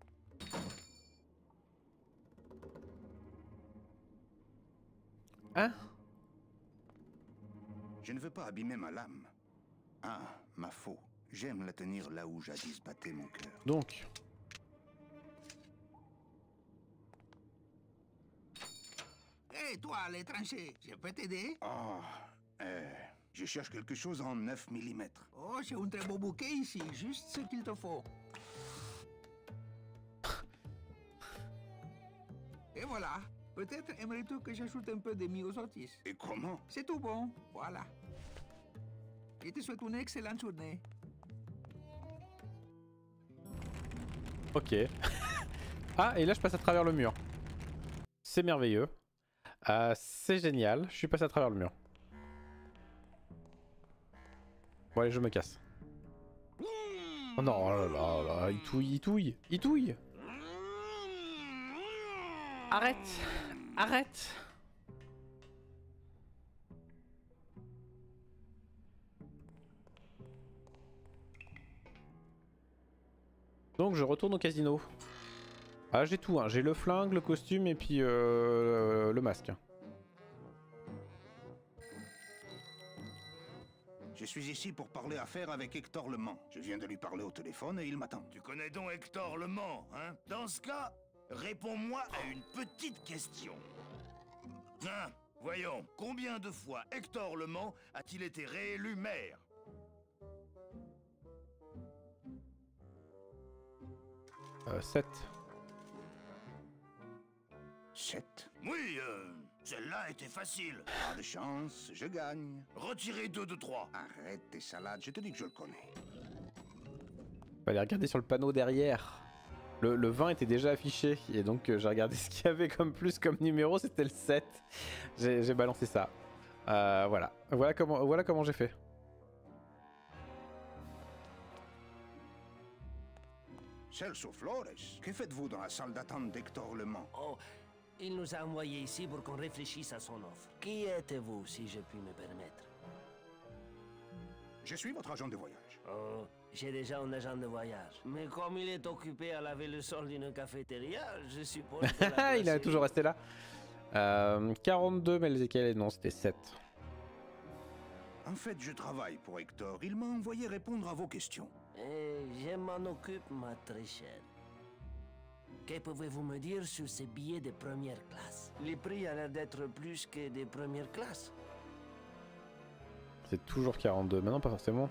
Hein? Je ne veux pas abîmer ma lame. Ah, ma faux. J'aime la tenir là où jadis battait mon cœur. Donc. Hé, toi, l'étranger, je peux t'aider? Oh, je cherche quelque chose en 9 mm. Oh, j'ai un très beau bouquet ici, juste ce qu'il te faut. Et voilà. Peut-être aimerais-tu que j'ajoute un peu de myosotis? Et comment? C'est tout bon, voilà. Je te souhaite une excellente journée. Ok. Ah, et là je passe à travers le mur. C'est merveilleux. C'est génial. Je suis passé à travers le mur. Bon allez, je me casse. Oh non, oh là là, là, il touille, il touille, il touille. Arrête, arrête. Donc je retourne au casino. Ah j'ai tout, hein. J'ai le flingue, le costume et puis le masque. Je suis ici pour parler affaires avec Hector Le Mans. Je viens de lui parler au téléphone et il m'attend. Tu connais donc Hector Le Mans, hein? Dans ce cas, réponds-moi à une petite question. Hein? Voyons, combien de fois Hector Le Mans a-t-il été réélu maire? 7. 7. Oui, celle-là était facile. Pas de chance, je gagne. Retirez 2 de 3. Arrête tes salades, je te dis que je le connais. Fallait regarder sur le panneau derrière. Le 20 était déjà affiché et donc j'ai regardé ce qu'il y avait comme plus comme numéro, c'était le 7. J'ai balancé ça. Voilà. Voilà comment j'ai fait. Celso Flores, que faites-vous dans la salle d'attente d'Hector Le Mans? Oh, il nous a envoyés ici pour qu'on réfléchisse à son offre. Qui êtes-vous, si je puis me permettre? Je suis votre agent de voyage. Oh, j'ai déjà un agent de voyage. Mais comme il est occupé à laver le sol d'une cafétéria, je suppose que Il a toujours resté là. 42, mais lesquels? Non, c'était 7. En fait, je travaille pour Hector. Il m'a envoyé répondre à vos questions. Je m'en occupe, ma très chère. Que pouvez-vous me dire sur ces billets de première classe? Les prix a l'air d'être plus que des premières classes. C'est toujours 42, mais non, pas forcément.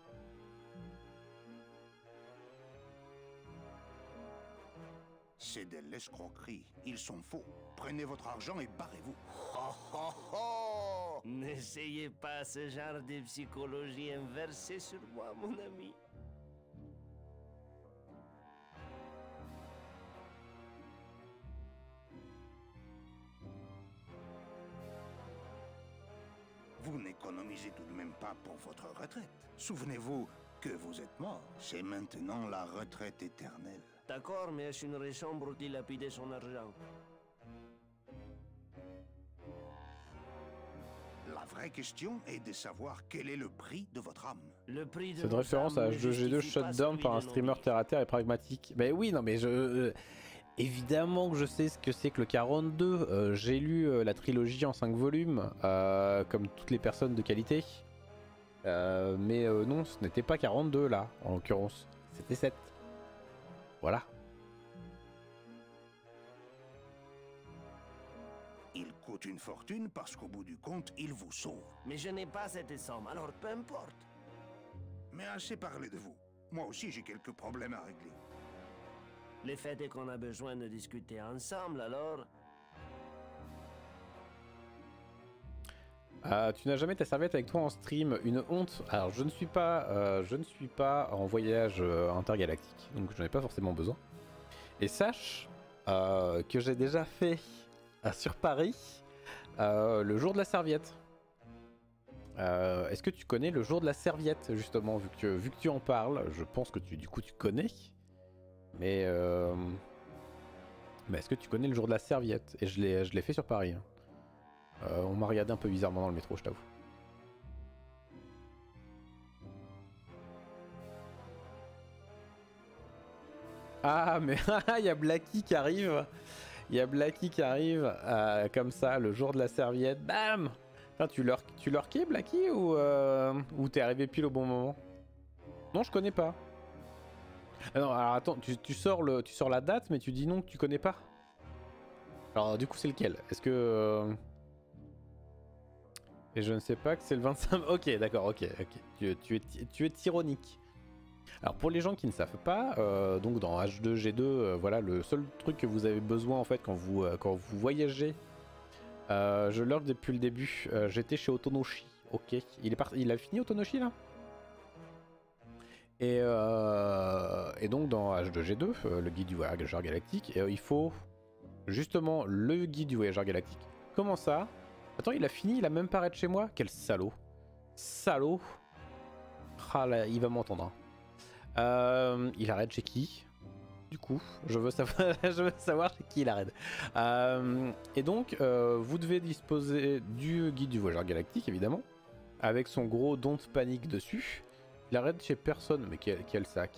C'est de l'escroquerie. Ils sont faux. Prenez votre argent et barrez-vous. Oh, oh, oh! N'essayez pas ce genre de psychologie inversée sur moi, mon ami. Vous n'économisez tout de même pas pour votre retraite. Souvenez-vous que vous êtes mort. C'est maintenant la retraite éternelle. D'accord, mais est-ce une raison pour dilapider son argent? La vraie question est de savoir quel est le prix de votre âme. Le prix de C'est de référence à H2G2 shutdown par un streamer terre à terre et pragmatique. Mais oui, non mais je... évidemment que je sais ce que c'est que le 42. J'ai lu la trilogie en 5 volumes, comme toutes les personnes de qualité. Mais non, ce n'était pas 42 là, en l'occurrence. C'était 7. Voilà. Il coûte une fortune parce qu'au bout du compte, il vous sauve. Mais je n'ai pas cette somme, alors peu importe. Mais assez parlé de vous. Moi aussi, j'ai quelques problèmes à régler. Le fait est qu'on a besoin de discuter ensemble, alors... Tu n'as jamais ta serviette avec toi en stream, une honte. Alors je ne suis pas en voyage intergalactique, donc je n'en ai pas forcément besoin. Et sache que j'ai déjà fait sur Paris le jour de la serviette. Est-ce que tu connais le jour de la serviette justement, vu que tu en parles, je pense que du coup tu connais. Mais est-ce que tu connais le jour de la serviette? Et je l'ai fait sur Paris. Hein. On m'a regardé un peu bizarrement dans le métro, je t'avoue. Ah, mais il y a Blacky qui arrive. Il y a Blacky qui arrive comme ça, le jour de la serviette. Bam! Enfin, tu lurkais, Blacky, ou t'es arrivé pile au bon moment? Non, je connais pas. Ah non, alors attends, tu sors la date, mais tu dis non que tu connais pas. Alors, du coup, c'est lequel? Est-ce que... Et je ne sais pas que c'est le 25... Ok, d'accord, ok. Tu es tyrannique. Alors pour les gens qui ne savent pas, donc dans H2G2, voilà, le seul truc que vous avez besoin en fait quand vous voyagez, je lurk depuis le début, j'étais chez Otonoshi, ok. Il a fini Otonoshi là? Et donc dans H2G2, le guide du voyageur galactique, il faut justement le guide du voyageur galactique. Comment ça? Attends, il a fini, il a même pas arrêté chez moi? Quel salaud. Salaud. Ah là, il va m'entendre. Hein. Il arrête chez qui? Du coup, je veux savoir chez qui il arrête. Et donc, vous devez disposer du guide du voyageur galactique, évidemment, avec son gros don't panique dessus. Il arrête chez personne, mais quel sac.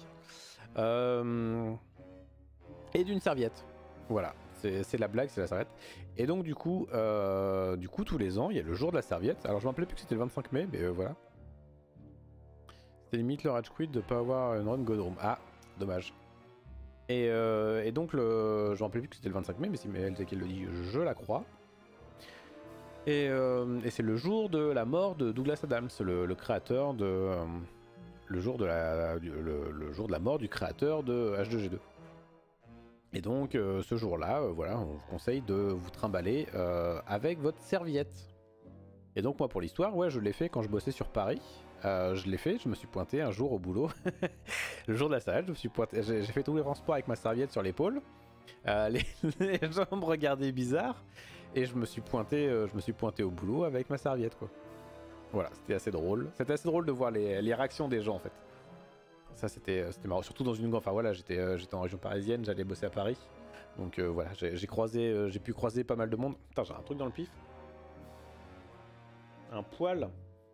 Et d'une serviette. Voilà. C'est la blague, c'est la serviette. Et donc du coup, tous les ans, il y a le jour de la serviette. Alors je me rappelais plus que c'était le 25 mai, mais voilà. C'était limite le rage quit de pas avoir une run Godroom. Ah, dommage. Et donc je me rappelais plus que c'était le 25 mai, mais si elle qui le dit, je la crois. Et c'est le jour de la mort de Douglas Adams, le créateur de le jour de la mort du créateur de H2G2. Et donc ce jour-là, voilà, on vous conseille de vous trimballer avec votre serviette. Et donc moi pour l'histoire, ouais, je l'ai fait quand je bossais sur Paris. Je l'ai fait, je me suis pointé un jour au boulot. Le jour de la serviette, je me suis pointé, j'ai fait tous les transports avec ma serviette sur l'épaule. Les gens me regardaient bizarre. Et je me suis pointé au boulot avec ma serviette, quoi. Voilà, c'était assez drôle. C'était assez drôle de voir les réactions des gens en fait. Ça c'était marrant, surtout dans une... Enfin voilà, j'étais en région parisienne, j'allais bosser à Paris. Donc voilà, j'ai pu croiser pas mal de monde. Putain, j'ai un truc dans le pif. Un poil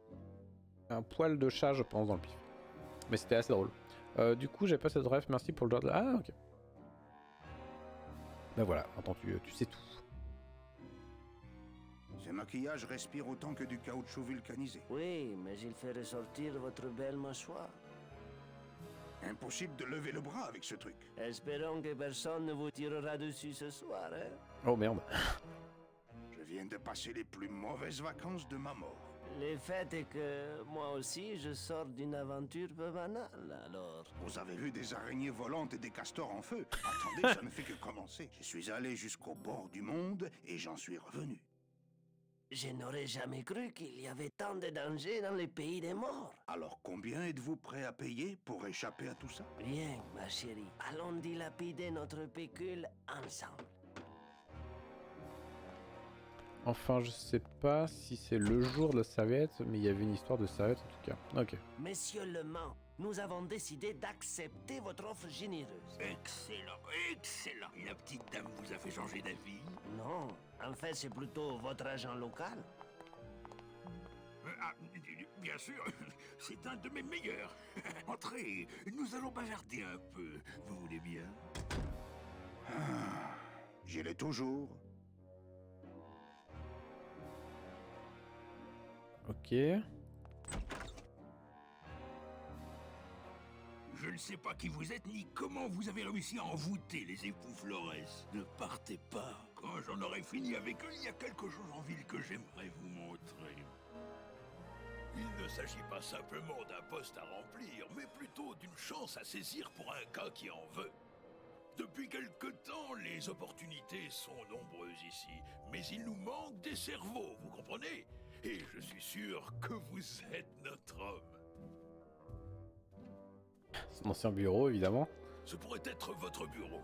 de chat, je pense, dans le pif. Mais c'était assez drôle. Du coup, j'ai pas cette ref, merci pour le genre de... Ah, ok. Ben voilà, attends, tu sais tout. Ces maquillages respirent autant que du caoutchouc vulcanisé. Oui, mais il fait ressortir votre belle mâchoire. Impossible de lever le bras avec ce truc. Espérons que personne ne vous tirera dessus ce soir, hein? Oh merde. Je viens de passer les plus mauvaises vacances de ma mort. Le fait est que moi aussi je sors d'une aventure peu banale, alors... Vous avez vu des araignées volantes et des castors en feu? Attendez, ça ne fait que commencer. Je suis allé jusqu'au bord du monde et j'en suis revenu. Je n'aurais jamais cru qu'il y avait tant de dangers dans les pays des morts. Alors combien êtes-vous prêt à payer pour échapper à tout ça? Bien, ma chérie. Allons dilapider notre pécule ensemble. Enfin, je sais pas si c'est le jour de la serviette, mais il y avait une histoire de serviette en tout cas. Ok. Monsieur Le Mans, nous avons décidé d'accepter votre offre généreuse. Excellent, excellent. La petite dame vous a fait changer d'avis? Non, en fait, c'est plutôt votre agent local. Bien sûr, c'est un de mes meilleurs. Entrez, nous allons bavarder un peu. Vous voulez bien? J'y l'ai toujours. Ok. Je ne sais pas qui vous êtes ni comment vous avez réussi à envoûter les époux Flores. Ne partez pas. Quand j'en aurai fini avec eux, il y a quelque chose en ville que j'aimerais vous montrer. Il ne s'agit pas simplement d'un poste à remplir, mais plutôt d'une chance à saisir pour un gars qui en veut. Depuis quelque temps, les opportunités sont nombreuses ici, mais il nous manque des cerveaux, vous comprenez? Et je suis sûr que vous êtes notre homme. Son ancien bureau, évidemment. Ce pourrait être votre bureau.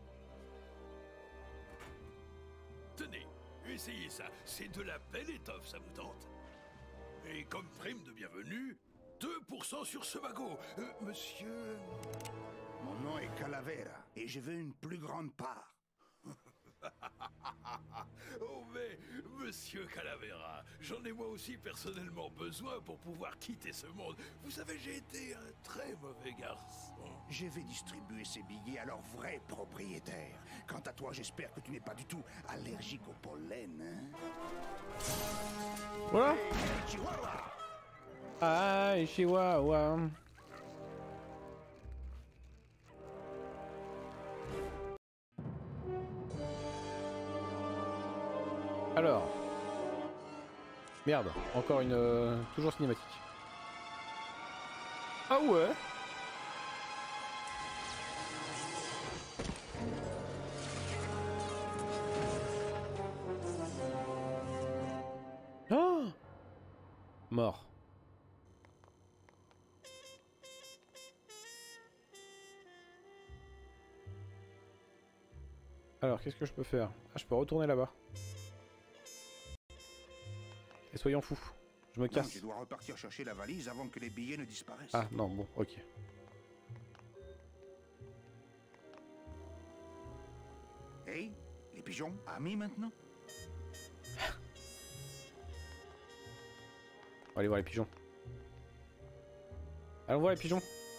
Tenez, essayez ça. C'est de la belle étoffe, ça vous tente? Et comme prime de bienvenue, 2% sur ce magot. Monsieur... Mon nom est Calavera, et je veux une plus grande part. Oh mais, monsieur Calavera, j'en ai moi aussi personnellement besoin pour pouvoir quitter ce monde. Vous savez, j'ai été un très mauvais garçon. Je vais distribuer ces billets à leur vrai propriétaire. Quant à toi, j'espère que tu n'es pas du tout allergique au pollen, hein? Voilà. Hey, Chihuahua! Ah, Chihuahua. Alors. Merde, encore une... toujours cinématique. Ah ouais. Oh, mort. Alors, qu'est-ce que je peux faire? Ah, je peux retourner là-bas. Et soyons fous, je me casse. Non, je dois repartir chercher la valise avant que les billets ne disparaissent. Ah non, bon, ok. Hey, les pigeons, amis maintenant? On va aller voir les pigeons. Allons voir les pigeons.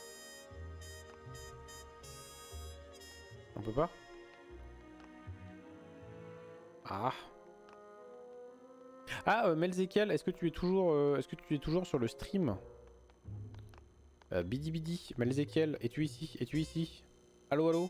On peut pas? Ah. Ah, Melzekiel, est-ce que tu es toujours sur le stream? Bidi Bidi, Melzekiel, es-tu ici? Es-tu ici? Allô, allô?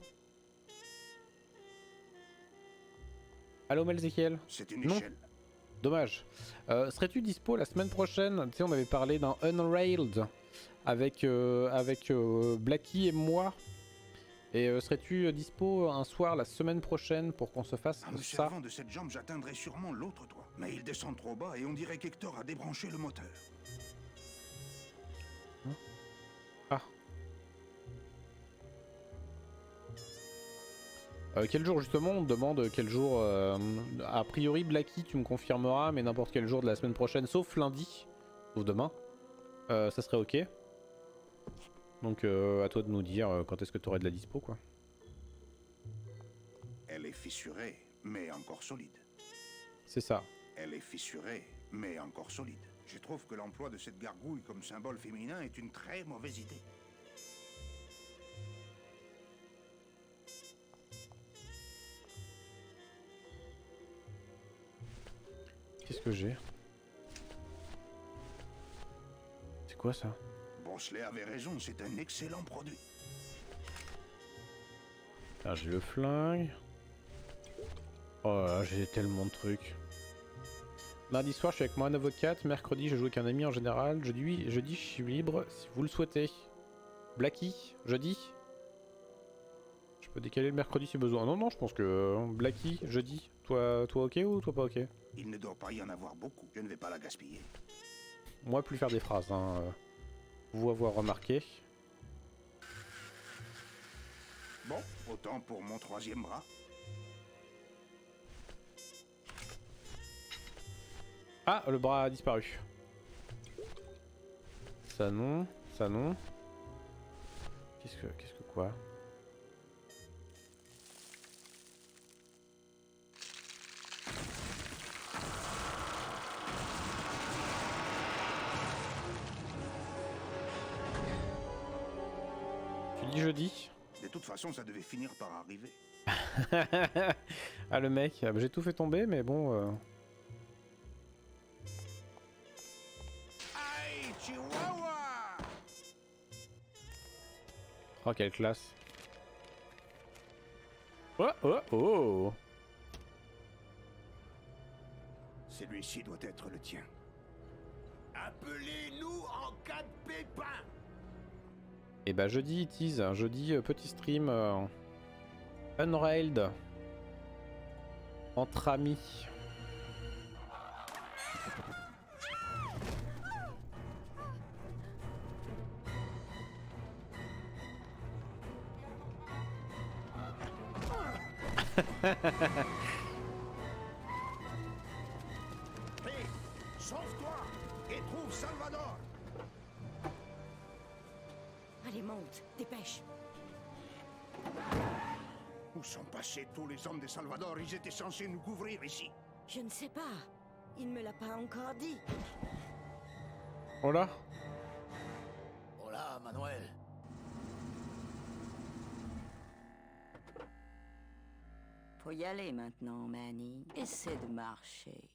Allô, Melzekiel? C'est une non. échelle. Dommage. Serais-tu dispo la semaine prochaine? Tu sais, on avait parlé d'un Unrailed avec Blacky et moi. Et serais-tu dispo un soir la semaine prochaine pour qu'on se fasse En me ça? servant de cette jambe, j'atteindrai sûrement l'autre toit. Mais il descend trop bas et on dirait qu'Hector a débranché le moteur. Ah. Quel jour justement? On te demande quel jour. A priori Blacky tu me confirmeras, mais n'importe quel jour de la semaine prochaine, sauf lundi, sauf demain. Ça serait ok. Donc à toi de nous dire quand est-ce que tu aurais de la dispo quoi. Elle est fissurée, mais encore solide. C'est ça. Elle est fissurée, mais encore solide. Je trouve que l'emploi de cette gargouille comme symbole féminin est une très mauvaise idée. Qu'est-ce que j'ai? C'est quoi ça? Bosley avait raison, c'est un excellent produit. Ah, j'ai le flingue. Oh là, j'ai tellement de trucs. Mardi soir, je suis avec moi un avocat. Mercredi, je joue avec un ami en général. Jeudi, je suis libre si vous le souhaitez. Blacky, jeudi. Je peux décaler le mercredi si besoin. Non, non, je pense que Blacky, jeudi. Toi ok ou toi pas ok? Il ne doit pas y en avoir beaucoup. Je ne vais pas la gaspiller. Moi, plus faire des phrases. Hein. Vous avoir remarqué. Bon, autant pour mon troisième bras. Ah, le bras a disparu. Ça non, ça non. Qu'est-ce que quoi? Tu dis jeudi? De toute façon, ça devait finir par arriver. Ah le mec, j'ai tout fait tomber mais bon... Aïe, Chihuahua! Oh quelle classe. Oh oh oh. Celui-ci doit être le tien. Appelez-nous en cas de pépin. Et bah jeudi tease, jeudi petit stream Unrailed entre amis. Hé, sauve-toi et trouve Salvador. Allez, monte, dépêche. Où sont passés tous les hommes de Salvador? Ils étaient censés nous couvrir ici. Je ne sais pas. Il me l'a pas encore dit. Voilà. Hola, Manuel. Faut y aller maintenant, Manny. Essaie de marcher.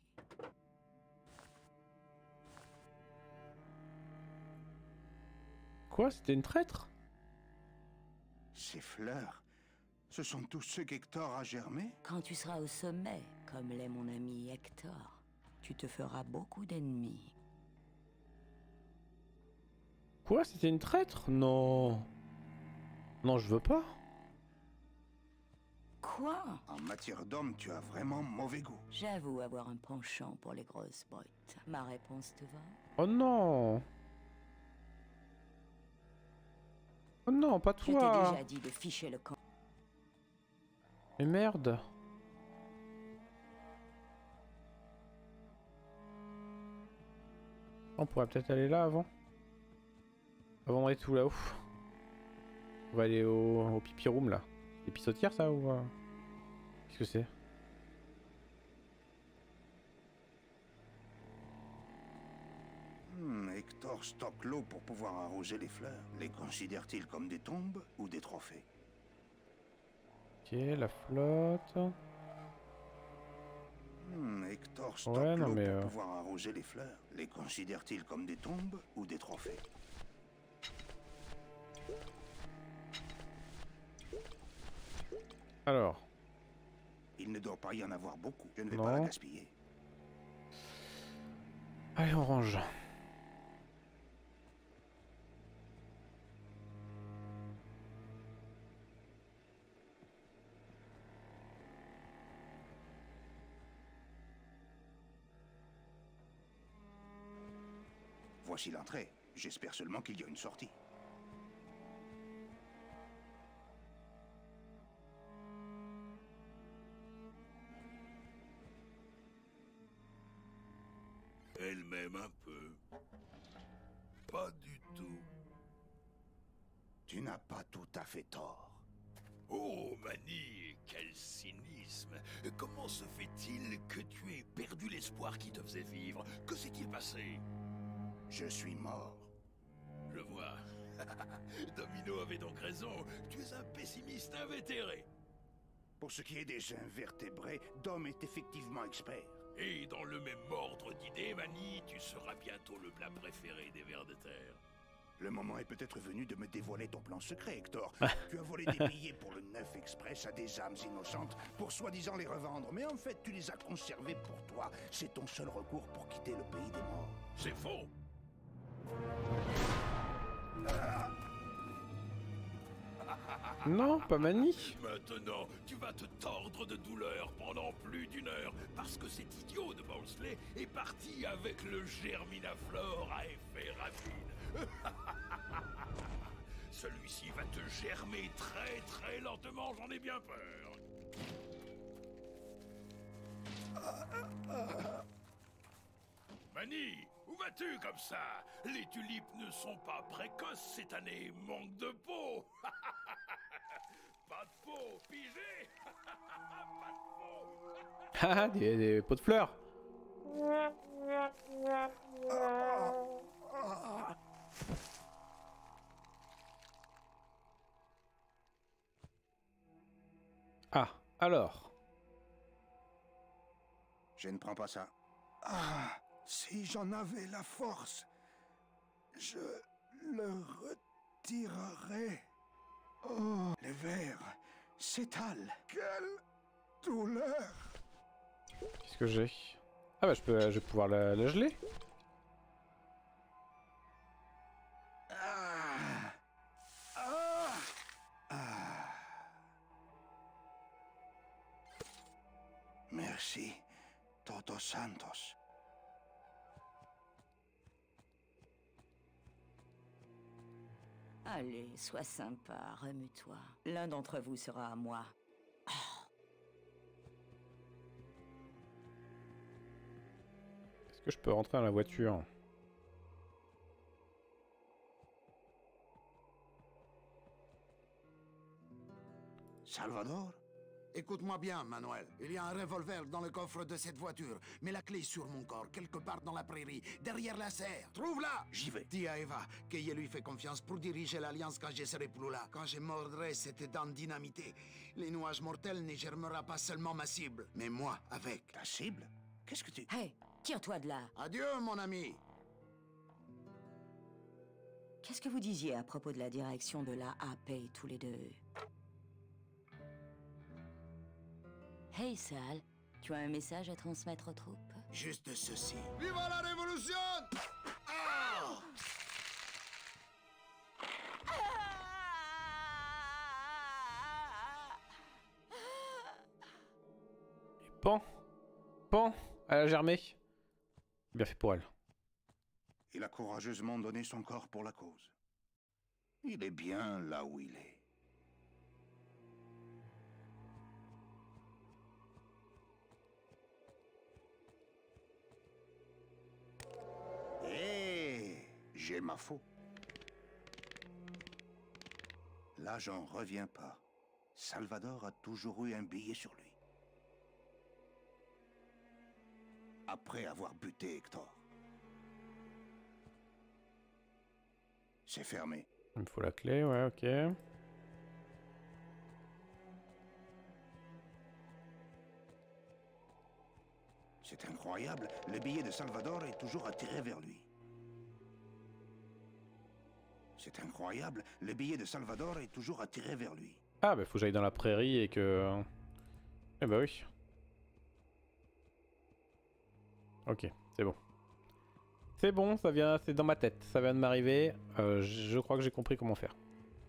Quoi? C'était une traître? Ces fleurs, ce sont tous ceux qu'Hector a germés? Quand tu seras au sommet, comme l'est mon ami Hector, tu te feras beaucoup d'ennemis. Quoi? C'était une traître? Non. Non, je veux pas. Quoi? En matière d'homme, tu as vraiment mauvais goût. J'avoue avoir un penchant pour les grosses bottes. Ma réponse te va? Oh non. Oh non, pas Je t'ai toi. déjà dit de ficher le camp. Mais merde. On pourrait peut-être aller là avant. Avant d'être tout là-haut. On va aller au pipi room là. C'est pissotière ça ou... Qu'est-ce que c'est? Hector stocke l'eau pour pouvoir arroser les fleurs. Les considère-t-il comme des tombes ou des trophées? Ok, la flotte. Hector stocke Ouais, non l'eau mais... pour pouvoir arroser les fleurs. Les considère-t-il comme des tombes ou des trophées? Alors. Il ne doit pas y en avoir beaucoup. Je ne vais Non. pas la gaspiller. Allez, on range. Voici l'entrée. J'espère seulement qu'il y a une sortie. Elle m'aime un peu. Pas du tout. Tu n'as pas tout à fait tort. Oh, Manny, quel cynisme. Comment se fait-il que tu aies perdu l'espoir qui te faisait vivre? Que s'est-il passé? Je suis mort. Je vois. Domino avait donc raison. Tu es un pessimiste invétéré. Pour ce qui est des invertébrés, Dom est effectivement expert. Et dans le même ordre d'idées, Manny, tu seras bientôt le plat préféré des vers de terre. Le moment est peut-être venu de me dévoiler ton plan secret, Hector. Tu as volé des billets pour le 9 Express à des âmes innocentes pour soi-disant les revendre. Mais en fait, tu les as conservés pour toi. C'est ton seul recours pour quitter le pays des morts. C'est faux. Non, pas Manny. Maintenant, tu vas te tordre de douleur pendant plus d'une heure parce que cet idiot de Bowsley est parti avec le germinaflore à effet rapide. Celui-ci va te germer très très lentement, j'en ai bien peur. Manny, où vas-tu comme ça? Les tulipes ne sont pas précoces cette année, manque de peau. Pas de peau, pigé. Pas de peau. Ah, des pots de fleurs. Ah, alors. Je ne prends pas ça. Ah, si j'en avais la force, je le retirerais. Oh, les vers s'étalent. Quelle douleur! Qu'est-ce que j'ai? Ah bah je vais pouvoir la geler. Ah. Ah. Ah. Merci, Todos Santos. Allez, sois sympa, remue-toi. L'un d'entre vous sera à moi. que je peux rentrer dans la voiture? Salvador? Écoute-moi bien, Manuel. Il y a un revolver dans le coffre de cette voiture, mais la clé est sur mon corps, quelque part dans la prairie, derrière la serre. Trouve-la! J'y vais. Dis à Eva qu'elle lui fait confiance pour diriger l'Alliance quand je serai plus là. Quand je mordrai cette dent dynamitée, les nuages mortels ne germera pas seulement ma cible, mais moi avec. Ta cible? Qu'est-ce que tu... Hey, tire-toi de là. Adieu, mon ami. Qu'est-ce que vous disiez à propos de la direction de la AP tous les deux? Hey Sal, tu as un message à transmettre aux troupes? Juste ceci. Viva la révolution! Ah! Pan, Pan, elle a germé. Bien fait pour elle. Il a courageusement donné son corps pour la cause. Il est bien là où il est. J'ai ma faute. Là, j'en reviens pas. Salvador a toujours eu un billet sur lui. Après avoir buté Hector. C'est fermé. Il me faut la clé, ouais, ok. C'est incroyable, le billet de Salvador est toujours attiré vers lui. C'est incroyable, le billet de Salvador est toujours attiré vers lui. Ah bah faut que j'aille dans la prairie et que... Eh bah oui. Ok, c'est bon. C'est bon, ça vient, c'est dans ma tête, ça vient de m'arriver. Je crois que j'ai compris comment faire.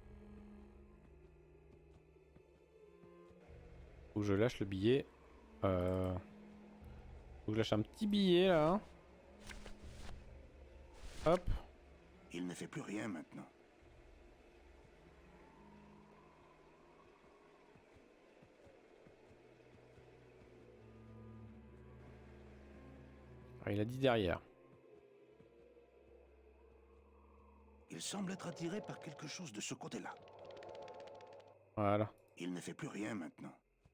Faut que je lâche le billet. Faut que je lâche un petit billet là. Hop. Il ne fait plus rien maintenant. Ah, il a dit derrière. Il semble être attiré par quelque chose de ce côté-là. Voilà. Il ne fait plus rien maintenant.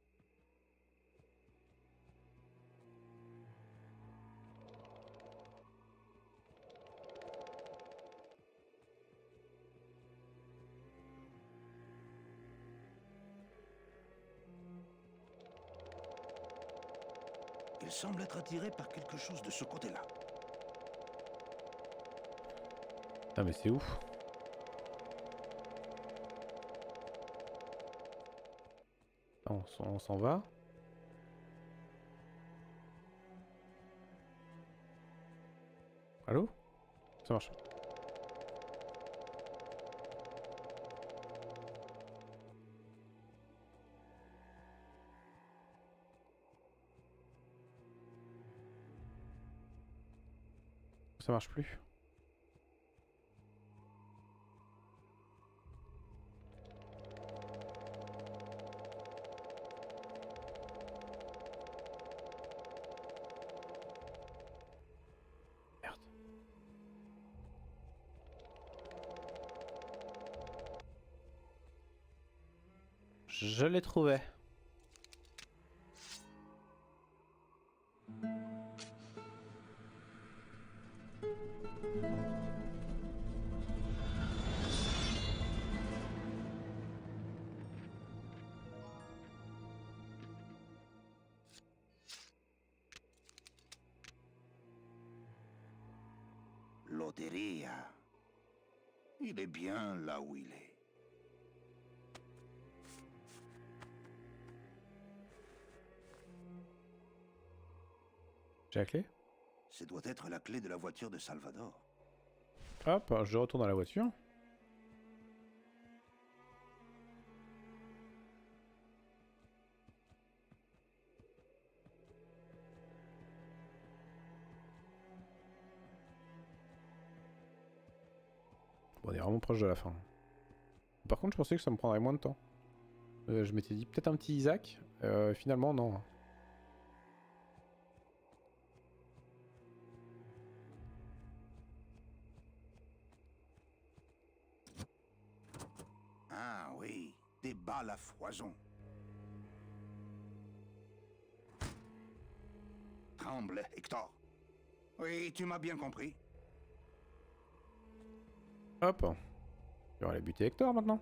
Il semble être attiré par quelque chose de ce côté-là. Ah mais c'est ouf. On s'en va. Allô? Ça marche. Ça marche plus. Merde. Je l'ai trouvé. Loteria. Il est bien là où il est. J'ai la clé? Ce doit être la clé de la voiture de Salvador. Hop, je retourne dans la voiture. Bon, on est vraiment proche de la fin. Par contre, je pensais que ça me prendrait moins de temps. Je m'étais dit peut-être un petit Isaac. Finalement, non. balles à foison. Tremble, Hector. Oui, tu m'as bien compris. Hop. On va aller buter Hector maintenant.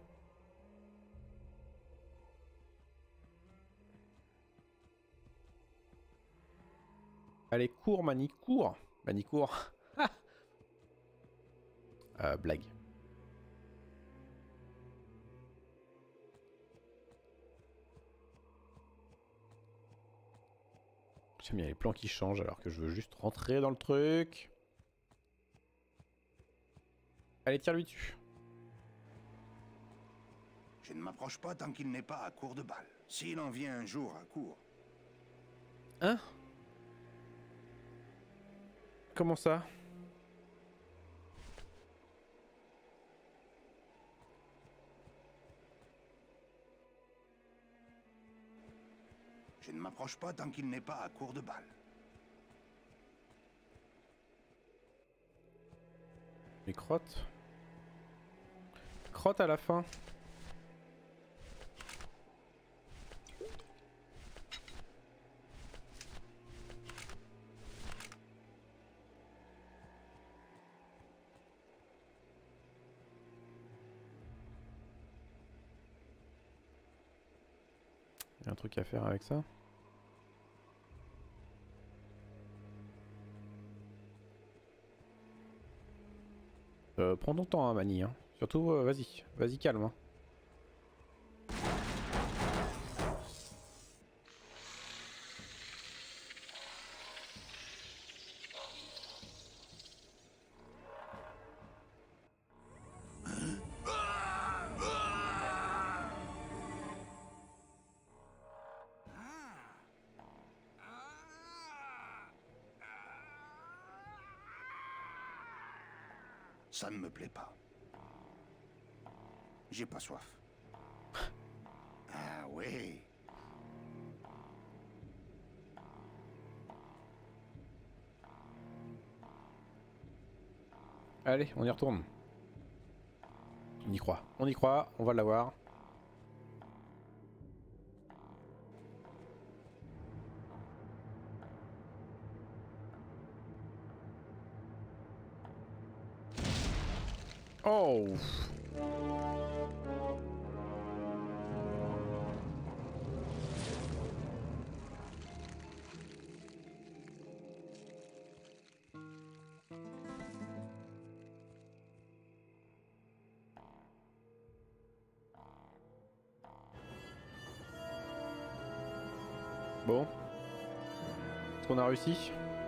Allez, cours, Mani, cours. Mani, cours. Blague. J'aime bien les plans qui changent alors que je veux juste rentrer dans le truc. Allez, tire-lui dessus. Je ne m'approche pas tant qu'il n'est pas à court de balles. S'il en vient un jour à court. Hein? Comment ça? Je ne m'approche pas tant qu'il n'est pas à court de balles. Les crottes. Crotte à la fin. Il y a un truc à faire avec ça. Prends ton temps, hein, Mani. Hein. Surtout, vas-y. Vas-y, calme. Hein. Ça ne me plaît pas. J'ai pas soif. Ah oui. Allez, on y retourne. On y croit, on va l'avoir. Oh! Bon. Est-ce qu'on a réussi?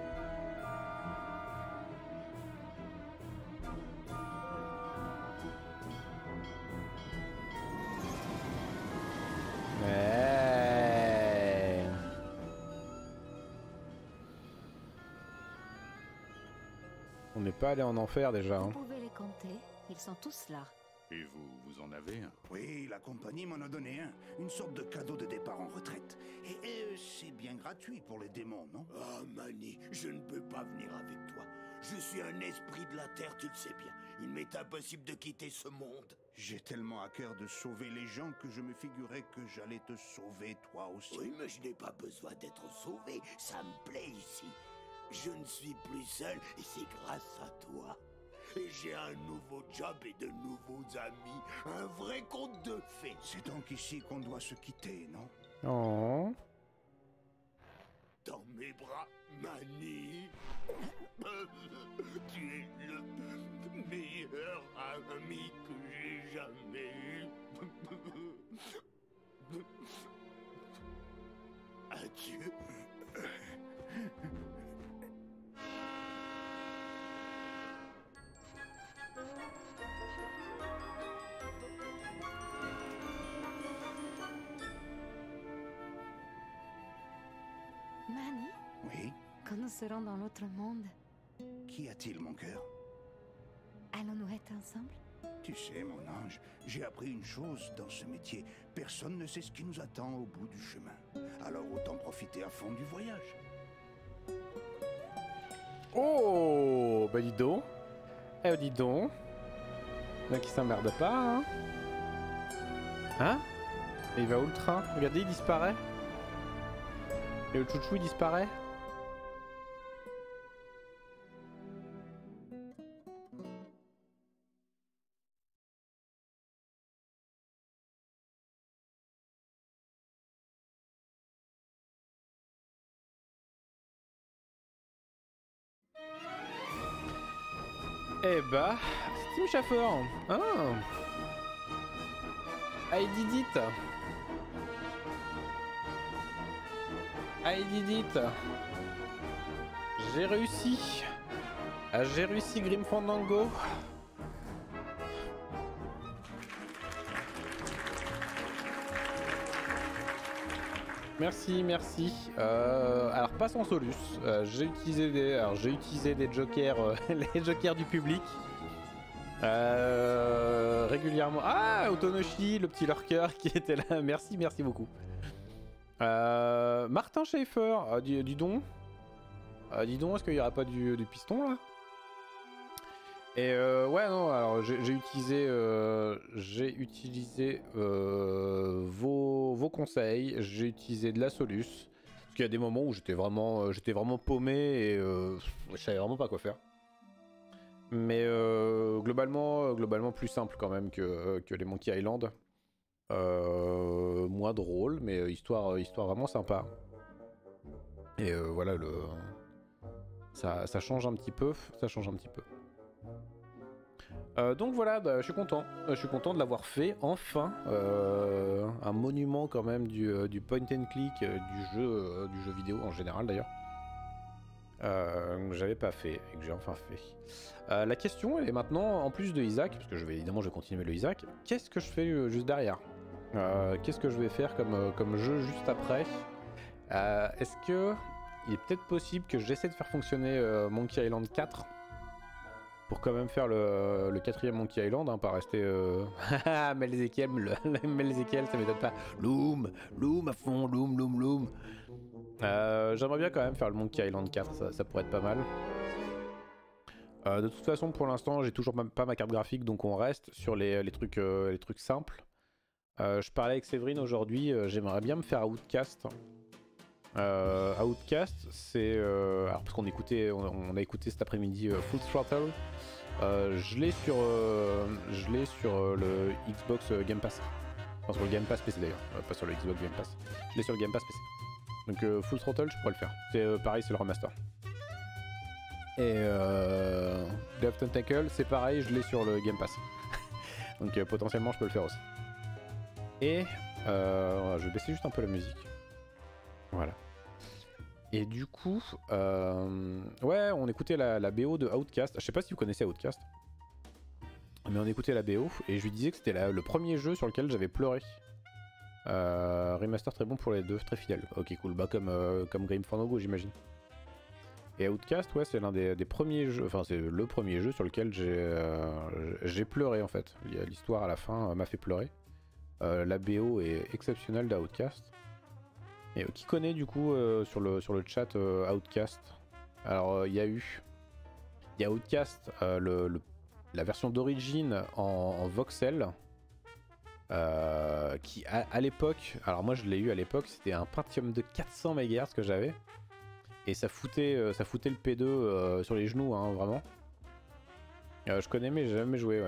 On n'est pas allé en enfer déjà. Hein. Vous pouvez les compter, ils sont tous là. Et vous, vous en avez un? Oui, la compagnie m'en a donné un. Une sorte de cadeau de départ en retraite. Et c'est bien gratuit pour les démons, non? Ah, Mani, je ne peux pas venir avec toi. Je suis un esprit de la Terre, tu le sais bien. Il m'est impossible de quitter ce monde. J'ai tellement à cœur de sauver les gens que je me figurais que j'allais te sauver toi aussi. Oui, mais je n'ai pas besoin d'être sauvé. Ça me plaît ici. Je ne suis plus seul et c'est grâce à toi. Et j'ai un nouveau job et de nouveaux amis. Un vrai conte de fées. C'est donc ici qu'on doit se quitter, non? Oh. Dans mes bras, Mani. Tu es le meilleur ami que j'ai jamais eu. Adieu. Mani, Oui? quand nous serons dans l'autre monde, Qu'y a-t-il, mon cœur? allons-nous être ensemble? Tu sais, mon ange, j'ai appris une chose dans ce métier. Personne ne sait ce qui nous attend au bout du chemin. Alors autant profiter à fond du voyage. Oh, bah dis donc. Eh, dis donc. Là qui s'emmerde pas, hein? Hein? Et il va où le train? Regardez, il disparaît. Et le chouchou il disparaît. Eh bah, c'est Tim Schafer. Ah. I did it. I did it. J'ai réussi. J'ai réussi Grim Fandango. Merci, merci. Alors pas sans solus. J'ai utilisé des jokers, les jokers du public. Régulièrement. Ah, Otonoshi, le petit lurker qui était là. Merci, merci beaucoup. Martin Schaeffer, dis donc. Dis donc, est-ce qu'il n'y aura pas du piston là? Et ouais, non, alors j'ai utilisé vos conseils, j'ai utilisé de la solus. Parce qu'il y a des moments où j'étais vraiment paumé et je savais vraiment pas quoi faire. Mais globalement plus simple quand même que les Monkey Island. Moins drôle, mais histoire vraiment sympa. Et voilà, ça change un petit peu. Donc voilà, bah, je suis content de l'avoir fait, enfin. Un monument quand même du point and click, du jeu vidéo en général d'ailleurs. Que j'avais pas fait et que j'ai enfin fait. La question est maintenant, en plus de Isaac, parce que je vais continuer le Isaac, qu'est-ce que je fais juste derrière? Qu'est-ce que je vais faire comme jeu juste après? Est-ce que il est peut-être possible que j'essaie de faire fonctionner Monkey Island 4 pour quand même faire le quatrième Monkey Island, hein, pas rester... Mel Ezekiel, ça m'étonne pas. Loom à fond, Loom. J'aimerais bien quand même faire le Monkey Island 4, ça pourrait être pas mal. De toute façon, pour l'instant, j'ai toujours pas ma carte graphique, donc on reste sur les trucs simples. Je parlais avec Séverine aujourd'hui, j'aimerais bien me faire Outcast. Outcast, c'est... alors parce qu'on a écouté cet après-midi Full Throttle. Je l'ai sur le Xbox Game Pass. Enfin sur le Game Pass PC d'ailleurs, pas sur le Xbox Game Pass. Je l'ai sur le Game Pass PC. Donc Full Throttle, je pourrais le faire. C'est pareil, c'est le remaster. Et Day of Tentacle, c'est pareil, je l'ai sur le Game Pass. Donc potentiellement, je peux le faire aussi. Et je vais baisser juste un peu la musique. Voilà. Et du coup, ouais, on écoutait la BO de Outcast. Je sais pas si vous connaissez Outcast, mais on écoutait la BO et je lui disais que c'était le premier jeu sur lequel j'avais pleuré. Remaster très bon pour les deux, très fidèle. Ok, cool, bah comme Grim Fandango, j'imagine. Et Outcast, ouais, c'est l'un des premiers jeux, enfin c'est le premier jeu sur lequel j'ai pleuré en fait. L'histoire à la fin m'a fait pleurer. La BO est exceptionnelle d'Outcast. Et qui connaît du coup sur le chat Outcast? Alors il y a Outcast, la version d'origine en voxel, qui à l'époque, alors moi je l'ai eu à l'époque, c'était un Pentium de 400 MHz que j'avais, et ça foutait le P2 sur les genoux, hein, vraiment. Je connais mais j'ai jamais joué,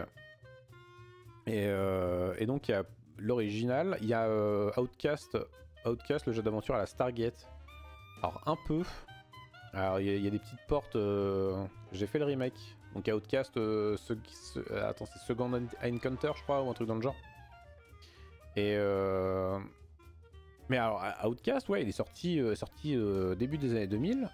ouais. Et donc il y a l'original, il y a Outcast, le jeu d'aventure à la Stargate. Alors un peu. Alors il y a des petites portes. J'ai fait le remake. Donc Outcast, attends, c'est Second Encounter, je crois, ou un truc dans le genre. Et mais alors Outcast, ouais, il est sorti début des années 2000.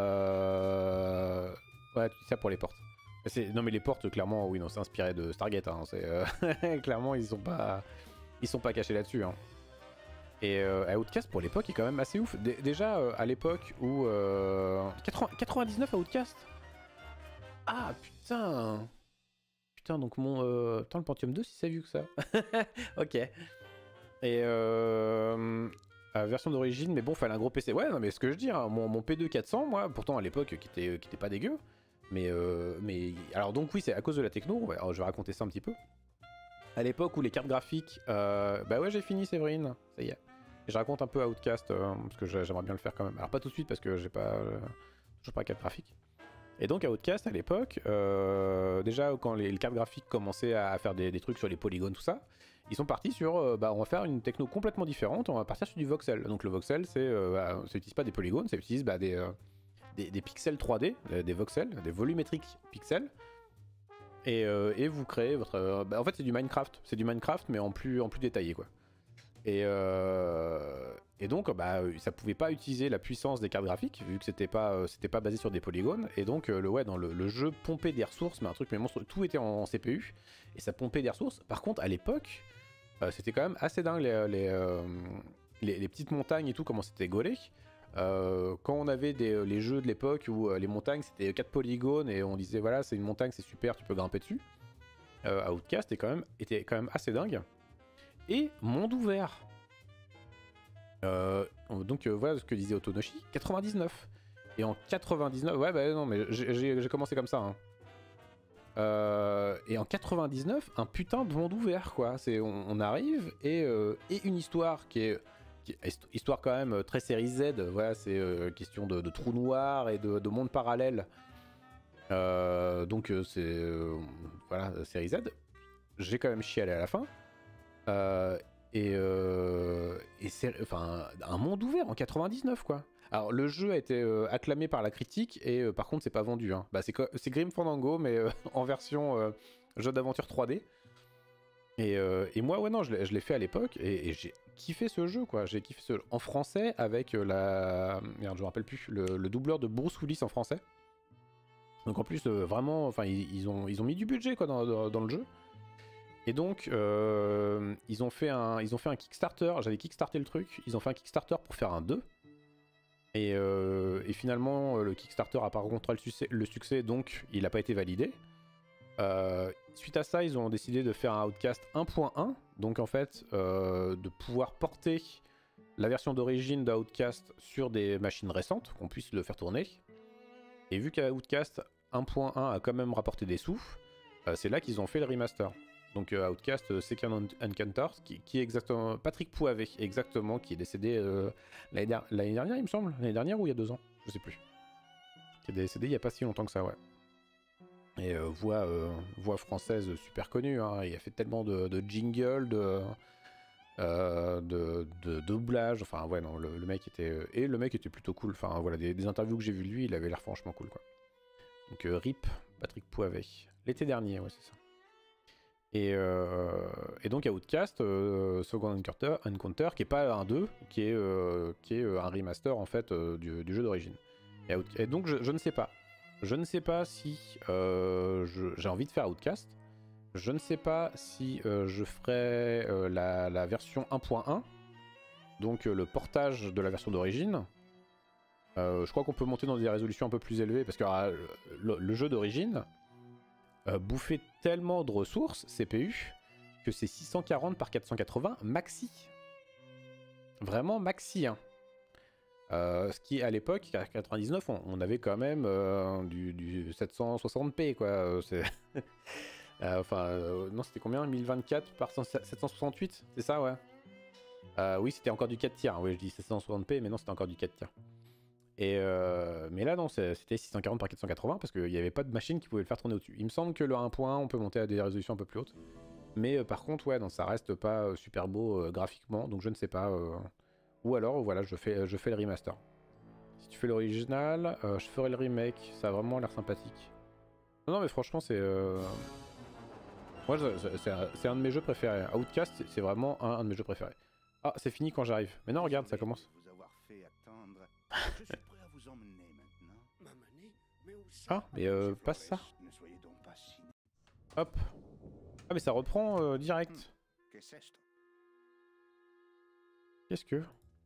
Ouais, tout ça pour les portes. Non mais les portes, clairement, oui, non, c'est inspiré de Stargate. Hein, clairement, ils sont pas cachés là-dessus. Hein. Et Outcast pour l'époque est quand même assez ouf. Déjà à l'époque où 99 Outcast. Ah putain, donc mon le Pentium 2 si c'est vieux que ça. Ok. Et version d'origine, mais bon, fallait un gros PC. Ouais, non mais ce que je dis, hein, mon P2 400, moi, pourtant à l'époque qui était pas dégueu. Mais alors donc oui, c'est à cause de la techno. Alors, je vais raconter ça un petit peu. À l'époque où les cartes graphiques... Bah ouais, j'ai fini Séverine, ça y est. Et je raconte un peu Outcast, parce que j'aimerais bien le faire quand même. Alors pas tout de suite, parce que j'ai pas... toujours pas de carte graphique. Et donc à Outcast, à l'époque, déjà quand les cartes graphiques commençaient à faire des trucs sur les polygones, tout ça, ils sont partis sur, bah on va faire une techno complètement différente, on va partir sur du voxel. Donc le voxel, ça n'utilise pas des polygones, ça utilise bah, des pixels 3D, des voxels, des volumétriques pixels. Et vous créez votre... en fait c'est du Minecraft mais en plus détaillé quoi. Et donc bah, ça pouvait pas utiliser la puissance des cartes graphiques vu que c'était pas basé sur des polygones. Et donc dans le jeu pompait des ressources, mais un truc mais monstre, tout était en CPU et ça pompait des ressources. Par contre à l'époque c'était quand même assez dingue les petites montagnes et tout, comment c'était gaulé. Quand on avait les jeux de l'époque où les montagnes c'était 4 polygones et on disait voilà c'est une montagne, c'est super, tu peux grimper dessus, Outcast était quand même assez dingue. Et monde ouvert, donc voilà ce que disait Otonoshi, 99. Et en 99, ouais bah non mais j'ai commencé comme ça hein. Et en 99 un putain de monde ouvert quoi, on arrive et une histoire qui est histoire quand même très série Z, voilà, c'est question de trous noirs et de monde parallèle. Donc c'est voilà, série Z. J'ai quand même chialé à la fin. Et c'est enfin un monde ouvert en 99 quoi. Alors le jeu a été acclamé par la critique et par contre c'est pas vendu hein. Bah, c'est Grim Fandango mais en version jeu d'aventure 3D. Et moi ouais non je l'ai fait à l'époque et j'ai kiffé ce jeu quoi, j'ai kiffé ce jeu en français avec merde je me rappelle plus le doubleur de Bruce Willis en français. Donc en plus vraiment enfin ils ont mis du budget quoi dans le jeu. Et donc ils ont fait un Kickstarter, j'avais kickstarté le truc, ils ont fait un Kickstarter pour faire un 2. Et finalement le Kickstarter a pas rencontré le succès donc il n'a pas été validé. Suite à ça, ils ont décidé de faire un Outcast 1.1, donc en fait de pouvoir porter la version d'origine d'Outcast sur des machines récentes, qu'on puisse le faire tourner. Et vu qu'Outcast 1.1 a quand même rapporté des sous, c'est là qu'ils ont fait le remaster. Donc Outcast Second Encounters, qui est exactement Patrick Pouavet, exactement, qui est décédé l'année dernière, il me semble, l'année dernière ou il y a 2 ans, je sais plus. Qui est décédé il y a pas si longtemps que ça, ouais. Et voix française super connue, hein. Il a fait tellement de jingles, de doublage, enfin ouais non, le mec était plutôt cool, enfin voilà, des interviews que j'ai vues de lui, il avait l'air franchement cool quoi. Donc RIP, Patrick Pouavet, l'été dernier, ouais c'est ça. Et donc Outcast, Second Encounter, qui est pas un 2, qui est un remaster en fait du jeu d'origine. Et donc je ne sais pas. Je ne sais pas si j'ai envie de faire Outcast. Je ne sais pas si je ferai la version 1.1, donc le portage de la version d'origine. Je crois qu'on peut monter dans des résolutions un peu plus élevées parce que le jeu d'origine bouffait tellement de ressources CPU que c'est 640 par 480 maxi. Vraiment maxi, hein. Ce qui à l'époque, à 99, on avait quand même du 760p quoi. Non c'était combien, 1024 par 768, c'est ça ouais. Oui c'était encore du 4 tiers, hein. Oui je dis 760p mais non c'était encore du 4 tiers. Mais là non c'était 640 par 480 parce qu'il n'y avait pas de machine qui pouvait le faire tourner au-dessus. Il me semble que le 1.1 on peut monter à des résolutions un peu plus hautes. Mais par contre ouais non ça reste pas super beau graphiquement donc je ne sais pas. Ou alors voilà je fais le remaster. Si tu fais l'original, je ferai le remake, ça a vraiment l'air sympathique. Non mais franchement c'est... Moi c'est un de mes jeux préférés. Outcast c'est vraiment un de mes jeux préférés. Ah c'est fini quand j'arrive. Mais non regarde ça commence. Vous avoir fait attendre. Je suis prêt à vous emmener maintenant. M'amener? Mais où ça? Ah mais passe ça. Ne soyez donc pas si... Hop. Ah mais ça reprend direct. Qu'est-ce que c'est? Qu'est-ce que...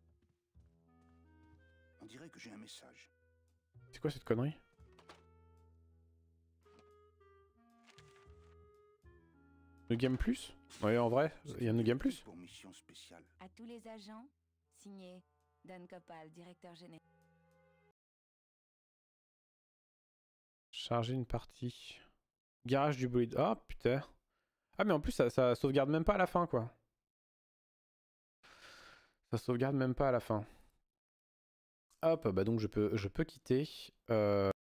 On dirait que j'ai un message. C'est quoi cette connerie? New Game Plus? Ouais en vrai, il y a New Game Plus. Pour mission spéciale. À tous les agents, signé Dan Copal, directeur général. Charger une partie. Garage du bolide. Ah putain. Ah mais en plus ça sauvegarde même pas à la fin quoi. Ça sauvegarde même pas à la fin. Hop, bah donc je peux quitter.